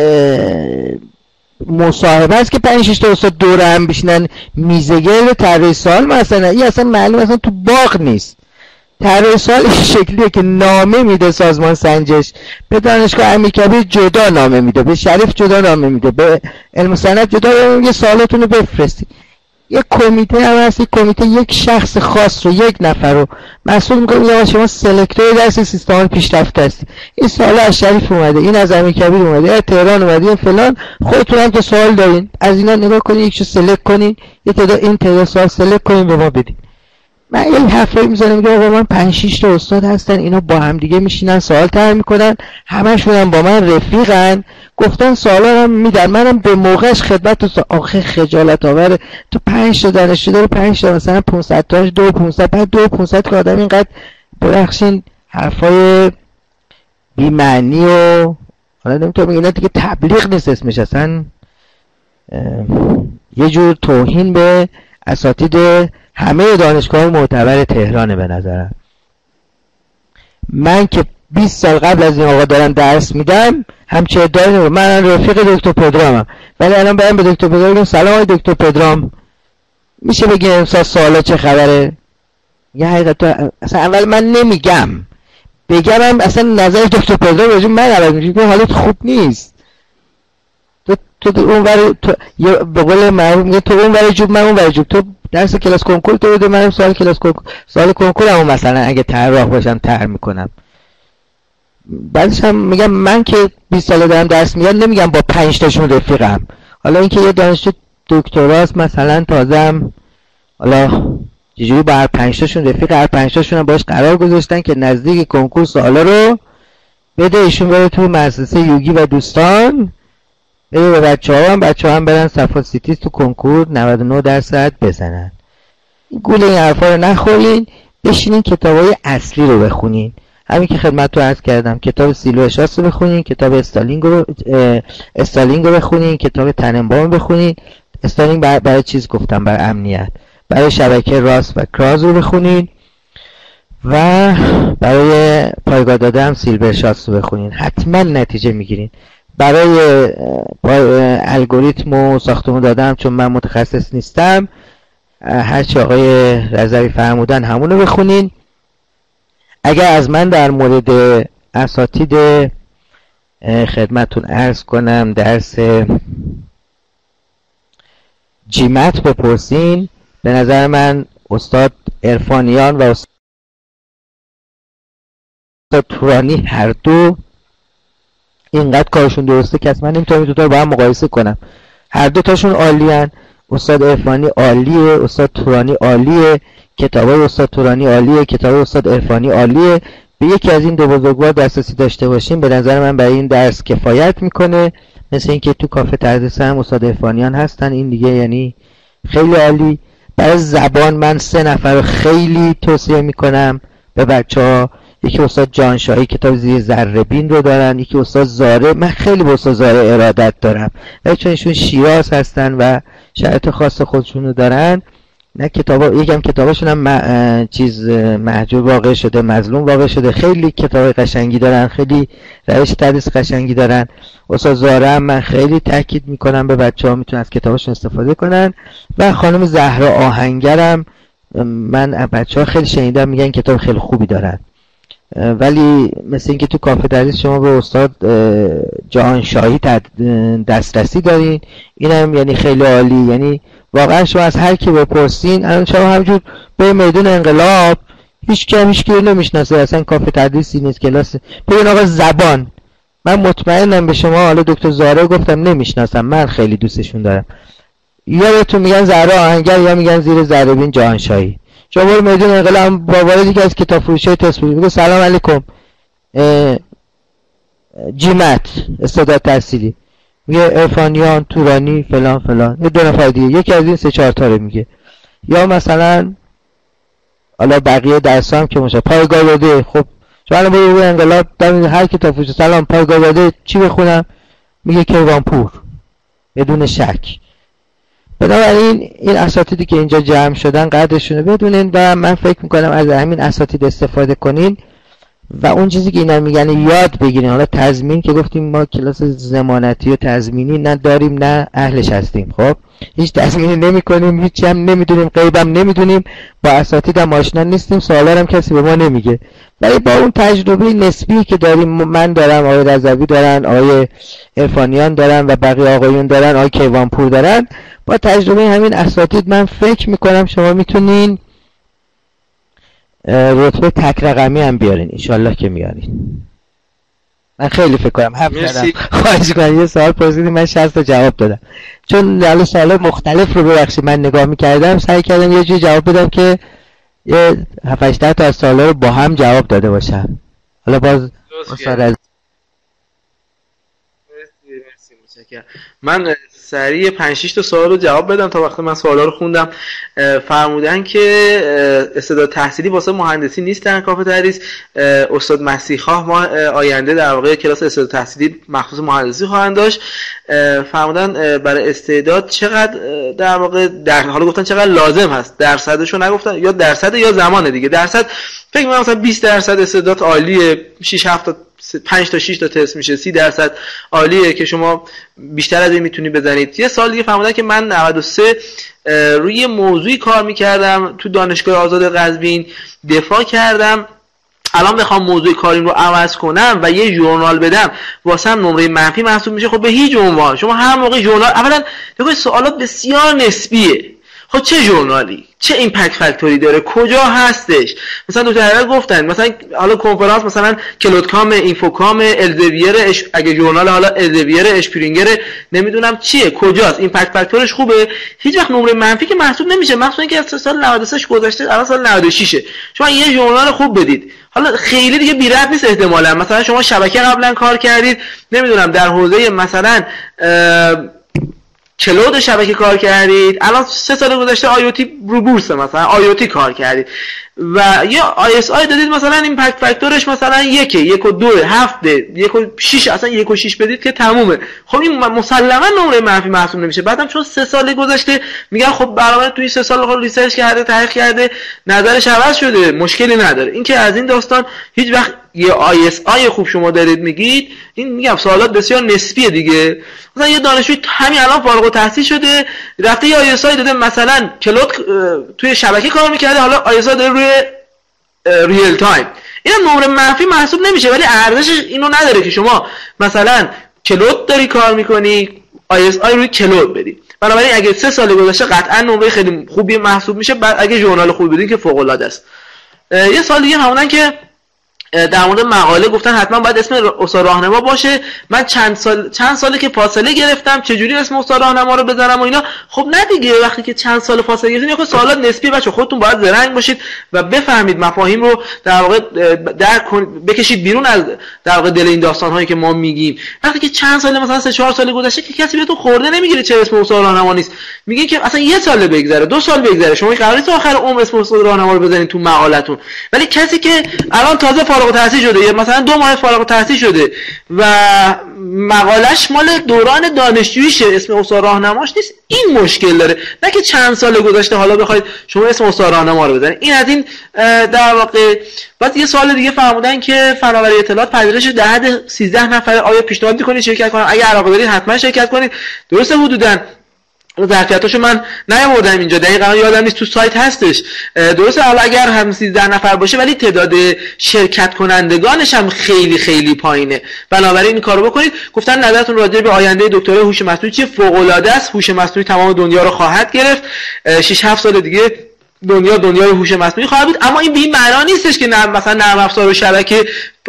Speaker 2: مصاحبه است که 5-6 تا استاد دوره هم بشینن میزگل طرح سوال؟ مثلا این اصلا معلوم اصلا تو باغ نیست. طرح سوال این شکلیه که نامه میده سازمان سنجش، به دانشگاه امیرکبیر جدا نامه میده، به شریف جدا نامه میده، به علم صنعت جدا، میگه سوالاتون رو بفرستید. یک کمیته هم هست، یک کمیته یک شخص خاص رو، یک نفر رو مسئول میکنه، میگه شما سلکتور درس سیستم پیشرفته هستی، این سوال از شریف اومده، این از امیرکبیر اومده، این تهران اومده، این فلان، خودتون هم که سوال دارین از اینا نگاه کنین، یکشو سلکت کنین، یه تعداد این تعداد سوال سلکت کنین به ما بدین. من این حرفایی میزنم میگه آقا من 5-6 تا استاد هستن اینا با هم دیگه میشینن سوال طرح میکنن، همشون هم با من رفیقن، گفتن سوالا هم میدن، منم به موقعش خدمت تو آخه خجالت آوره تو 5 تا دانشجو داره 5 تا مثلا 500 تاش 2500 بعد 2500 که آدم اینقدر ببخشین حرفای بی معنی و حالا نمیتونم اینا دیگه تبلیغ نیست اسمش، اصلا یه جور توهین به اساتید همه دانشگاه معتبر تهرانه به نظرم. من که 20 سال قبل از این آقا دارم درس میدم همچه ادعایی نمیم، من رفیق دکتر پدرامم، ولی الان برم به دکتر پدرام بگم سلام آقای دکتر پدرام میشه بگی امسال سوالا چه خبره؟ یه حقیقت اصلا اول من نمیگم، بگم اصلا نظر دکتر پدرام راجع من عوض میشه که حالت خوب نیست، تو اون ور به قول معروف میگه تو اون ور جوب من اون ور جوب، تو درس کلاس کنکور تو بده منم سوال کلاس کنکور، سوال کنکورمو مثلا اگه طراح باشم طرح میکنم. بعدش هم میگم من که 20 سال دارم درس میدم نمیگم با 5 تاشون رفیقم، حالا اینکه یه دانشجو دکتراست مثلا تازم حالا یه جوری با هر 5 تاشون رفیق، هر 5 تاشون هم باش قرار گذاشتن که نزدیک کنکور سوالا رو بده ایشون بره تو مؤسسه یوگی و دوستان بده به بچه هم برن صفا سیتیز تو کنکور 99% بزنن. این گول این حرفا رو نخورین، بشینین کتابای اصلی رو بخونین، همین که خدمت رو عرض کردم، کتاب سیلورشاس رو بخونین، کتاب استالینگ رو بخونین، کتاب تننبام رو بخونین. استالینگ برای چیز گفتم، برای امنیت، برای شبکه راست و کراز رو بخونین و برای پایگاه داده هم سیلورشاس رو بخونین، حتما نتیجه میگیرین. برای الگوریتم و ساختمون دادم چون من متخصص نیستم، هرچی آقای رضوی فرمودن همون رو بخونین. اگر از من در مورد اساتید خدمتون عرض کنم درس جیمت بپرسین، به نظر من استاد عرفانیان و استاد تورانی هر دو اینقدر کارشون درسته که اصلا نمیتونم این دوتا رو با هم مقایسه کنم، هر دو تاشون عالیان. استاد عرفانی عالیه، استاد تورانی عالیه، کتابای استاد تورانی عالیه، کتاب استاد عرفانی عالیه. به یکی از این دو بزرگوار دسترسی داشته باشیم به نظر من برای این درس کفایت میکنه. مثل اینکه تو کافه تدریس هم استاد عرفانیان هستن، این دیگه یعنی خیلی عالی. برای زبان من 3 نفر رو خیلی توصیه میکنم به بچه‌ها، یکی استاد جانشاهی کتاب زیر ذره‌بین رو دارن، یکی استاد زاره، من خیلی به استاد زاره ارادت دارم ولی چون ایشون شیراز هستن و شرایط خاص خودشون رو دارن نه یکم کتاباشون هم چیز مهجور واقع شده، مظلوم واقع شده. خیلی کتاب قشنگی دارن، خیلی روش تدریس قشنگی دارن. استاد زهره هم من خیلی تاکید میکنم به بچه‌ها میتونن از کتاباشون استفاده کنن. و خانم زهرا آهنگرم من بچه‌ها خیلی شنیدم میگن کتاب خیلی خوبی دارن. ولی مثل اینکه تو کافه تدریس شما به استاد جهانشاهی دسترسی دارین، اینم یعنی خیلی عالی. یعنی واقعا شما از هر کی بپرسین، الان شما همجور به میدون انقلاب هیچ کی نمیشناسه، اصلا کافه تدریسی نیست، کلاس. ببین آقا زبان، من مطمئنم به شما، حالا دکتر زهره گفتم نمیشناسم، من خیلی دوستشون دارم، یا بهتون میگن زهرا آهنگر یا میگن زیر ذره‌بین جهانشاهی. شما برو میدون انقلاب با واردی که از کتاب فروشی تسبیح میگه سلام علیکم جیمت استعداد تحصیلی، میگه عرفانیان تورانی فلان فلان، یه دو نفر دیگه یکی از این 3-4 تا رو میگه. یا مثلا حالا بقیه درسا هم که میشه پایگاه داده. خب شما الان برو انقلاب در هر کتاب فروشی سلام پایگاه داده چی بخونم، میگه کیوانپور بدون شک. بنابراین این اساتیدی که اینجا جمع شدن قدرشونه بدونین و من فکر میکنم از همین اساتید استفاده کنین و اون چیزی که اینا میگن یاد بگیرین. حالا تضمین که گفتیم ما کلاس ضمانتی و تضمینی نه داریم نه اهلش هستیم، خب هیچ تضمینی نمیکنیم، هیچ هم نمیدونیم، غیبم نمیدونیم، با اساتیدم آشنا نیستیم، سوالا هم کسی به ما نمیگه. ولی با اون تجربه نسبی که داریم، من دارم، آقای رضوی دارن، آقای عرفانیان دارن و بقیه آقایون دارن، آقای کیوانپور دارن، با تجربه همین اساتید من فکر میکنم شما میتونین رتبه تک رقمی هم بیارین، انشالله که میارین. من خیلی فکر کنم حرف زدم، خواهش کنم. یه سوال پرسیدیم من 60 تا جواب دادم، چون حالا سوالات مختلف رو ببخشید من نگاه میکردم، سعی کردم یه جوری جواب بدم که یه 7-8 تا از سوالا رو با هم جواب داده باشم. حالا باز
Speaker 1: مرسی متشکرم. من سریع 5-6 تا سوال رو جواب بدم. تا وقتی من سوالا رو خوندم فرمودن که استعداد تحصیلی واسه مهندسی نیستن کافه تدریس. استاد مسیح‌خواه ما آینده در واقع کلاس استعداد تحصیلی مخصوص مهندسی خواهند داشت. فرمودن برای استعداد چقدر در واقع حالا گفتن چقدر لازم هست، درصدشو نگفتن، یا درصد یا زمان دیگه. درصد فکر می‌کنم مثلا 20% استعداد عالیه، 6-7 تا 5 تا 6 تا تست میشه، 30% عالیه که شما بیشتر از این میتونی بزنید. یه سال دیگه فهمیدم که من 93 روی موضوعی کار میکردم تو دانشگاه آزاد قزوین، دفاع کردم. الان بخوام موضوع کاریم رو عوض کنم و یه ژورنال بدم واسم نمره منفی محسوب میشه. خب به هیچ عنوان شما هر موقع ژورنال، اولا بگید سوالات بسیار نسبیه. خب چه ژورنالی، چه ایمپکت فاکتوری داره، کجا هستش؟ مثلا دکتر گفتن مثلا حالا کنفرانس مثلا کلودکام، اینفوکام، الزویر، اگه ژورنال حالا الزویر، اشپرینگر، نمیدونم چیه، کجاست، ایمپکت فاکتورش خوبه. هیچ وقت نمره منفی که محسوب نمیشه، مخصوصا اینکه از سال 93 گذشته الان سال 96 شما یه ژورنال خوب بدید. حالا خیلی دیگه بی ربط نیست احتمالاً، مثلا شما شبکه قبلا کار کردید، نمیدونم در حوزه مثلا کلود شبکه کار کردید، الان 3 سال گذشته آیوتی رو بورس مثلا آیوتی کار کردید و یا ISI دادید، مثلا ایمپکت فاکتورش مثلا 1، 1 و 2، 7، 1 و 6، اصلا 1 و 6 بدید که تمومه. خب این مسلما نمره منفی محسوب نمیشه. بعدم چون 3 سال گذشته میگن خب برابر توی 3 سال خود ریسرچ کرده، تحقیق کرده، نظرش عوض شده، مشکلی نداره. این که از این داستان هیچ وقت یه ISI خوب شما دارید میگید، این میگم سوالات بسیار نسبیه دیگه. مثلا یه دانشجوی همین الان فارغ التحصیل شده، رفته یه ISI داده، مثلا کلود توی شبکه کار میکرده، حالا ISI داره روی ریل تایم، این نمره منفی محسوب نمیشه. ولی ارزشش اینو نداره که شما مثلا کلود داری کار میکنی، ISI روی کلود بدی. بنابراین اگه 3 سال گذشته قطعا نمره خیلی خوبی محسوب میشه. بعد اگه ژورنال خوبی بدین که فوق العاده است. یه سال دیگه همونن که در مورد مقاله گفتن حتما باید اسم استاد راهنما باشه. من چند ساله که فاصله گرفتم، چجوری اسم استاد راهنما رو بذارم و اینا. خب نه دیگه، وقتی که چند سال فاصله گرفتین یه سوالات نسبی، بچه خودتون باید زرنگ باشید و بفهمید مفاهیم رو در واقع بکشید بیرون از در واقع دل این داستان هایی که ما میگیم. وقتی که چند سال مثلا 3-4 سال گذشته که کسی بهتون خورده نمیگیره چه اسم استاد راهنما نیست، میگه که اصلا 1 سال بگذره، 2 سال بگذره، شما قراره تا آخر عمر اسم استاد راهنما رو بزنید تو مقالتون. ولی کسی که الان تازه فارغ التحصیل شده یا مثلا 2 ماه فارغ التحصیل شده و مقالش مال دوران دانشجوییشه، اسم استاد راهنماش نیست، این مشکل داره. نه که چند سال گذشته حالا بخواید شما اسم استاد راهنما رو بزنید. این از این در واقع. بعد یه سوال دیگه فرمودن که فناوری اطلاعات پذیرش در حد 13 نفر آیا پیشنهاد می‌کنید شرکت کنم؟ اگه علاقه دارید حتما شرکت کنید. درسته حدوداً ظرفیتاشو من نیاوردم اینجا، دقیقاً یادم نیست، تو سایت هستش. درسته حالا اگر هم 13 نفر باشه ولی تعداد شرکت کنندگانش هم خیلی خیلی پایینه، بنابراین این کارو بکنید. گفتن نظرتون راجع به آینده دکترای هوش مصنوعی چیه؟ فوق العاده است. هوش مصنوعی تمام دنیا رو خواهد گرفت. 6-7 سال دیگه دنیای هوش مصنوعی خواهد بود. اما این به این معنا نیستش که مثلا نرم افزار و شبکه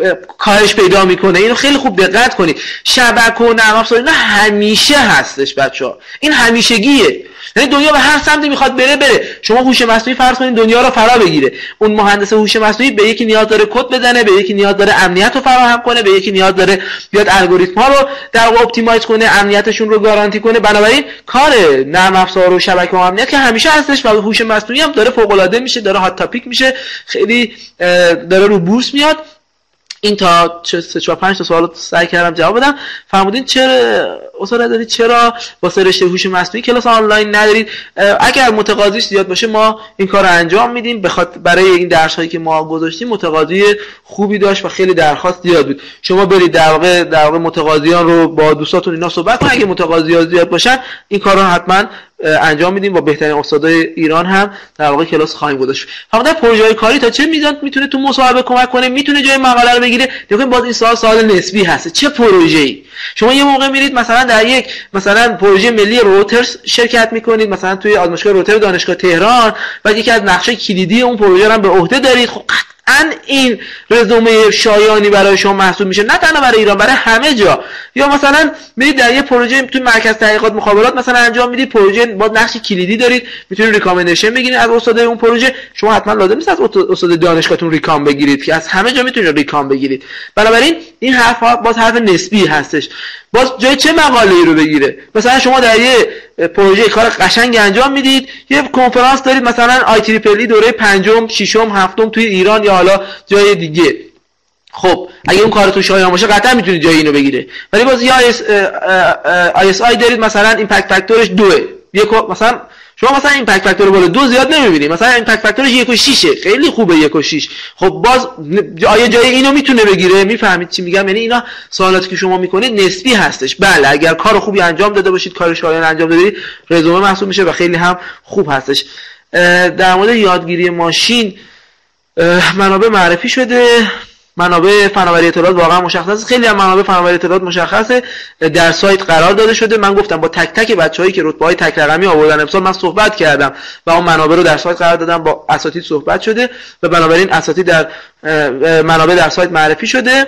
Speaker 1: کاهش پیدا میکنه. اینو خیلی خوب دقت کنید. شبکه و نرم افزار اینا همیشه هستش بچه‌ها، این همیشگیه. یعنی دنیا به هر سمتی میخواد بره. شما هوش مصنوعی فرض کنید دنیا رو فرا بگیره، اون مهندس هوش مصنوعی به یکی نیاز داره کد بزنه، به یکی نیاز داره امنیت رو فراهم کنه، به یکی نیاز داره بیاد الگوریتم ها رو در واقع اپتیمایز کنه، امنیتشون رو گارانتی کنه. بنابراین کار نرم افزار و شبکه و امنیت که همیشه هستش و هوش مصنوعی هم داره فوق العاده میشه، داره هات تاپیک میشه، خیلی داره رو بورس میاد. این تا 3-4-5 تا سوال سعی کردم جواب بدم. فرمودین چرا استاد دارید چرا واسه رشته هوش مصنوعی کلاس آنلاین ندارید؟ اگر متقاضیش زیاد باشه ما این کارو انجام میدیم. برای این درس هایی که ما گذاشتیم متقاضی خوبی داشت و خیلی درخواست زیاد بود. شما برید در واقع متقاضیان رو با دوستاتون اینا صحبت کنید. اگه متقاضی‌ها زیاد باشن این کارو حتما انجام میدیم. با بهترین استادای ایران هم در واقع کلاس خواهیم گذاشت. فقط پروژه کاری تا چه میزان میتونه تو مصاحبه کمک کنه، میتونه جای مقاله رو بگیره. دیگه باز این سوال نسبی هست. چه پروژه‌ای؟ شما یه موقع میرید مثلا در یک پروژه ملی روترز شرکت میکنید، مثلا توی آزمایشگاه روتر دانشگاه تهران، و یکی از نقشه کلیدی اون پروژه رو به عهده دارید. خب این رزومه شایانی برای شما محسوب میشه، نه تنها برای ایران، برای همه جا. یا مثلا میرید در یه پروژه تو مرکز تحقیقات مخابرات مثلا انجام میدید، پروژه با نقش کلیدی دارید، میتونید ریکامندیشن بگیرید از استادای اون پروژه. شما حتما لازم نیست از استاد دانشگاهتون ریکام بگیرید که از همه جا میتونید ریکام بگیرید. بنابراین این حرف باز حرف نسبی هستش. باز جای چه مقاله‌ای رو بگیره؟ مثلا شما در یه پروژه کار قشنگ انجام میدید، یه کنفرانس دارید مثلا آی تریپل ای دوره 5م 6م 7م توی ایران یا حالا جای دیگه. خب اگه اون کارتون شایان باشه قطعا میتونید جای اینو بگیره. ولی باز یا آی اس آی دارید مثلا ایمپکت فاکتورش 2، مثلا شما مثلا ایمپکت فاکتور بالا 2 زیاد نمیبینید، مثلا ایمپکت فاکتورش 1.6 خیلی خوبه 1.6. خب باز آیا جای اینو میتونه بگیره؟ میفهمید چی میگم؟ یعنی اینا سوالاتی که شما میکنید نسبی هستش. بله اگر کار خوبی انجام داده باشید، کار شایان انجام دادید، رزومه محسوب میشه و خیلی هم خوب هستش. در مورد یادگیری ماشین منابع معرفی شده. منابع فناوری اطلاعات واقعا مشخصه، خیلی از منابع فناوری اطلاعات مشخصه، در سایت قرار داده شده. من گفتم با تک تک بچه‌هایی که رتبه‌های تک رقمی آوردن امسال من صحبت کردم و اون منابع رو در سایت قرار دادم، با اساتید صحبت شده و بنابراین اساتید در منابع در سایت معرفی شده.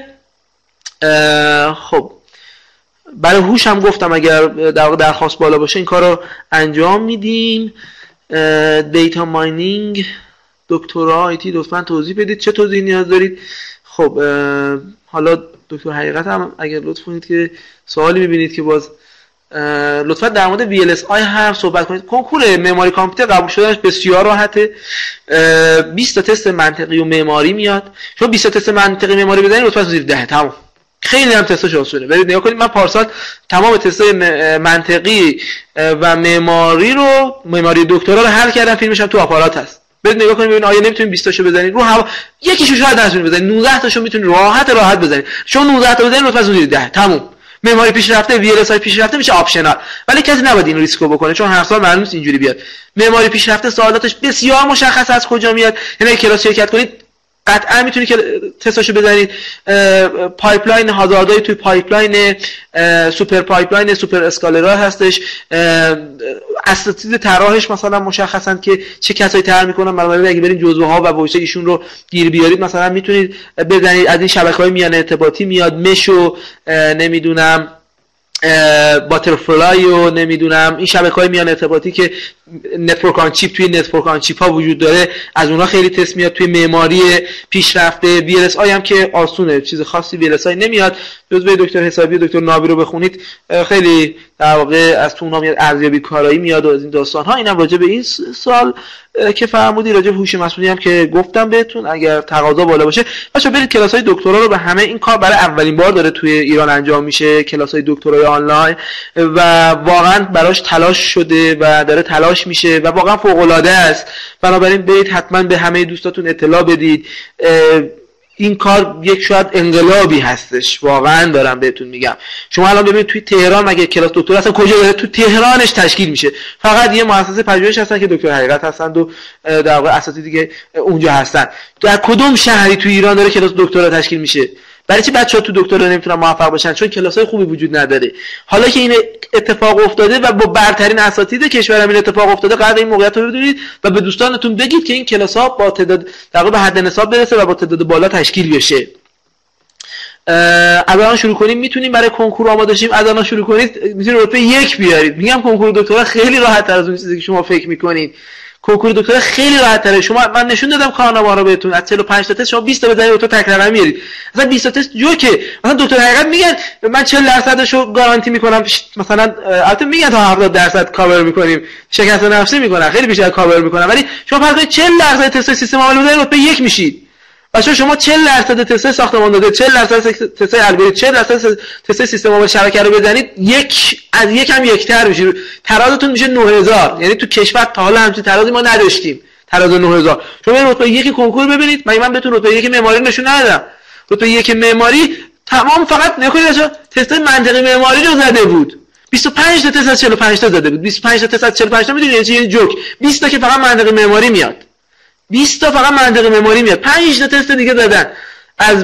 Speaker 1: خب برای هوش هم گفتم اگر در واقع درخواست بالا باشه این کارو انجام میدیم. دیتا ماینینگ دکترا آیتی لطفاً توضیح بدید، چه توضیحی نیاز دارید؟ خب حالا دکتر حقیقت هم اگر لطف کنید که سوالی میبینید که باز لطفاً در مورد VLSI هم صحبت کنید. کنکور معماری کامپیوتر قبول شدنش بسیار راحته. 20 تا تست منطقی و معماری میاد. شما 20 تا تست منطقی معماری بزنید لطفاً زیر 10 تمام. خیلی هم تستاش آسونه. برید نگاه کنید، من پارسال تمام تستای منطقی و معماری دکترا رو حل کردم، فیلمش هم تو آپارات هست. برید نگاه کنید ببینید آیا نمیتونید 20 تاشو بزنید رو هوا، یکیشو شاید نتونید بزنید، 19 تاشو میتونید راحت بزنید. شما 19 تا بزنید لطفا زیر 10 تموم. معماری پیشرفته VLSI پیشرفته میشه آپشنال، ولی کسی نباید این ریسکو بکنه چون هر سال معلوم نیست اینجوری بیاد. معماری پیشرفته سوالاتش بسیار مشخص از کجا میاد، یعنی کلاس شرکت کنید قطعا میتونید که تستاشو بزنید. پایپلاین هازاردای توی پایپلاین، سوپر پایپلاین، سوپر اسکالرها هستش. اساتید طراحش مثلا مشخصن که چه کسایی طراحی میکنن، بنابراین اگه برید جزوه ها و وایس ایشون رو گیر بیارید مثلا میتونید بزنید. از این شبکه‌های میان ارتباطی میاد، مشو نمیدونم باترفلای و نمیدونم این شبکه‌های میان ارتباطی که نتورک آن چیپ توی نتورک آن چیپ ها وجود داره، از اونها خیلی تست میاد. توی معماری پیشرفته VLSI هم که آسونه، چیز خاصی VLSI نمیاد. جزء دکتر حسابی و دکتر نابی رو بخونید خیلی در واقع از تو اونها میاد، ارزیابی کارایی میاد و از این داستان ها. اینم راجع به این سوال که فرمودی، راجع به هوش مصنوعی هم که گفتم بهتون، اگر تقاضا بالا باشه بچه‌ها برید کلاس‌های دکترا رو. به همه این کار برای اولین بار داره توی ایران انجام میشه، کلاس‌های دکترای آنلاین، و واقعا براش تلاش شده و داره تلاش میشه و واقعا فوق‌العاده است. بنابراین برید حتما به همه دوستاتون اطلاع بدید. این کار یک شاید انقلابی هستش، واقعا دارم بهتون میگم. شما الان ببینید توی تهران مگه کلاس دکتر اصلا کجا داره؟ تو تهرانش تشکیل میشه. فقط یه مؤسسه پژوهش هستن که دکتر حقیقت هستند و در واقع اساتید دیگه اونجا هستن. در کدوم شهری تو ایران داره کلاس دکترا تشکیل میشه؟ برای چی بچه‌ها تو دکترا نمیتونن موفق باشن؟ چون کلاس‌های خوبی وجود نداره. حالا که این اتفاق افتاده و با برترین اساتید کشورم این اتفاق افتاده، قدر این موقعیت رو بدونید و به دوستانتون بگید که این کلاس‌ها با تعداد در واقع به حد نصاب برسه و با تعداد بالا تشکیل بشه. از الان شروع کنیم، میتونیم برای کنکور آماده شیم. از الان شروع کنید، میتونید رتبه 1 بیارید. میگم کنکور دکترا خیلی راحت‌تر از اون چیزی که شما فکر می‌کنید. کنکور دکترا خیلی راحت تره. شما من نشون دادم کارنامه رو بهتون، از 45 تا تست شما 20 تا بزنید تو تک رقمی میارید. مثلا 20 تا تست جوکه. مثلا دکتر حقیقت میگن من 40% رو گارانتی میکنم، مثلا البته میگن تا 70% کاور میکنیم، شکست نفسی میکنن، خیلی بیشتر کاور میکنن، ولی شما فرض کنید 40% تست سیستم عامل بزنید رتبه 1 میشید. بچه‌ها شما 40% تست ساختمان داده، 40% تست الگوریتم، 40% تست سیستم عامل شبکه رو بزنید، یک از یک هم یکتر میشه. ترازتون میشه 9000. یعنی تو کشور تا حالا همچین ترازی ما نداشتیم. تراز 9000. شما رتبه 1 کنکور ببینید. من بهتون رتبه 1 معماری نشون ندادم. رتبه 1 معماری تمام فقط نکنید بچه‌ها تست منطقی معماری رو زده بود. 25 تا تست از 45 تا زده بود. 25 تا تست از 45 تا میدونید یعنی جوک. 20 تا که فقط منطقی معماری میاد. 20 تا فقط منطقی معماری میاد. 5 تا تست دیگه زدن. از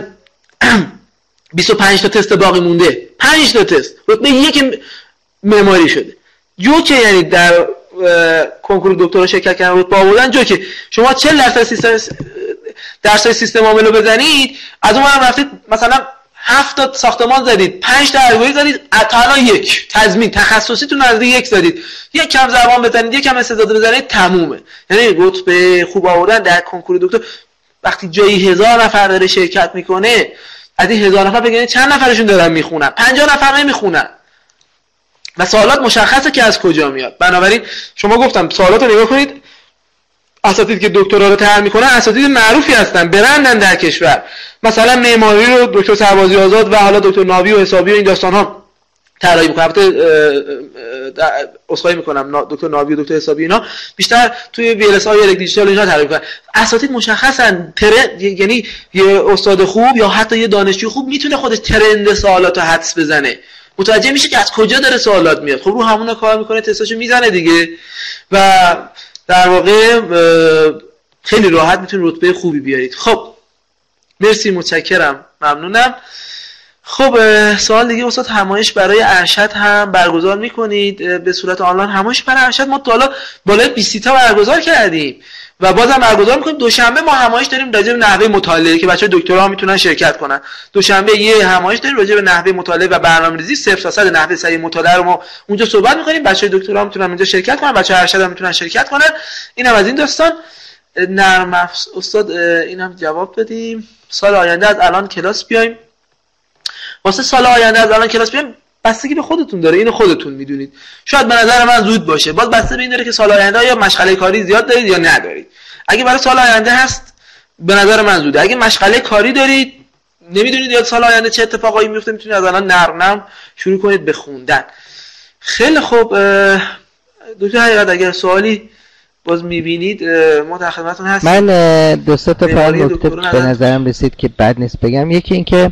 Speaker 1: 25 تا تست باقی مونده 5 تا تست رتبه 1 معماری شده. جوکه یعنی در کنکور دکترا شرکت کردن رتبه آوردن جوکه. شما 40% سیستم درسای سیستم عامل رو بزنید، از اون هم رفتید مثلا 7 تا ساختمان زدید، 5 تا الگوریتم زدید، تا الان 1 تضمین تخصصیتون از 1 زدید، یک کم زبان بزنید، یک کم استعداد بزنید، تمومه. یعنی رتبه خوب آوردن در کنکور دکتر وقتی جایی 1000 نفر داره شرکت میکنه، از این 1000 نفر بگید چند نفرشون دارن میخونن؟ 50 نفر نمیخونن. و سوالات مشخصه که از کجا میاد. بنابراین شما گفتم سوالات رو نگاه کنید. اساتید که دکترا رو طرح میکنن اساتید معروفی هستن، برندن در کشور. مثلا معماری رو دکتر سربازی آزاد و حالا دکتر ناوی و حسابی و این داستان ها طراحی میکنن. البته اسخای میکنم دکتر ناوی و دکتر حسابی اینا بیشتر توی VLSI یا دیجیتال اینها طراحی میکنن. اساتید مشخصن. یعنی یه استاد خوب یا حتی یه دانشجو خوب میتونه خودش ترند سوالاتو حدس بزنه، متوجه میشه که از کجا داره سوالات میاد. خب رو همون کار میکنه، تستاشو میزنه دیگه و در واقع خیلی راحت میتونید رتبه خوبی بیارید. خب مرسی، متشکرم، ممنونم. خب سوال دیگه استاد، همایش برای ارشد هم برگزار میکنید به صورت آنلاین؟ همایش برای ارشد ما تا حالا بالای 20 تا برگزار کردیم و بازم برگزار میکنیم. دوشنبه ما همایش داریم راجع به نحوه مطالعه که بچه‌ها دکترا میتونن شرکت کنن. دوشنبه یه همایش داریم راجع به نحوه مطالعه و برنامه‌ریزی 0 تا 100 نحوه سریع مطالعه رو ما اونجا صحبت میکنیم. بچه‌های دکترا میتونن اونجا شرکت کنن، بچه‌های ارشد هم میتونن شرکت کنن. اینم از این داستان. نرم استاد اینم جواب بدیم. سال آینده از الان کلاس بیایم. واسه سال آینده از الان کلاس بیایم بستگی به خودتون داره، اینو خودتون میدونید. شاید به نظر من زود باشه، باز بسته به این داره که سال آینده یا مشغله کاری زیاد دارید یا ندارید. اگه برای سال آینده هست به نظر من زوده. اگه مشغله کاری دارید نمیدونید یا سال آینده چه اتفاقایی میفته، میتونید از الان نرم شروع کنید به خوندن. خیلی خوب دکتر حقیقت اگر سوالی باز میبینید ما در خدمتتون هستیم.
Speaker 2: من دو سه تا نکته به نظرم رسید که بد نیست بگم. یکی این که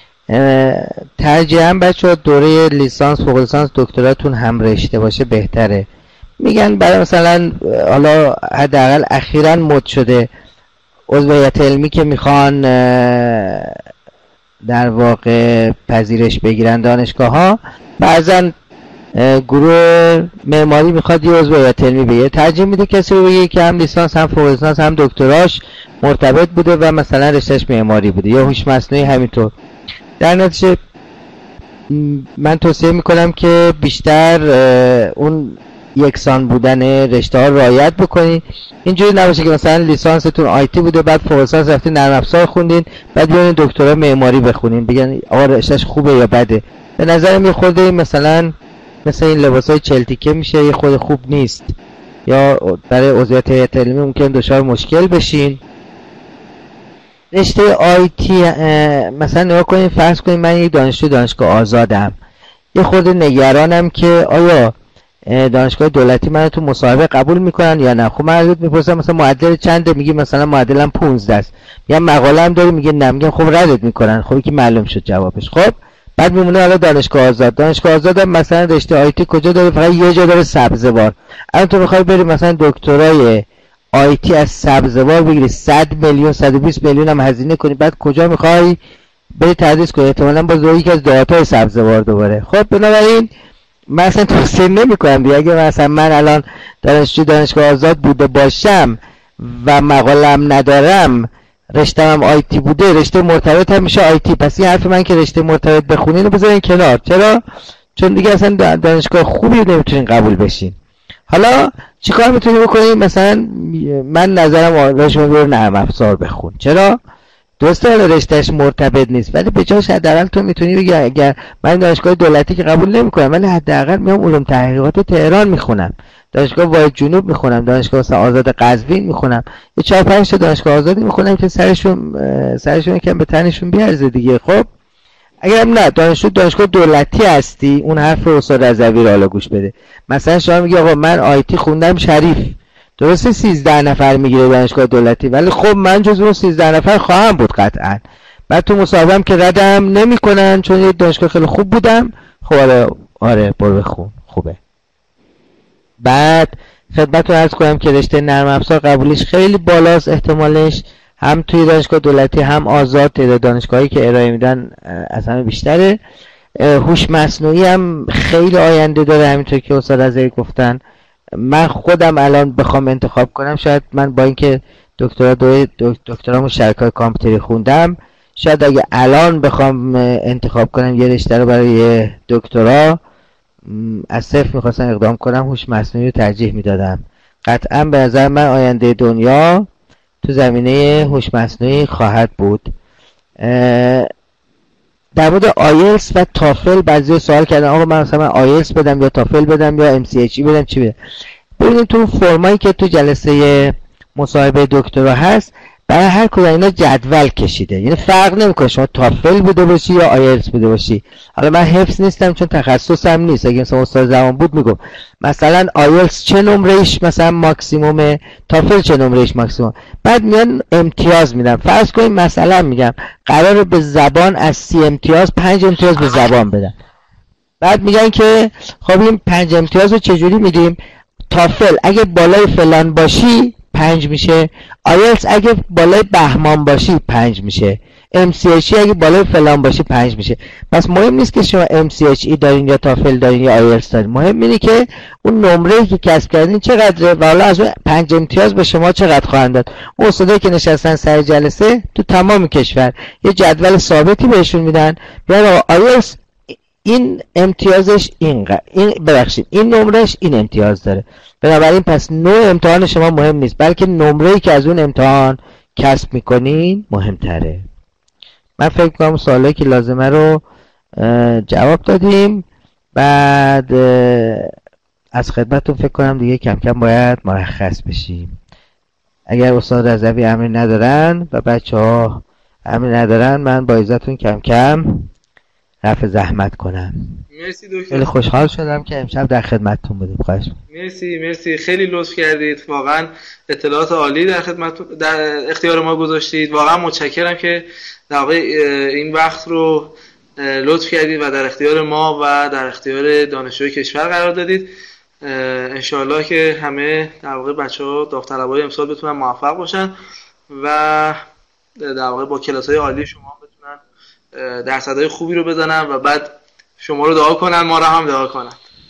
Speaker 2: ترجیحاً بچه‌ها دوره لیسانس فوق لیسانس دکتراتون هم رشته باشه بهتره. میگن برای مثلا حالا حداقل اخیراً مد شده عضویت علمی که میخوان در واقع پذیرش بگیرن دانشگاه‌ها، بعضاً گروه معماری میخواد یه عضویت علمی بگیره، ترجیح میده کسی رو بگیره که هم لیسانس هم فوق لیسانس هم دکتراش مرتبط بوده و مثلا رشتهش معماری بوده یا هوش مصنوعی همینطور. در نتیجه من توصیه میکنم که بیشتر اون یکسان بودن رشته ها رعایت بکنین. اینجوری نباشه که مثلا لیسانستون آیتی بوده بعد فوق لیسانس رفتین نرم افزار خوندین بعد بیاین دکترا معماری بخونین بگن آقا رشتهش خوبه یا بده. به نظرم یه خورده مثلا مثل این لباسای چلتیکه میشه، یه خود خوب نیست، یا برای عضویت هیئت علمی ممکن دچار مشکل بشین. رشته آیتی مثلا نگاه کنین، فرض کنین من یک دانشجو دانشگاه آزادم، یه خورده نگرانم که آیا دانشگاه دولتی منو تو مصاحبه قبول میکنن یا نه. خب من ازت میپرسم مثلا معدل چنده، میگی مثلا معدلم 15 است، یا مقاله هم داری میگه نه، میگم خب ردت میکنن. خب که معلوم شد جوابش. خب بعد میمونه حالا دانشگاه آزاد. دانشگاه آزاد هم مثلا رشته آیتی کجا داره؟ فقط یه جا داره، سبزوار. الان تو بخوای بری مثلا دکترای آیتی از سبزوار بگیری 100 میلیون 120 میلیون هم هزینه کنی، بعد کجا میخوای بری تدریس کنی؟ احتمالاً باز یکی از دهاتای سبزوار دوباره. خب بنابراین من اصلا توصیه نمی‌کنم دیگه. اگه مثلا من الان دانشجو دانشگاه آزاد بوده باشم و مقاله‌ام ندارم، رشته‌ام آیتی بوده، رشته مرتبط هم میشه آیتی، پس این حرف من که رشته مرتبط بخونین رو بذارین کنار. چرا؟ چون دیگه اصلا دانشگاه خوبی نمیتونین قبول بشین. حالا چیکار میتونی بکنی؟ مثلا من نظرم راجع به نرم افزار بخون. چرا؟ درسته حالا رشتهش مرتبط نیست، ولی به جاش حداقل تو میتونی بگی اگر من دانشگاه دولتی که قبول نمیکنم، ولی حداقل میام علوم تحقیقات تهران میخونم، دانشگاه واحد جنوب میخونم، دانشگاه مثلا آزاد قزوین میخونم، یه 4 5 تا دانشگاه آزادی میخونم که سرشون یکم به تنشون بیارزه دیگه. خب اگرم نه دانشگاه دولتی هستی، اون حرف استاد رضوی رو حالا گوش بده. مثلا شما میگی آقا من آیتی خوندم شریف، درسته 13 نفر میگیره دانشگاه دولتی، ولی خب من جز اون 13 نفر خواهم بود قطعا. بعد تو مصاحبه‌ام که ردم نمیکنن چون یه دانشگاه خیلی خوب بودم. خب آره برو بخون، خوبه. بعد خدمتتون عرض کنم که رشته نرم افزار قبولش خیلی بالاست، احتمالش هم توی دانشگاه دولتی هم آزاد. تعداد دانشگاهایی که ارائه میدن از همه بیشتره. هوش مصنوعی هم خیلی آینده داره، همینطور که استاد رضوی گفتن. من خودم الان بخوام انتخاب کنم، شاید من با اینکه دکترامو شبکه‌های کامپیوتری خوندم، شاید اگه الان بخوام انتخاب کنم یه رشته رو برای دکترا، از صفر میخواستم اقدام کنم، هوش مصنوعی رو ترجیح میدادم. قطعا به نظر من آینده دنیا تو زمینه هوش مصنوعی خواهد بود. در مورد آیلتس و تافل بعضی سوال کردن آقا من مثلا آیلتس بدم یا تافل بدم یا MCHE بدم، چی بدم؟ ببینید تو فرمایی که تو جلسه مصاحبه دکترا هست برای هر کدوم اینا جدول کشیده، یعنی فرق نمیکنه شما تافل بوده باشی یا آیلتس بوده باشی. حالا من حفظ نیستم چون تخصصم نیست، اگه مثلا استاد زمان بود میگم مثلا آیلتس چه نمرهش مثلا ماکسیمومه، تافل چه نمرهش ماکسیموم، بعد میان امتیاز میدن. فرض کنیم مثلا میگم قراره به زبان از 30 امتیاز 5 امتیاز به زبان بدن، بعد میگن که خب این 5 امتیاز رو چجوری میدیم؟ تافل اگه بالای فلان باشی 5 میشه، آیلتس اگه بالای بهمان باشی 5 میشه، MCHE اگه بالای فلان باشی 5 میشه. پس مهم نیست که شما MCHE دارین یا تافل دارین یا آیلتس دارین، مهم اینه که اون نمره‌ای که کسب کردین چقدره و حالا از اون 5 امتیاز به شما چقدر خواهند داد. اون استادایی که نشستن سر جلسه تو تمام کشور یه جدول ثابتی بهشون میدن، میگن آیلتس این امتیازش این نمرهش این امتیاز داره. بنابراین پس نوع امتحان شما مهم نیست، بلکه نمره‌ای که از اون امتحان کسب میکنین مهمتره. من فکر کنم سوالایی که لازمه رو جواب دادیم. بعد از خدمتتون فکر کنم دیگه کم کم باید مرخص بشیم. اگر استاد رضوی امری ندارن و بچه‌ها امری ندارن، من با اجازهتون کم کم رفع زحمت کنم.
Speaker 1: مرسی دکتر.
Speaker 2: خیلی خوشحال شدم که امشب در خدمتتون بودیم. خواهش می‌کنم.
Speaker 1: مرسی خیلی لطف کردید، واقعا اطلاعات عالی در اختیار ما گذاشتید. واقعا متشکرم که در واقع این وقت رو لطف کردید و در اختیار ما و در اختیار دانشجوی کشور قرار دادید. انشاءالله که همه در واقع بچه‌ها داوطلبای امسال بتونن موفق باشن و در واقع با کلاس‌های عالی شما بتونن درصدهای خوبی رو بزنن و بعد شما رو دعا کنن، ما رو هم دعا کنن.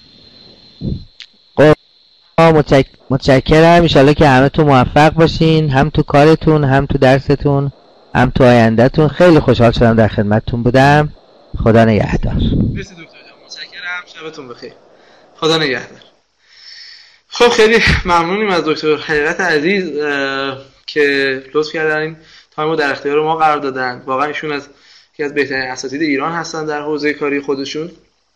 Speaker 2: متشکرم. انشالله که همه تو موفق باشین، هم تو کارتون، هم تو درستون، هم تو آیندهتون. خیلی خوشحال شدم در خدمتتون بودم. خدا نگهدار.
Speaker 1: مرسی دکتر جان، متشکرم. شبتون بخیر. خدا نگهدار. خب خیلی ممنونیم از دکتر حقیقت عزیز که لطف کردن این تایم رو در اختیار ما قرار دادن. واقعا ایشون از یکی از بهترین اساتید ایران هستن در حوزه کاری خودشون.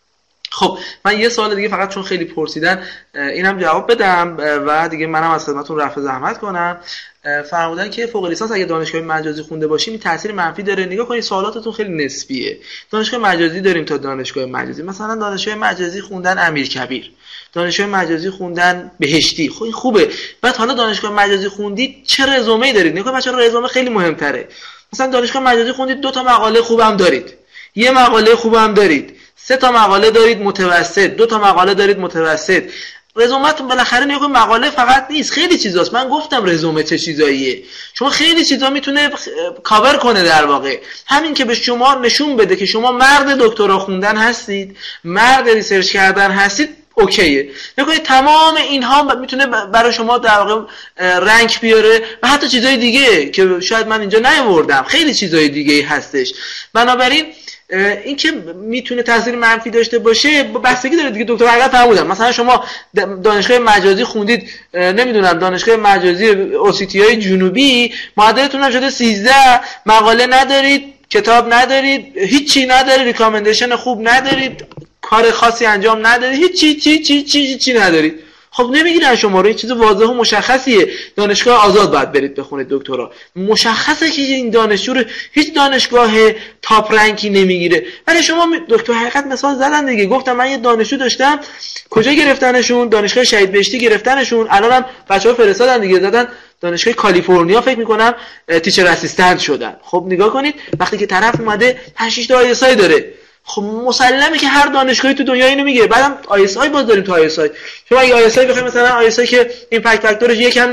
Speaker 1: خب من یه سوال دیگه فقط چون خیلی پرسیدن اینم جواب بدم و دیگه منم از خدمتتون رفع زحمت کنم. فرمودن که فوق لیسانس اگه دانشگاه مجازی خونده باشیم این تاثیر منفی داره. نگاه کنید سوالاتتون خیلی نسبیه. دانشگاه مجازی داریم تا دانشگاه مجازی. مثلا دانشگاه مجازی خوندن امیرکبیر، دانشگاه مجازی خوندن بهشتی، خب این خوبه. بعد حالا دانشگاه مجازی خوندید چه رزومه‌ای دارید؟ نگاه بچه‌ها رزومه خیلی مهم‌تره. مثلا دانشگاه مجازی خوندید 2 تا مقاله خوبم دارید، 1 مقاله خوبم دارید، 3 تا مقاله دارید متوسط، 2 تا مقاله دارید متوسط. رزومتون بالاخره نگاه مقاله فقط نیست، خیلی چیزاست. من گفتم رزومه چه چیزاییه. شما خیلی چیزا میتونه کاور کنه در واقع. همین که به شما نشون بده که شما مرد دکترا خوندن هستید، مرد ریسرچ کردن هستید، اوکیه. نکنید تمام اینها میتونه برای شما در واقع رنک بیاره و حتی چیزای دیگه که شاید من اینجا نیاوردم، خیلی چیزای دیگه هستش. بنابراین این که میتونه تاثیر منفی داشته باشه بستگی داره دیگه. دکتر حقیقت فرمودن مثلا شما دانشگاه مجازی خوندید، نمیدونم دانشگاه مجازی اوسیتیای جنوبی، معدلتون هم شده 13، مقاله ندارید، کتاب ندارید، هیچی ندارید، ریکامندیشن خوب ندارید، کار خاصی انجام ندارید، هیچی ندارید. خب نمیگیرن شما رو. این چیز واضح و مشخصیه. دانشگاه آزاد باید برید بخونید دکترا. مشخصه که این دانشجو رو هیچ دانشگاه تاپ رنکی نمیگیره. ولی شما دکتر حقیقت مثال زدن دیگه. گفتم من یه دانشجو داشتم، کجا گرفتنشون؟ دانشگاه شهید بهشتی گرفتنشون. الانم بچه‌ها فرستادن دیگه، دادن دانشگاه کالیفرنیا فکر می‌کنم تیچر اسیستنت شدن. خب نگاه کنید وقتی که طرف اومده 5 6 تا آیسای داره، خب مسلمه که هر دانشگاهی تو دنیا اینو میگه. بعدم آیسای باز داریم. تو آیسای شما اگه آیسای بخواید مثلا آیسای که ایمپکت فاکتورش یکم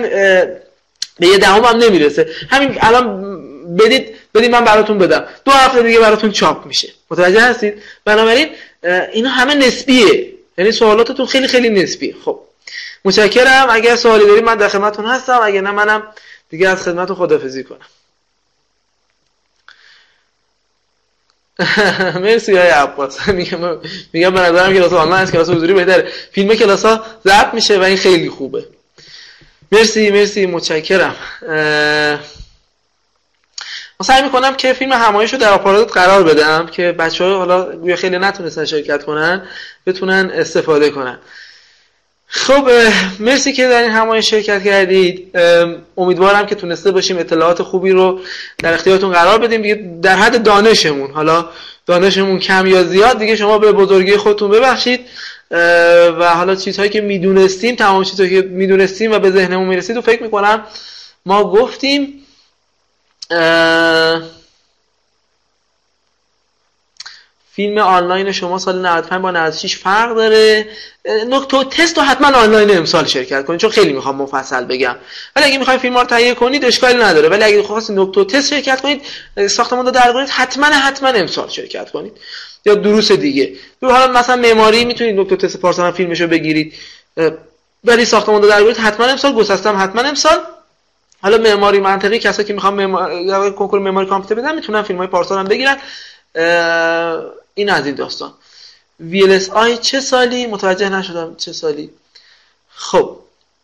Speaker 1: به 1/10 هم نمیرسه، همین الان بدید من براتون بدم، 2 هفته دیگه براتون چاپ میشه. متوجه هستید؟ بنابراین اینا همه نسبیه، یعنی سوالاتتون خیلی خیلی نسبیه. خب متشکرم. اگر سوالی دارید من در خدمتتون هستم، اگه نه منم دیگه از خدمتتون خداحافظی کنم. مرسی آقای عباس. میگم به نظرم کلاس آنلاین از کلاس حضوری بهتره. فیلم کلاس‌ها ضبط میشه و این خیلی خوبه. مرسی متشکرم. من سعی میکنم که فیلم همایش رو در آپارات قرار بدم که بچه‌ها حالا گویا خیلی نتونستن شرکت کنن بتونن استفاده کنن. خب مرسی که در این همایش شرکت کردید. امیدوارم که تونسته باشیم اطلاعات خوبی رو در اختیارتون قرار بدیم دیگه در حد دانشمون. حالا دانشمون کم یا زیاد دیگه شما به بزرگی خودتون ببخشید و حالا چیزهایی که میدونستیم، تمام چیزهایی که میدونستیم و به ذهنمون میرسید و فکر میکنم ما گفتیم. فیلم آنلاین شما سال 95 با 96 فرق داره. نکته تست رو حتما آنلاین امسال شرکت کنید چون خیلی میخوام مفصل بگم. ولی اگه میخواید فیلم‌ها رو تهیه کنید اشکالی نداره. ولی اگه خواستید نکته تست شرکت کنید، ساختمان رو درک کنید، حتما امسال شرکت کنید. یا دروس دیگه. حالا مثلا معماری میتونید نکته تست پارسال فیلمشو بگیرید. ولی ساختمان رو درک کنید حتما امسال، گسستم حتما امسال. حالا معماری منطقی کسایی که میخوام کنکور معماری کامپیوتر بدن میتونن فیلم‌های پارسال هم بگیرن. این از این داستان. VLSI چه سالی؟ متوجه نشدم چه سالی. خب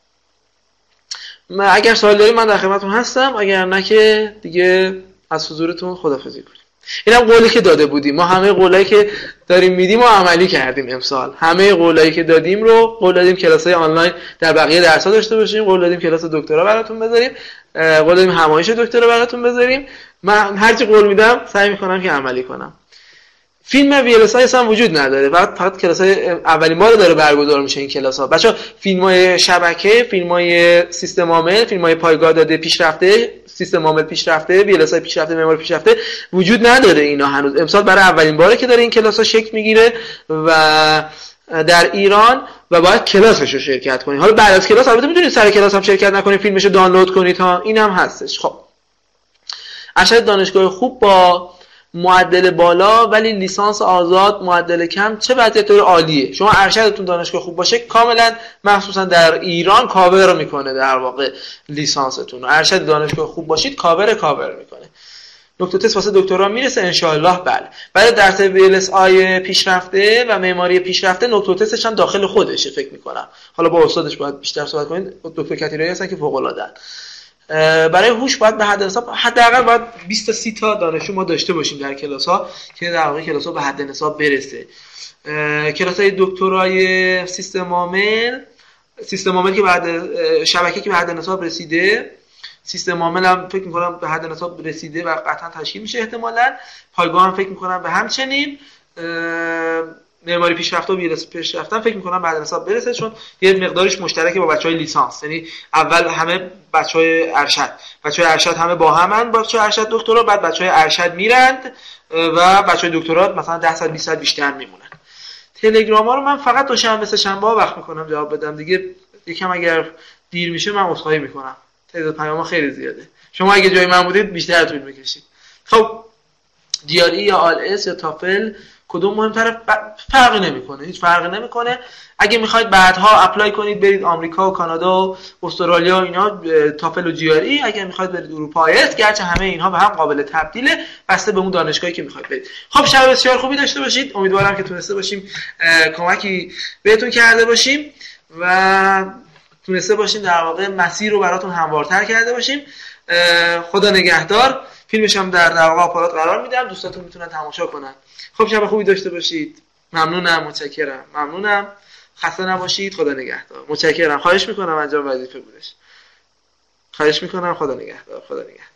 Speaker 1: اگر سوال دارید من در خدمتتون هستم، اگر نه که دیگه از حضورتون خداحافظی کنیم. اینم قولی که داده بودیم. ما همه قولایی که داریم میدیم و عملی کردیم امسال. همه قولایی که دادیم رو قول دادیم کلاسای آنلاین در بقیه درس‌ها داشته باشیم، قول دادیم کلاس دکترا براتون بذاریم، قول دادیم همایش دکترا براتون بذاریم. من هر چی قول میدم سعی میکنم که عملی کنم. فیلم VLSI هم وجود نداره، فقط کلاس‌های اولین بار داره برگزار میشه این کلاس‌ها. بچه‌ها فیلم‌های شبکه، فیلم‌های سیستم عامل، فیلم‌های پایگاه داده پیشرفته، سیستم عامل پیشرفته، VLSI پیشرفته، معماری پیشرفته وجود نداره اینا هنوز. امسال برای اولین باره که داره این کلاس‌ها شکل میگیره و در ایران و باید کلاسش رو شرکت کنید. حالا بعد از کلاس البته میتونید سر کلاس هم شرکت نکنید، فیلمشو دانلود کنید ها، اینم هستش. خب ارشد دانشگاه خوب با معدل بالا ولی لیسانس آزاد معدل کم چه وضعیت عالیه. شما ارشدتون دانشگاه خوب باشه کاملا مخصوصا در ایران کاور میکنه در واقع لیسانستون. ارشد دانشگاه خوب باشید کاور میکنه. نکته تست واسه دکترا میرسه ان شاء الله. بله بعد در VLSI پیشرفته و معماری پیشرفته نکته تستش هم داخل خودشه فکر میکنم. حالا با استادش باید بیشتر صحبت کنید، دکتر کتیرایی هستن که فوق العاده. برای هوش باید به حد حساب حداقل باید 20 تا 30 تا دانشجو ما داشته باشیم در کلاس‌ها که در واقع کلاس‌ها به حد حساب برسه. کلاس‌های دکترای سیستم عامل که بعد شبکه که به حد حساب رسیده، سیستم عامل هم فکر می‌کنم به حد حساب رسیده و قطعا تشکیل میشه احتمالاً. پایگاه هم فکر می‌کنم به همچنین. معماری پیشرفته و ویرس پیشرفته فکر می‌کنم بعد حساب برسه، چون یه مقدارش مشترکه با بچهای لیسانس. یعنی اول همه بچهای ارشد همه با همن، بچهای ارشد دکترا، بعد بچهای ارشد میرند و بچهای دکترا مثلا 10 سال 20 سال بیشتر میمونن. تلگراما رو من فقط دوشنبه سه شنبه ها وقت می‌کنم جواب بدم دیگه. یکم اگر دیر میشه من عذرخواهی می‌کنم، تعداد پیام‌ها خیلی زیاده. شما اگه جای من بودید بیشتر طول می‌کشید. خب دیاری یا آل اس یا تافل کدوم مهمتره؟ فرقی نمیکنه، هیچ فرقی نمیکنه. اگه میخواید بعدها اپلای کنید برید آمریکا و کانادا و استرالیا و اینا تافل و جی آر ای، اگه میخواید برید اروپا آیلتس، گرچه همه اینها به هم قابل تبدیله بسته به اون دانشگاهی که میخواید برید. خب شب بسیار خوبی داشته باشید. امیدوارم که تونسته باشیم کمکی بهتون کرده باشیم و تونسته باشیم در واقع مسیر رو براتون هموارتر کرده باشیم. خدا نگهدار. فیلمش هم در واقع آپارات قرار میدم، دوستاتون میتونن تماشا کنن. خب شب خوبی داشته باشید. ممنونم، متشکرم، ممنونم. خسته نباشید. خدا نگهدار. متشکرم. خواهش میکنم انجام وظیفه بودش. خواهش میکنم. خدا نگهدار. خدا نگهدار.